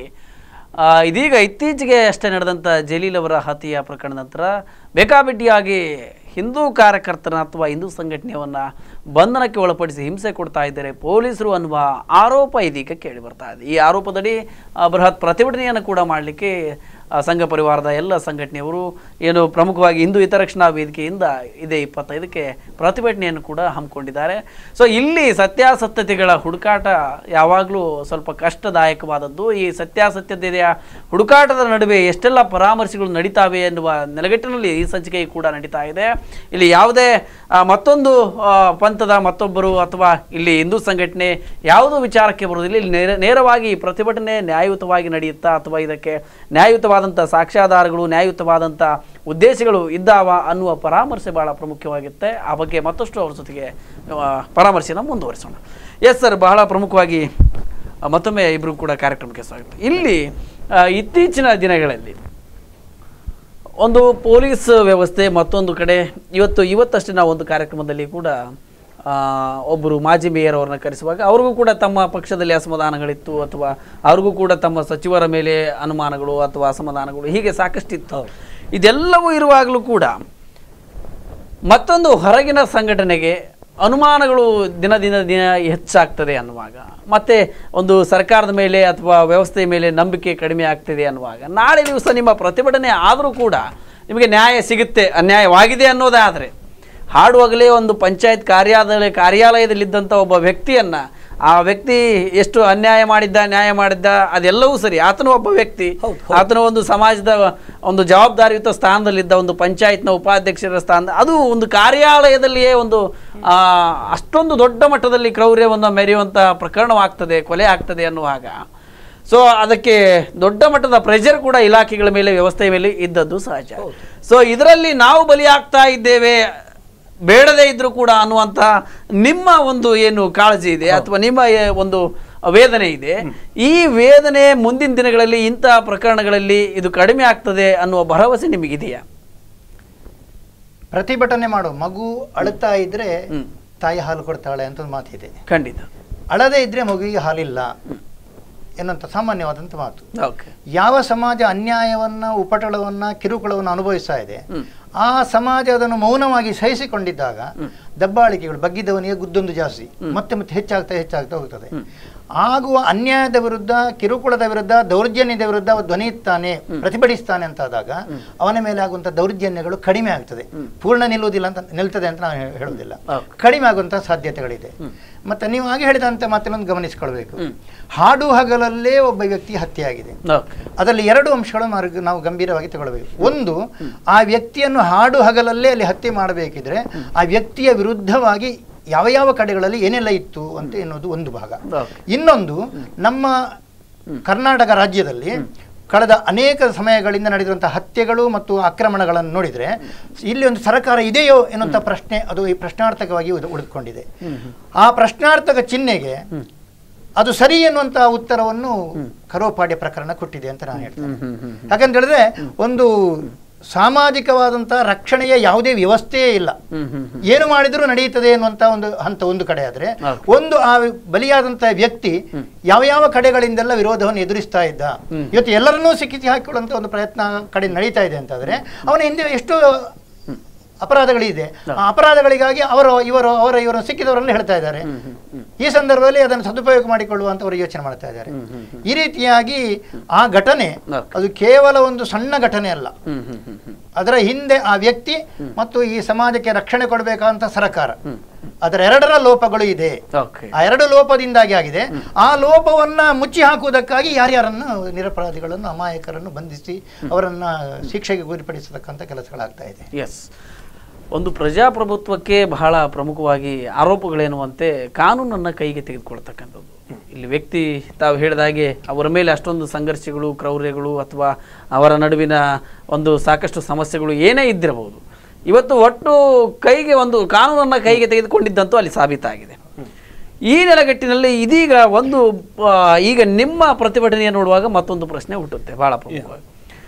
ಇದೀಗ ಇತ್ತೀಚೆಗೆ ಅಷ್ಟೇ ನಡೆದಂಥ ಜಲೀಲ್ ಅವರ ಹತ್ಯೆಯ ಪ್ರಕರಣದ ನಂತರ ಬೇಕಾಬಿಟ್ಟಿಯಾಗಿ ಹಿಂದೂ ಕಾರ್ಯಕರ್ತನ ಅಥವಾ ಹಿಂದೂ ಸಂಘಟನೆಯನ್ನು ಬಂಧನಕ್ಕೆ ಒಳಪಡಿಸಿ ಹಿಂಸೆ ಕೊಡ್ತಾ ಇದ್ದಾರೆ ಪೊಲೀಸರು ಅನ್ನುವ ಆರೋಪ ಇದೀಗ ಕೇಳಿ ಬರ್ತಾ ಇದೆ. ಈ ಆರೋಪದಡಿ ಬೃಹತ್ ಪ್ರತಿಭಟನೆಯನ್ನು ಕೂಡ ಮಾಡಲಿಕ್ಕೆ ಸಂಘ ಪರಿವಾರದ ಎಲ್ಲ ಸಂಘಟನೆಯವರು ಏನು ಪ್ರಮುಖವಾಗಿ ಹಿಂದೂ ಹಿತರಕ್ಷಣಾ ವೇದಿಕೆಯಿಂದ ಇದೇ ಇಪ್ಪತ್ತೈದಕ್ಕೆ ಪ್ರತಿಭಟನೆಯನ್ನು ಕೂಡ ಹಮ್ಮಿಕೊಂಡಿದ್ದಾರೆ. ಸೊ ಇಲ್ಲಿ ಸತ್ಯಾಸತ್ಯತೆಗಳ ಹುಡುಕಾಟ ಯಾವಾಗಲೂ ಸ್ವಲ್ಪ ಕಷ್ಟದಾಯಕವಾದದ್ದು. ಈ ಸತ್ಯಾಸತ್ಯತೆಯ ಹುಡುಕಾಟದ ನಡುವೆ ಎಷ್ಟೆಲ್ಲ ಪರಾಮರ್ಶೆಗಳು ನಡೀತಾವೆ ಎನ್ನುವ ನೆಲೆಗಟ್ಟಿನಲ್ಲಿ ಈ ಸಂಚಿಕೆ ಕೂಡ ನಡೀತಾ ಇದೆ. ಇಲ್ಲಿ ಯಾವುದೇ ಮತ್ತೊಂದು ಪಂಥದ ಮತ್ತೊಬ್ಬರು ಅಥವಾ ಇಲ್ಲಿ ಹಿಂದೂ ಸಂಘಟನೆ ಯಾವುದೋ ವಿಚಾರಕ್ಕೆ ಬರುವುದಿಲ್ಲ. ಇಲ್ಲಿ ನೇರ ನೇರವಾಗಿ ಪ್ರತಿಭಟನೆ ನ್ಯಾಯಯುತವಾಗಿ ನಡೆಯುತ್ತಾ ಅಥವಾ ಇದಕ್ಕೆ ನ್ಯಾಯಯುತವಾದಂಥ ಸಾಕ್ಷ್ಯಾಧಾರಗಳು ನ್ಯಾಯಯುತವಾದಂಥ ಉದ್ದೇಶಗಳು ಇದ್ದಾವ ಅನ್ನುವ ಪರಾಮರ್ಶೆ ಬಹಳ ಪ್ರಮುಖವಾಗಿರುತ್ತೆ. ಆ ಬಗ್ಗೆ ಮತ್ತಷ್ಟು ಅವ್ರ ಜೊತೆಗೆ ಪರಾಮರ್ಶೆನ ಮುಂದುವರಿಸೋಣ. ಎಸ್ ಸರ್, ಬಹಳ ಪ್ರಮುಖವಾಗಿ ಮತ್ತೊಮ್ಮೆ ಇಬ್ಬರು ಕೂಡ ಕಾರ್ಯಕ್ರಮಕ್ಕೆ ಸ್ವಾಗತ. ಇಲ್ಲಿ ಇತ್ತೀಚಿನ ದಿನಗಳಲ್ಲಿ ಒಂದು ಪೊಲೀಸ್ ವ್ಯವಸ್ಥೆ ಮತ್ತೊಂದು ಕಡೆ ಇವತ್ತು ಇವತ್ತಷ್ಟೇ ನಾವು ಒಂದು ಕಾರ್ಯಕ್ರಮದಲ್ಲಿ ಕೂಡ ಒಬ್ಬರು ಮಾಜಿ ಮೇಯರ್ ಅವ್ರನ್ನ ಕರೆಸುವಾಗ ಅವ್ರಿಗೂ ಕೂಡ ತಮ್ಮ ಪಕ್ಷದಲ್ಲಿ ಅಸಮಾಧಾನಗಳಿತ್ತು ಅಥವಾ ಅವ್ರಿಗೂ ಕೂಡ ತಮ್ಮ ಸಚಿವರ ಮೇಲೆ ಅನುಮಾನಗಳು ಅಥವಾ ಅಸಮಾಧಾನಗಳು ಹೀಗೆ ಸಾಕಷ್ಟಿತ್ತು. ಇದೆಲ್ಲವೂ ಇರುವಾಗಲೂ ಕೂಡ ಮತ್ತೊಂದು ಹೊರಗಿನ ಸಂಘಟನೆಗೆ ಅನುಮಾನಗಳು ದಿನ ದಿನ ದಿನ ಹೆಚ್ಚಾಗ್ತದೆ ಅನ್ನುವಾಗ ಮತ್ತೆ ಒಂದು ಸರ್ಕಾರದ ಮೇಲೆ ಅಥವಾ ವ್ಯವಸ್ಥೆಯ ಮೇಲೆ ನಂಬಿಕೆ ಕಡಿಮೆ ಆಗ್ತದೆ ಅನ್ನುವಾಗ ನಾಳೆ ದಿವಸ ನಿಮ್ಮ ಪ್ರತಿಭಟನೆ ಆದರೂ ಕೂಡ ನಿಮಗೆ ನ್ಯಾಯ ಸಿಗುತ್ತೆ ಅನ್ಯಾಯವಾಗಿದೆ ಅನ್ನೋದಾದರೆ ಹಾಡುವಾಗಲೇ ಒಂದು ಪಂಚಾಯತ್ ಕಾರ್ಯಾಲಯ ಕಾರ್ಯಾಲಯದಲ್ಲಿದ್ದಂಥ ಒಬ್ಬ ವ್ಯಕ್ತಿಯನ್ನು ಆ ವ್ಯಕ್ತಿ ಎಷ್ಟು ಅನ್ಯಾಯ ಮಾಡಿದ್ದ ನ್ಯಾಯ ಮಾಡಿದ್ದ ಅದೆಲ್ಲವೂ ಸರಿ, ಆತನು ಒಬ್ಬ ವ್ಯಕ್ತಿ, ಆತನ ಒಂದು ಸಮಾಜದ ಒಂದು ಜವಾಬ್ದಾರಿಯುತ ಸ್ಥಾನದಲ್ಲಿದ್ದ ಒಂದು ಪಂಚಾಯತ್ನ ಉಪಾಧ್ಯಕ್ಷರ ಸ್ಥಾನ ಅದು ಒಂದು ಕಾರ್ಯಾಲಯದಲ್ಲಿಯೇ ಒಂದು ಅಷ್ಟೊಂದು ದೊಡ್ಡ ಮಟ್ಟದಲ್ಲಿ ಕ್ರೌರ್ಯವನ್ನು ಮೆರೆಯುವಂಥ ಪ್ರಕರಣವಾಗ್ತದೆ, ಕೊಲೆ ಆಗ್ತದೆ ಅನ್ನುವಾಗ ಸೊ ಅದಕ್ಕೆ ದೊಡ್ಡ ಮಟ್ಟದ ಪ್ರೆಷರ್ ಕೂಡ ಇಲಾಖೆಗಳ ಮೇಲೆ ವ್ಯವಸ್ಥೆಯ ಮೇಲೆ ಇದ್ದದ್ದು ಸಹಜ. ಸೊ ಇದರಲ್ಲಿ ನಾವು ಬಲಿಯಾಗ್ತಾ ಇದ್ದೇವೆ ಬೇಡದೇ ಇದ್ರೂ ಕೂಡ ಅನ್ನುವಂಥ ನಿಮ್ಮ ಒಂದು ಏನು ಕಾಳಜಿ ಇದೆ ಅಥವಾ ನಿಮ್ಮ ಒಂದು ವೇದನೆ ಇದೆ, ಈ ವೇದನೆ ಮುಂದಿನ ದಿನಗಳಲ್ಲಿ ಇಂತಹ ಪ್ರಕರಣಗಳಲ್ಲಿ ಇದು ಕಡಿಮೆ ಆಗ್ತದೆ ಅನ್ನುವ ಭರವಸೆ ನಿಮಗಿದೆಯಾ? ಪ್ರತಿಭಟನೆ ಮಾಡೋ ಮಗು ಅಳುತ್ತಾ ಇದ್ರೆ ತಾಯಿ ಹಾಲು ಕೊಡ್ತಾಳೆ ಅಂತ ಒಂದು ಮಾತಿದೆ. ಖಂಡಿತ. ಅಳದೇ ಇದ್ರೆ ಮಗುವಿಗೆ ಹಾಲಿಲ್ಲ ಎನ್ನುವಂಥ ಸಾಮಾನ್ಯವಾದಂಥ ಮಾತು. ಯಾವ ಸಮಾಜ ಅನ್ಯಾಯವನ್ನ ಉಪಟಳವನ್ನ ಕಿರುಕುಳವನ್ನು ಅನುಭವಿಸ್ತಾ ಇದೆ ಆ ಸಮಾಜ ಅದನ್ನು ಮೌನವಾಗಿ ಸಹಿಸಿಕೊಂಡಿದ್ದಾಗ ದಬ್ಬಾಳಿಕೆಗಳು ಬಗ್ಗಿದವನಿಗೆ ಗುದ್ದೊಂದು ಜಾಸ್ತಿ ಮತ್ತೆ ಮತ್ತೆ ಹೆಚ್ಚಾಗ್ತಾ ಹೆಚ್ಚಾಗ್ತಾ ಹೋಗ್ತದೆ. ಆಗುವ ಅನ್ಯಾಯದ ವಿರುದ್ಧ ಕಿರುಕುಳದ ವಿರುದ್ಧ ದೌರ್ಜನ್ಯದ ವಿರುದ್ಧ ಧ್ವನಿ ಇತ್ತಾನೆ ಪ್ರತಿಭಟಿಸ್ತಾನೆ ಅಂತಾದಾಗ ಅವನ ಮೇಲೆ ಆಗುವಂಥ ದೌರ್ಜನ್ಯಗಳು ಕಡಿಮೆ ಆಗ್ತದೆ. ಪೂರ್ಣ ನಿಲ್ಲುವುದಿಲ್ಲ ಅಂತ ನಿಲ್ತದೆ ಅಂತ ನಾವು ಹೇಳುವುದಿಲ್ಲ, ಕಡಿಮೆ ಆಗುವಂಥ ಸಾಧ್ಯತೆಗಳಿದೆ. ಮತ್ತೆ ನೀವು ಹಾಗೆ ಹೇಳಿದಂತೆ ಮತ್ತೊಂದು ಗಮನಿಸಿಕೊಳ್ಬೇಕು, ಹಾಡು ಹಗಲಲ್ಲೇ ಒಬ್ಬ ವ್ಯಕ್ತಿ ಹತ್ಯೆಯಾಗಿದೆ. ಅದರಲ್ಲಿ ಎರಡು ಅಂಶಗಳನ್ನು ನಾವು ಗಂಭೀರವಾಗಿ ತಗೊಳ್ಬೇಕು. ಒಂದು, ಆ ವ್ಯಕ್ತಿಯನ್ನು ಹಾಡು ಹಗಲಲ್ಲೇ ಅಲ್ಲಿ ಹತ್ಯೆ ಮಾಡಬೇಕಿದ್ರೆ ಆ ವ್ಯಕ್ತಿಯ ವಿರುದ್ಧವಾಗಿ ಯಾವ ಯಾವ ಕಡೆಗಳಲ್ಲಿ ಏನೆಲ್ಲ ಇತ್ತು ಅಂತ ಎನ್ನುವುದು ಒಂದು ಭಾಗ. ಇನ್ನೊಂದು, ನಮ್ಮ ಕರ್ನಾಟಕ ರಾಜ್ಯದಲ್ಲಿ ಕಳೆದ ಅನೇಕ ಸಮಯಗಳಿಂದ ನಡೆದಿರುವಂತಹ ಹತ್ಯೆಗಳು ಮತ್ತು ಆಕ್ರಮಣಗಳನ್ನು ನೋಡಿದರೆ ಇಲ್ಲಿ ಒಂದು ಸರ್ಕಾರ ಇದೆಯೋ ಎನ್ನುವಂಥ ಪ್ರಶ್ನೆ ಅದು ಈ ಪ್ರಶ್ನಾರ್ಥಕವಾಗಿ ಉಳಿದುಕೊಂಡಿದೆ. ಆ ಪ್ರಶ್ನಾರ್ಥಕ ಚಿಹ್ನೆಗೆ ಅದು ಸರಿ ಎನ್ನುವಂಥ ಉತ್ತರವನ್ನು ಕರೋಪಾಡ್ಯ ಪ್ರಕರಣ ಕೊಟ್ಟಿದೆ ಅಂತ ನಾನು ಹೇಳ್ತೇನೆ. ಯಾಕಂತ ಹೇಳಿದ್ರೆ ಒಂದು ಸಾಮಾಜಿಕವಾದಂತಹ ರಕ್ಷಣೆಯ ಯಾವುದೇ ವ್ಯವಸ್ಥೆಯೇ ಇಲ್ಲ, ಏನು ಮಾಡಿದರೂ ನಡೆಯುತ್ತದೆ ಎನ್ನುವಂತ ಒಂದು ಹಂತ ಒಂದು ಕಡೆ ಆದ್ರೆ, ಒಂದು ಆ ಬಲಿಯಾದಂತಹ ವ್ಯಕ್ತಿ ಯಾವ ಯಾವ ಕಡೆಗಳಿಂದೆಲ್ಲ ವಿರೋಧವನ್ನು ಎದುರಿಸ್ತಾ ಇದ್ದ, ಇವತ್ತು ಎಲ್ಲರನ್ನೂ ಸಿಕ್ಕಿಸಿ ಹಾಕಿಕೊಳ್ಳುವಂತ ಒಂದು ಪ್ರಯತ್ನ ಕಡೆ ನಡೀತಾ ಇದೆ ಅಂತಾದ್ರೆ ಅವನ ಹಿಂದೆ ಎಷ್ಟು ಅಪರಾಧಗಳಿದೆ. ಆ ಅಪರಾಧಗಳಿಗಾಗಿ ಅವರು ಇವರು ಅವರ ಇವರು ಸಿಕ್ಕಿದವರನ್ನು ಹೇಳ್ತಾ ಇದ್ದಾರೆ. ಈ ಸಂದರ್ಭದಲ್ಲಿ ಅದನ್ನು ಸದುಪಯೋಗ ಮಾಡಿಕೊಳ್ಳುವಂತವರು ಯೋಚನೆ ಮಾಡ್ತಾ ಇದ್ದಾರೆ. ಈ ರೀತಿಯಾಗಿ ಆ ಘಟನೆ ಅದು ಕೇವಲ ಒಂದು ಸಣ್ಣ ಘಟನೆ ಅಲ್ಲ, ಅದರ ಹಿಂದೆ ಆ ವ್ಯಕ್ತಿ ಮತ್ತು ಈ ಸಮಾಜಕ್ಕೆ ರಕ್ಷಣೆ ಕೊಡಬೇಕಾದಂತ ಸರ್ಕಾರ ಅದರ ಎರಡರ ಲೋಪಗಳು ಇದೆ. ಆ ಎರಡು ಲೋಪದಿಂದಾಗಿ ಆಗಿದೆ. ಆ ಲೋಪವನ್ನ ಮುಚ್ಚಿ ಹಾಕುವುದಕ್ಕಾಗಿ ಯಾರ್ಯಾರನ್ನು ನಿರಪರಾಧಿಗಳನ್ನು ಅಮಾಯಕರನ್ನು ಬಂಧಿಸಿ ಅವರನ್ನ ಶಿಕ್ಷೆಗೆ ಗುರಿಪಡಿಸತಕ್ಕಂಥ ಕೆಲಸಗಳಾಗ್ತಾ ಇದೆ. ಎಸ್, ಒಂದು ಪ್ರಜಾಪ್ರಭುತ್ವಕ್ಕೆ ಬಹಳ ಪ್ರಮುಖವಾಗಿ ಆರೋಪಗಳೇನುವಂತೆ ಕಾನೂನನ್ನು ಕೈಗೆ ತೆಗೆದುಕೊಳ್ತಕ್ಕಂಥದ್ದು. ಇಲ್ಲಿ ವ್ಯಕ್ತಿ ತಾವು ಹೇಳಿದಾಗೆ ಅವರ ಮೇಲೆ ಅಷ್ಟೊಂದು ಸಂಘರ್ಷಗಳು, ಕ್ರೌರ್ಯಗಳು ಅಥವಾ ಅವರ ನಡುವಿನ ಒಂದು ಸಾಕಷ್ಟು ಸಮಸ್ಯೆಗಳು ಏನೇ ಇದ್ದಿರಬಹುದು, ಇವತ್ತು ಒಟ್ಟು ಕೈಗೆ ಒಂದು ಕಾನೂನನ್ನು ಕೈಗೆ ತೆಗೆದುಕೊಂಡಿದ್ದಂತೂ ಅಲ್ಲಿ ಸಾಬೀತಾಗಿದೆ. ಈ ನೆಲೆಗಟ್ಟಿನಲ್ಲಿ ಇದೀಗ ಒಂದು ಈಗ ನಿಮ್ಮ ಪ್ರತಿಭಟನೆಯನ್ನು ನೋಡುವಾಗ ಮತ್ತೊಂದು ಪ್ರಶ್ನೆ ಹುಟ್ಟುತ್ತೆ ಬಹಳ ಪ್ರಮುಖವಾಗಿ.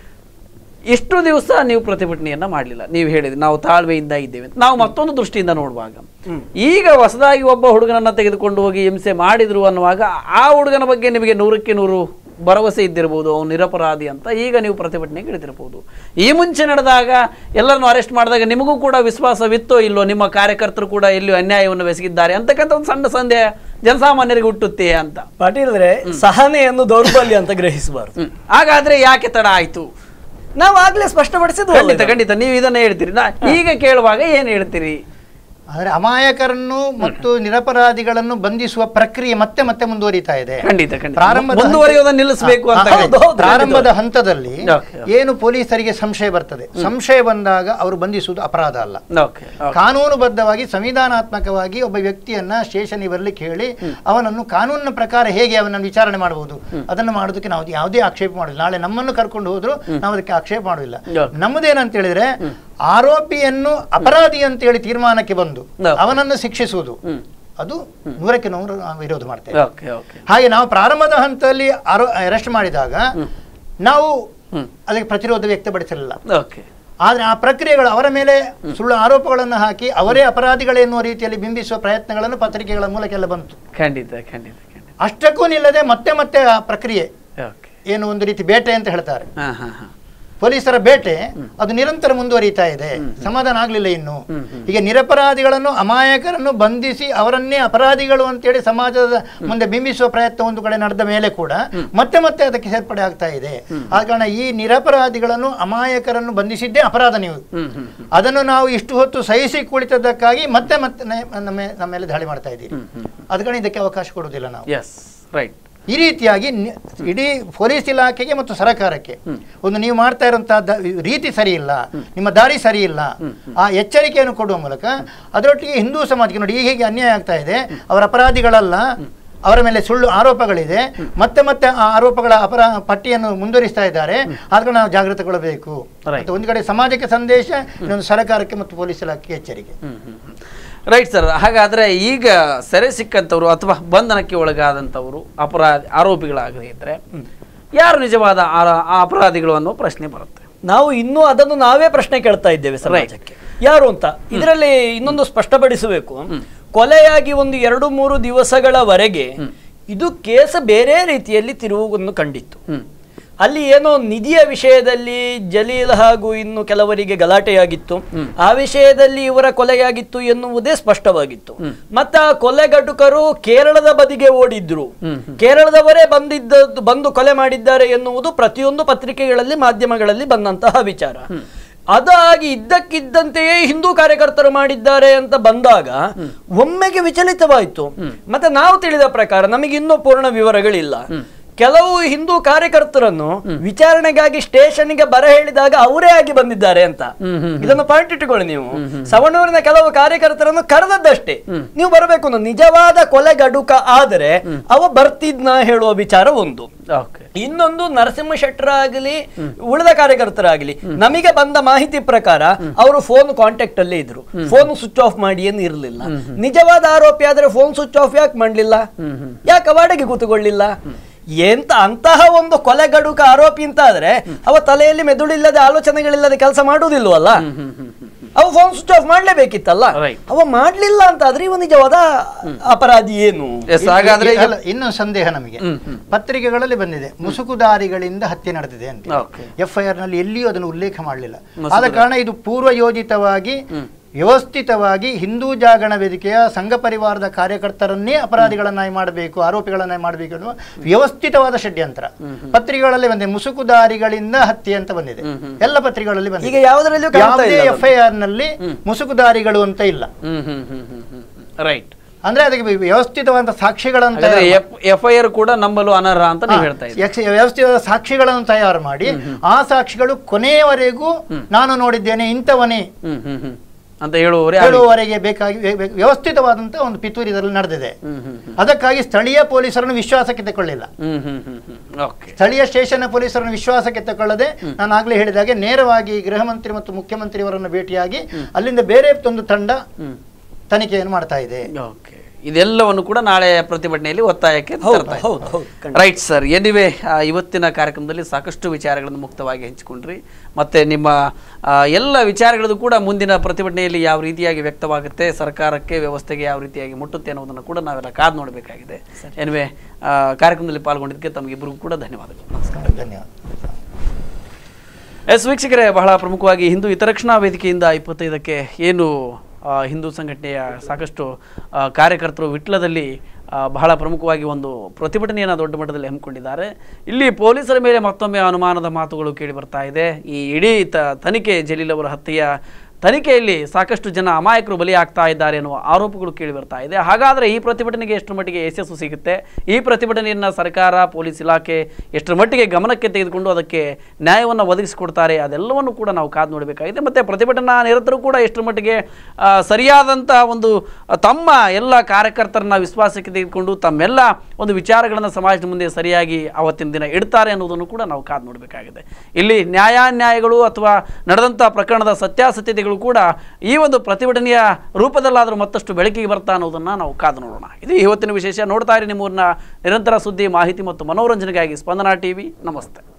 ಇಷ್ಟು ದಿವಸ ನೀವು ಪ್ರತಿಭಟನೆಯನ್ನ ಮಾಡಲಿಲ್ಲ, ನೀವು ಹೇಳಿದ್ರಿ ನಾವು ತಾಳ್ಮೆಯಿಂದ ಇದ್ದೇವೆ. ನಾವು ಮತ್ತೊಂದು ದೃಷ್ಟಿಯಿಂದ ನೋಡುವಾಗ ಈಗ ಹೊಸದಾಗಿ ಒಬ್ಬ ಹುಡುಗನನ್ನ ತೆಗೆದುಕೊಂಡು ಹೋಗಿ ಹಿಂಸೆ ಮಾಡಿದ್ರು ಅನ್ನುವಾಗ ಆ ಹುಡುಗನ ಬಗ್ಗೆ ನಿಮಗೆ ನೂರಕ್ಕೆ ನೂರು ಭರವಸೆ ಇದ್ದಿರ್ಬೋದು ಅವ್ನು ನಿರಪರಾಧಿ ಅಂತ, ಈಗ ನೀವು ಪ್ರತಿಭಟನೆಗೆ ಇಳಿದಿರ್ಬೋದು. ಈ ಮುಂಚೆ ನಡೆದಾಗ ಎಲ್ಲರನ್ನು ಅರೆಸ್ಟ್ ಮಾಡಿದಾಗ ನಿಮಗೂ ಕೂಡ ವಿಶ್ವಾಸವಿತ್ತೋ ಇಲ್ಲೋ ನಿಮ್ಮ ಕಾರ್ಯಕರ್ತರು ಕೂಡ ಎಲ್ಲಿಯೂ ಅನ್ಯಾಯವನ್ನು ಬೆಸಗಿದ್ದಾರೆ ಅಂತಕ್ಕಂಥ ಒಂದು ಸಣ್ಣ ಸಂದೇಹ ಜನಸಾಮಾನ್ಯರಿಗೆ ಹುಟ್ಟುತ್ತೆ ಅಂತ. ಪಾಟೀಲ್ರೆ, ಸಹನೆಯನ್ನು ದೌರ್ಬಲ್ಯ ಅಂತ ಗ್ರಹಿಸಬಾರ್ದು. ಹಾಗಾದ್ರೆ ಯಾಕೆ ತಡ ಆಯ್ತು? ನಾವು ಆಗ್ಲೇ ಸ್ಪಷ್ಟಪಡಿಸಿದ್ವಿ. ಖಂಡಿತ ಖಂಡಿತ ನೀವು ಇದನ್ನ ಹೇಳ್ತೀರಿ. ನಾ ಈಗ ಕೇಳುವಾಗ ಏನ್ ಹೇಳ್ತೀರಿ? ಆದರೆ ಅಮಾಯಕರನ್ನು ಮತ್ತು ನಿರಪರಾಧಿಗಳನ್ನು ಬಂಧಿಸುವ ಪ್ರಕ್ರಿಯೆ ಮತ್ತೆ ಮತ್ತೆ ಮುಂದುವರಿತಾ ಇದೆ. ಪ್ರಾರಂಭದ ಮುಂದುವರಿಯೋದನ್ನು ನಿಲ್ಲಿಸಬೇಕು ಅಂತ ಪ್ರಾರಂಭದ ಹಂತದಲ್ಲಿ ಏನು ಪೊಲೀಸರಿಗೆ ಸಂಶಯ ಬರ್ತದೆ, ಸಂಶಯ ಬಂದಾಗ ಅವರು ಬಂಧಿಸುವುದು ಅಪರಾಧ ಅಲ್ಲ. ಕಾನೂನುಬದ್ಧವಾಗಿ ಸಂವಿಧಾನಾತ್ಮಕವಾಗಿ ಒಬ್ಬ ವ್ಯಕ್ತಿಯನ್ನ ಸ್ಟೇಷನ್ಗೆ ಬರ್ಲಿಕ್ಕೆ ಹೇಳಿ ಅವನನ್ನು ಕಾನೂನಿನ ಪ್ರಕಾರ ಹೇಗೆ ಅವನನ್ನು ವಿಚಾರಣೆ ಮಾಡಬಹುದು ಅದನ್ನು ಮಾಡೋದಕ್ಕೆ ನಾವು ಯಾವುದೇ ಆಕ್ಷೇಪ ಮಾಡಿಲ್ಲ. ನಾಳೆ ನಮ್ಮನ್ನು ಕರ್ಕೊಂಡು ಹೋದ್ರು ನಾವು ಅದಕ್ಕೆ ಆಕ್ಷೇಪ ಮಾಡುವುದಿಲ್ಲ. ನಮ್ಮದೇನಂತ ಹೇಳಿದ್ರೆ ಆರೋಪಿಯನ್ನು ಅಪರಾಧಿ ಅಂತ ಹೇಳಿ ತೀರ್ಮಾನಕ್ಕೆ ಬಂದು ಅವನನ್ನು ಶಿಕ್ಷಿಸುವುದು ಅದು ನೂರಕ್ಕೆ ನೂರು ವಿರೋಧ ಮಾಡ್ತೇವೆ. ಹಾಗೆ ನಾವು ಪ್ರಾರಂಭದ ಹಂತದಲ್ಲಿ ಅರೆಸ್ಟ್ ಮಾಡಿದಾಗ ನಾವು ಅದಕ್ಕೆ ಪ್ರತಿರೋಧ ವ್ಯಕ್ತಪಡಿಸಲಿಲ್ಲ. ಆದ್ರೆ ಆ ಪ್ರಕ್ರಿಯೆಗಳು ಅವರ ಮೇಲೆ ಸುಳ್ಳು ಆರೋಪಗಳನ್ನು ಹಾಕಿ ಅವರೇ ಅಪರಾಧಿಗಳೆನ್ನುವ ರೀತಿಯಲ್ಲಿ ಬಿಂಬಿಸುವ ಪ್ರಯತ್ನಗಳನ್ನು ಪತ್ರಿಕೆಗಳ ಮೂಲಕ ಎಲ್ಲ ಬಂತು. ಖಂಡಿತ ಖಂಡಿತ ಅಷ್ಟಕ್ಕೂ ನಿಲ್ಲದೆ ಮತ್ತೆ ಮತ್ತೆ ಆ ಪ್ರಕ್ರಿಯೆ ಏನು ಒಂದು ರೀತಿ ಬೇಟೆ ಅಂತ ಹೇಳ್ತಾರೆ, ಪೊಲೀಸರ ಬೇಟೆ ಅದು ನಿರಂತರ ಮುಂದುವರಿತಾ ಇದೆ. ಸಮಾಧಾನ ಆಗ್ಲಿಲ್ಲ ಇನ್ನು. ಈಗ ನಿರಪರಾಧಿಗಳನ್ನು ಅಮಾಯಕರನ್ನು ಬಂಧಿಸಿ ಅವರನ್ನೇ ಅಪರಾಧಿಗಳು ಅಂತೇಳಿ ಸಮಾಜದ ಮುಂದೆ ಬಿಂಬಿಸುವ ಪ್ರಯತ್ನ ಒಂದು ಕಡೆ ನಡೆದ ಮೇಲೆ ಕೂಡ ಮತ್ತೆ ಮತ್ತೆ ಅದಕ್ಕೆ ಸೇರ್ಪಡೆ ಆಗ್ತಾ ಇದೆ. ಆದ ಕಾರಣ ಈ ನಿರಪರಾಧಿಗಳನ್ನು ಅಮಾಯಕರನ್ನು ಬಂಧಿಸಿದ್ದೇ ಅಪರಾಧ. ನೀವು ಅದನ್ನು ನಾವು ಇಷ್ಟು ಹೊತ್ತು ಸಹಿಸಿ ಕುಳಿತದ್ದಕ್ಕಾಗಿ ಮತ್ತೆ ಮತ್ತೆ ನಮ್ಮ ನಮ್ಮ ಮೇಲೆ ದಾಳಿ ಮಾಡ್ತಾ ಇದ್ದೀರಿ. ಅದ ಕಾರಣ ಇದಕ್ಕೆ ಅವಕಾಶ ಕೊಡುವುದಿಲ್ಲ ನಾವು. ಈ ರೀತಿಯಾಗಿ ಇಡೀ ಪೊಲೀಸ್ ಇಲಾಖೆಗೆ ಮತ್ತು ಸರ್ಕಾರಕ್ಕೆ ಒಂದು ನೀವು ಮಾಡ್ತಾ ಇರುವಂತಹ ರೀತಿ ಸರಿ ಇಲ್ಲ, ನಿಮ್ಮ ದಾರಿ ಸರಿ ಇಲ್ಲ, ಆ ಎಚ್ಚರಿಕೆಯನ್ನು ಕೊಡುವ ಮೂಲಕ ಅದರೊಟ್ಟಿಗೆ ಹಿಂದೂ ಸಮಾಜಕ್ಕೆ ನೋಡಿ ಹೀಗೆ ಅನ್ಯಾಯ ಆಗ್ತಾ ಇದೆ, ಅವರ ಅಪರಾಧಿಗಳಲ್ಲ, ಅವರ ಮೇಲೆ ಸುಳ್ಳು ಆರೋಪಗಳಿದೆ, ಮತ್ತೆ ಮತ್ತೆ ಆ ಆರೋಪಗಳ ಅಪರ ಪಟ್ಟಿಯನ್ನು ಮುಂದುವರಿಸ್ತಾ ಇದ್ದಾರೆ. ಆದ್ರೆ ನಾವು ಜಾಗೃತಗೊಳ್ಳಬೇಕು. ಒಂದು ಕಡೆ ಸಮಾಜಕ್ಕೆ ಸಂದೇಶ, ಇನ್ನೊಂದು ಸರ್ಕಾರಕ್ಕೆ ಮತ್ತು ಪೊಲೀಸ್ ಇಲಾಖೆಗೆ ಎಚ್ಚರಿಕೆ. Right sir. ಹಾಗಾದ್ರೆ ಈಗ ಸೆರೆ ಸಿಕ್ಕಂಥವ್ರು ಅಥವಾ ಬಂಧನಕ್ಕೆ ಒಳಗಾದಂಥವ್ರು ಅಪರಾಧಿ ಆರೋಪಿಗಳಾಗದೇ ಇದ್ರೆ ಯಾರು ನಿಜವಾದ ಆ ಅಪರಾಧಿಗಳು ಅನ್ನೋ ಪ್ರಶ್ನೆ ಬರುತ್ತೆ. ನಾವು ಇನ್ನೂ ಅದನ್ನು ನಾವೇ ಪ್ರಶ್ನೆ ಕೇಳ್ತಾ ಇದ್ದೇವೆ ಸಮಾಜಕ್ಕೆ, ಯಾರು ಅಂತ. ಇದರಲ್ಲಿ ಇನ್ನೊಂದು ಸ್ಪಷ್ಟಪಡಿಸಬೇಕು, ಕೊಲೆಯಾಗಿ ಒಂದು ಎರಡು ಮೂರು ದಿವಸಗಳವರೆಗೆ ಇದು ಕೇಸ್ ಬೇರೆ ರೀತಿಯಲ್ಲಿ ತಿರುವುವನ್ನು ಕಂಡಿತ್ತು. ಅಲ್ಲಿ ಏನೋ ನಿಧಿಯ ವಿಷಯದಲ್ಲಿ ಜಲೀಲ್ ಹಾಗೂ ಇನ್ನು ಕೆಲವರಿಗೆ ಗಲಾಟೆಯಾಗಿತ್ತು, ಆ ವಿಷಯದಲ್ಲಿ ಇವರ ಕೊಲೆಯಾಗಿತ್ತು ಎನ್ನುವುದೇ ಸ್ಪಷ್ಟವಾಗಿತ್ತು. ಮತ್ತೆ ಆ ಕೊಲೆಗಡುಕರು ಕೇರಳದ ಬದಿಗೆ ಓಡಿದ್ರು, ಕೇರಳದವರೇ ಬಂದಿದ್ದದ್ದು ಬಂದು ಕೊಲೆ ಮಾಡಿದ್ದಾರೆ ಎನ್ನುವುದು ಪ್ರತಿಯೊಂದು ಪತ್ರಿಕೆಗಳಲ್ಲಿ ಮಾಧ್ಯಮಗಳಲ್ಲಿ ಬಂದಂತಹ ವಿಚಾರ. ಅದಾಗಿ ಇದ್ದಕ್ಕಿದ್ದಂತೆಯೇ ಹಿಂದೂ ಕಾರ್ಯಕರ್ತರು ಮಾಡಿದ್ದಾರೆ ಅಂತ ಬಂದಾಗ ಒಮ್ಮೆಗೆ ವಿಚಲಿತವಾಯಿತು. ಮತ್ತೆ ನಾವು ತಿಳಿದ ಪ್ರಕಾರ ನಮಗೆ ಇನ್ನೂ ಪೂರ್ಣ ವಿವರಗಳಿಲ್ಲ. ಕೆಲವು ಹಿಂದೂ ಕಾರ್ಯಕರ್ತರನ್ನು ವಿಚಾರಣೆಗಾಗಿ ಸ್ಟೇಷನ್ಗೆ ಬರ ಹೇಳಿದಾಗ ಅವರೇ ಆಗಿ ಬಂದಿದ್ದಾರೆ ಅಂತ. ಇದನ್ನು ಪಾಯಿಂಟ್ ಇಟ್ಟುಕೊಳ್ಳಿ ನೀವು. ಸವಣೂರಿನ ಕೆಲವು ಕಾರ್ಯಕರ್ತರನ್ನು ಕರೆದದ್ದಷ್ಟೇ, ನೀವು ಬರಬೇಕು. ನಿಜವಾದ ಕೊಲೆಗಡುಕ ಆದರೆ ಅವ ಬರ್ತಿದ್ನ ಹೇಳುವ ವಿಚಾರ ಒಂದು. ಇನ್ನೊಂದು, ನರಸಿಂಹ ಶೆಟ್ಟರ್ ಆಗಲಿ ಉಳಿದ ಕಾರ್ಯಕರ್ತರಾಗಲಿ ನಮಗೆ ಬಂದ ಮಾಹಿತಿ ಪ್ರಕಾರ ಅವರು ಫೋನ್ ಕಾಂಟ್ಯಾಕ್ಟ್ ಅಲ್ಲೇ ಇದ್ರು, ಫೋನ್ ಸ್ವಿಚ್ ಆಫ್ ಮಾಡಿ ಏನು ಇರಲಿಲ್ಲ. ನಿಜವಾದ ಆರೋಪಿ ಆದ್ರೆ ಫೋನ್ ಸ್ವಿಚ್ ಆಫ್ ಯಾಕೆ ಮಾಡ್ಲಿಲ್ಲ, ಯಾಕೆ ಅವಾರ್ಡಿಗೆ ಕೂತುಕೊಳ್ಳಿಲ್ಲ? ಎಂತ ಅಂತಹ ಒಂದು ಕೊಲೆಗಡುಕ ಆರೋಪಿ ಅಂತ ಆದ್ರೆ ಅವ ತಲೆಯಲ್ಲಿ ಮೆದುಳಿಲ್ಲದೆ ಆಲೋಚನೆಗಳಿಲ್ಲದೆ ಕೆಲಸ ಮಾಡುವುದಿಲ್ವಲ್ಲ, ಅವ ಫೋನ್ ಸ್ವಿಚ್ ಆಫ್ ಮಾಡ್ಲೇಬೇಕಿತ್ತಲ್ಲ. ಅವ ಮಾಡ್ಲಿಲ್ಲ ಅಂತ ಆದ್ರೆ ಇವ ನಿಜವಾದ ಅಪರಾಧಿ ಏನು? ಹಾಗಾದ್ರೆ ಇನ್ನೊಂದು ಸಂದೇಹ ನಮಗೆ ಪತ್ರಿಕೆಗಳಲ್ಲಿ ಬಂದಿದೆ, ಮುಸುಕುದಾರಿಗಳಿಂದ ಹತ್ಯೆ ನಡೆದಿದೆ ಅಂತ. ಎಫ್ ಐ ಆರ್ ನಲ್ಲಿ ಎಲ್ಲಿಯೂ ಅದನ್ನು ಉಲ್ಲೇಖ ಮಾಡಲಿಲ್ಲ. ಆದ ಕಾರಣ ಇದು ಪೂರ್ವ ಯೋಜಿತವಾಗಿ ವ್ಯವಸ್ಥಿತವಾಗಿ ಹಿಂದೂ ಜಾಗರಣ ವೇದಿಕೆಯ ಸಂಘ ಪರಿವಾರದ ಕಾರ್ಯಕರ್ತರನ್ನೇ ಅಪರಾಧಿಗಳನ್ನಾಗಿ ಮಾಡಬೇಕು, ಆರೋಪಿಗಳನ್ನಾಗಿ ಮಾಡಬೇಕು ಅನ್ನುವ ವ್ಯವಸ್ಥಿತವಾದ ಷಡ್ಯಂತ್ರ ಪತ್ರಿಕೆಗಳಲ್ಲಿ ಬಂದಿದೆ. ಮುಸುಕುದಾರಿಗಳಿಂದ ಹತ್ಯೆ ಅಂತ ಬಂದಿದೆ, ಎಲ್ಲ ಪತ್ರಿಕೆಗಳಲ್ಲಿ ಬಂದಿದೆ. ಈಗ ಯಾವುದರಲ್ಲಿಯೂ ಯಾವುದೇ ಎಫ್ ಐ ಆರ್ ನಲ್ಲಿ ಮುಸುಕುದಾರಿಗಳು ಅಂತ ಇಲ್ಲ. ರೈಟ್. ಅಂದ್ರೆ ಅದಕ್ಕೆ ವ್ಯವಸ್ಥಿತವಾದ ಸಾಕ್ಷಿಗಳಂತ ಎಫ್ ಐ ಆರ್ ಕೂಡ ನಂಬಲು ಅನರ್ಹ ಅಂತ ನೀವು ಹೇಳ್ತಾ ಇದ್ದೀರಿ. ವ್ಯವಸ್ಥಿತ ಸಾಕ್ಷಿಗಳನ್ನು ತಯಾರು ಮಾಡಿ ಆ ಸಾಕ್ಷಿಗಳು ಕೊನೆಯವರೆಗೂ ನಾನು ನೋಡಿದ್ದೇನೆ ಇಂಥವನೇ ಅಂತ ಹೇಳುವವರೆ ಹೇಳುವವರೆಗೆ ಬೇಕಾಗಿ ವ್ಯವಸ್ಥಿತವಾದಂತಹ ಒಂದು ಪಿತೂರಿ ಇದರಲ್ಲಿ ನಡೆದಿದೆ. ಅದಕ್ಕಾಗಿ ಸ್ಥಳೀಯ ಪೊಲೀಸರನ್ನು ವಿಶ್ವಾಸಕ್ಕೆ ತಗೊಳ್ಳಿಲ್ಲ. ಸ್ಥಳೀಯ ಸ್ಟೇಷನ್ ಪೊಲೀಸರನ್ನು ವಿಶ್ವಾಸಕ್ಕೆ ತಗೊಳ್ಳದೆ ನಾನು ಆಗ್ಲೇ ಹೇಳಿದಾಗೆ ನೇರವಾಗಿ ಗೃಹ ಮಂತ್ರಿ ಮತ್ತು ಮುಖ್ಯಮಂತ್ರಿಯವರನ್ನು ಭೇಟಿಯಾಗಿ ಅಲ್ಲಿಂದ ಬೇರೆ ಒಂದು ತಂಡ ತನಿಖೆಯನ್ನು ಮಾಡ್ತಾ ಇದೆ. ಇದೆಲ್ಲವನ್ನು ಕೂಡ ನಾಳೆ ಪ್ರತಿಭಟನೆಯಲ್ಲಿ ಒತ್ತಾಯಕ್ಕೆ ತರ್ತಾ ಇದ್ದೀವಿ. ರೈಟ್ ಸರ್, ಎನಿವೆ ಇವತ್ತಿನ ಕಾರ್ಯಕ್ರಮದಲ್ಲಿ ಸಾಕಷ್ಟು ವಿಚಾರಗಳನ್ನು ಮುಕ್ತವಾಗಿ ಹಂಚಿಕೊಂಡ್ರಿ. ಮತ್ತೆ ನಿಮ್ಮ ಎಲ್ಲ ವಿಚಾರಗಳದ್ದು ಕೂಡ ಮುಂದಿನ ಪ್ರತಿಭಟನೆಯಲ್ಲಿ ಯಾವ ರೀತಿಯಾಗಿ ವ್ಯಕ್ತವಾಗುತ್ತೆ, ಸರ್ಕಾರಕ್ಕೆ ವ್ಯವಸ್ಥೆಗೆ ಯಾವ ರೀತಿಯಾಗಿ ಮುಟ್ಟುತ್ತೆ ಅನ್ನೋದನ್ನು ಕೂಡ ನಾವೆಲ್ಲ ಕಾದು ನೋಡಬೇಕಾಗಿದೆ. ಎನಿವೆ ಕಾರ್ಯಕ್ರಮದಲ್ಲಿ ಪಾಲ್ಗೊಂಡಿದ್ದಕ್ಕೆ ತಮಗಿಬ್ಬರಿಗೂ ಕೂಡ ಧನ್ಯವಾದಗಳು. ನಮಸ್ಕಾರ. ಧನ್ಯವಾದ. ಎಸ್ ವೀಕ್ಷಕರೇ, ಬಹಳ ಪ್ರಮುಖವಾಗಿ ಹಿಂದೂ ಹಿತರಕ್ಷಣಾ ವೇದಿಕೆಯಿಂದ ಇಪ್ಪತ್ತೈದಕ್ಕೆ ಏನು ಹಿಂದೂ ಸಂಘಟನೆಯ ಸಾಕಷ್ಟು ಕಾರ್ಯಕರ್ತರು ವಿಟ್ಲದಲ್ಲಿ ಬಹಳ ಪ್ರಮುಖವಾಗಿ ಒಂದು ಪ್ರತಿಭಟನೆಯನ್ನು ದೊಡ್ಡ ಮಟ್ಟದಲ್ಲಿ ಹಮ್ಮಿಕೊಂಡಿದ್ದಾರೆ. ಇಲ್ಲಿ ಪೊಲೀಸರ ಮೇಲೆ ಮತ್ತೊಮ್ಮೆ ಅನುಮಾನದ ಮಾತುಗಳು ಕೇಳಿ ಬರ್ತಾ ಇದೆ. ಈ ಇಡೀ ತ ತನಿಖೆ ಜಲೀಲ್ ಅವರ ಹತ್ಯೆಯ ತನಿಖೆಯಲ್ಲಿ ಸಾಕಷ್ಟು ಜನ ಅಮಾಯಕರು ಬಲಿಯಾಗ್ತಾ ಇದ್ದಾರೆ ಎನ್ನುವ ಆರೋಪಗಳು ಕೇಳಿ ಬರ್ತಾ ಇದೆ. ಹಾಗಾದರೆ ಈ ಪ್ರತಿಭಟನೆಗೆ ಎಷ್ಟರ ಮಟ್ಟಿಗೆ ಯಶಸ್ಸು ಸಿಗುತ್ತೆ, ಈ ಪ್ರತಿಭಟನೆಯನ್ನು ಸರ್ಕಾರ ಪೊಲೀಸ್ ಇಲಾಖೆ ಎಷ್ಟರ ಮಟ್ಟಿಗೆ ಗಮನಕ್ಕೆ ತೆಗೆದುಕೊಂಡು ಅದಕ್ಕೆ ನ್ಯಾಯವನ್ನು ಒದಗಿಸಿಕೊಡ್ತಾರೆ, ಅದೆಲ್ಲವನ್ನು ಕೂಡ ನಾವು ಕಾದು ನೋಡಬೇಕಾಗಿದೆ. ಮತ್ತು ಪ್ರತಿಭಟನಾ ನಿರತರು ಕೂಡ ಎಷ್ಟರ ಮಟ್ಟಿಗೆ ಸರಿಯಾದಂಥ ಒಂದು ತಮ್ಮ ಎಲ್ಲ ಕಾರ್ಯಕರ್ತರನ್ನ ವಿಶ್ವಾಸಕ್ಕೆ ತೆಗೆದುಕೊಂಡು ತಮ್ಮೆಲ್ಲ ಒಂದು ವಿಚಾರಗಳನ್ನು ಸಮಾಜದ ಮುಂದೆ ಸರಿಯಾಗಿ ಅವತ್ತಿನ ದಿನ ಇಡ್ತಾರೆ ಅನ್ನೋದನ್ನು ಕೂಡ ನಾವು ಕಾದು ನೋಡಬೇಕಾಗಿದೆ. ಇಲ್ಲಿ ನ್ಯಾಯಾನ್ಯಾಯಗಳು ಅಥವಾ ನಡೆದಂಥ ಪ್ರಕರಣದ ಸತ್ಯಾಸತ್ಯತೆಗಳು ಕೂಡ ಈ ಒಂದು ಪ್ರತಿಭಟನೆಯ ರೂಪದಲ್ಲಾದರೂ ಮತ್ತಷ್ಟು ಬೆಳಕಿಗೆ ಬರ್ತಾ ಅನ್ನೋದನ್ನು ನಾವು ಕಾದು ನೋಡೋಣ. ಇದು ಇವತ್ತಿನ ವಿಶೇಷ. ನೋಡ್ತಾ ಇರಿ ನಿಮ್ಮೂರಿನ ನಿರಂತರ ಸುದ್ದಿ, ಮಾಹಿತಿ ಮತ್ತು ಮನೋರಂಜನೆಗಾಗಿ ಸ್ಪಂದನಾ ಟಿವಿ. ನಮಸ್ತೆ.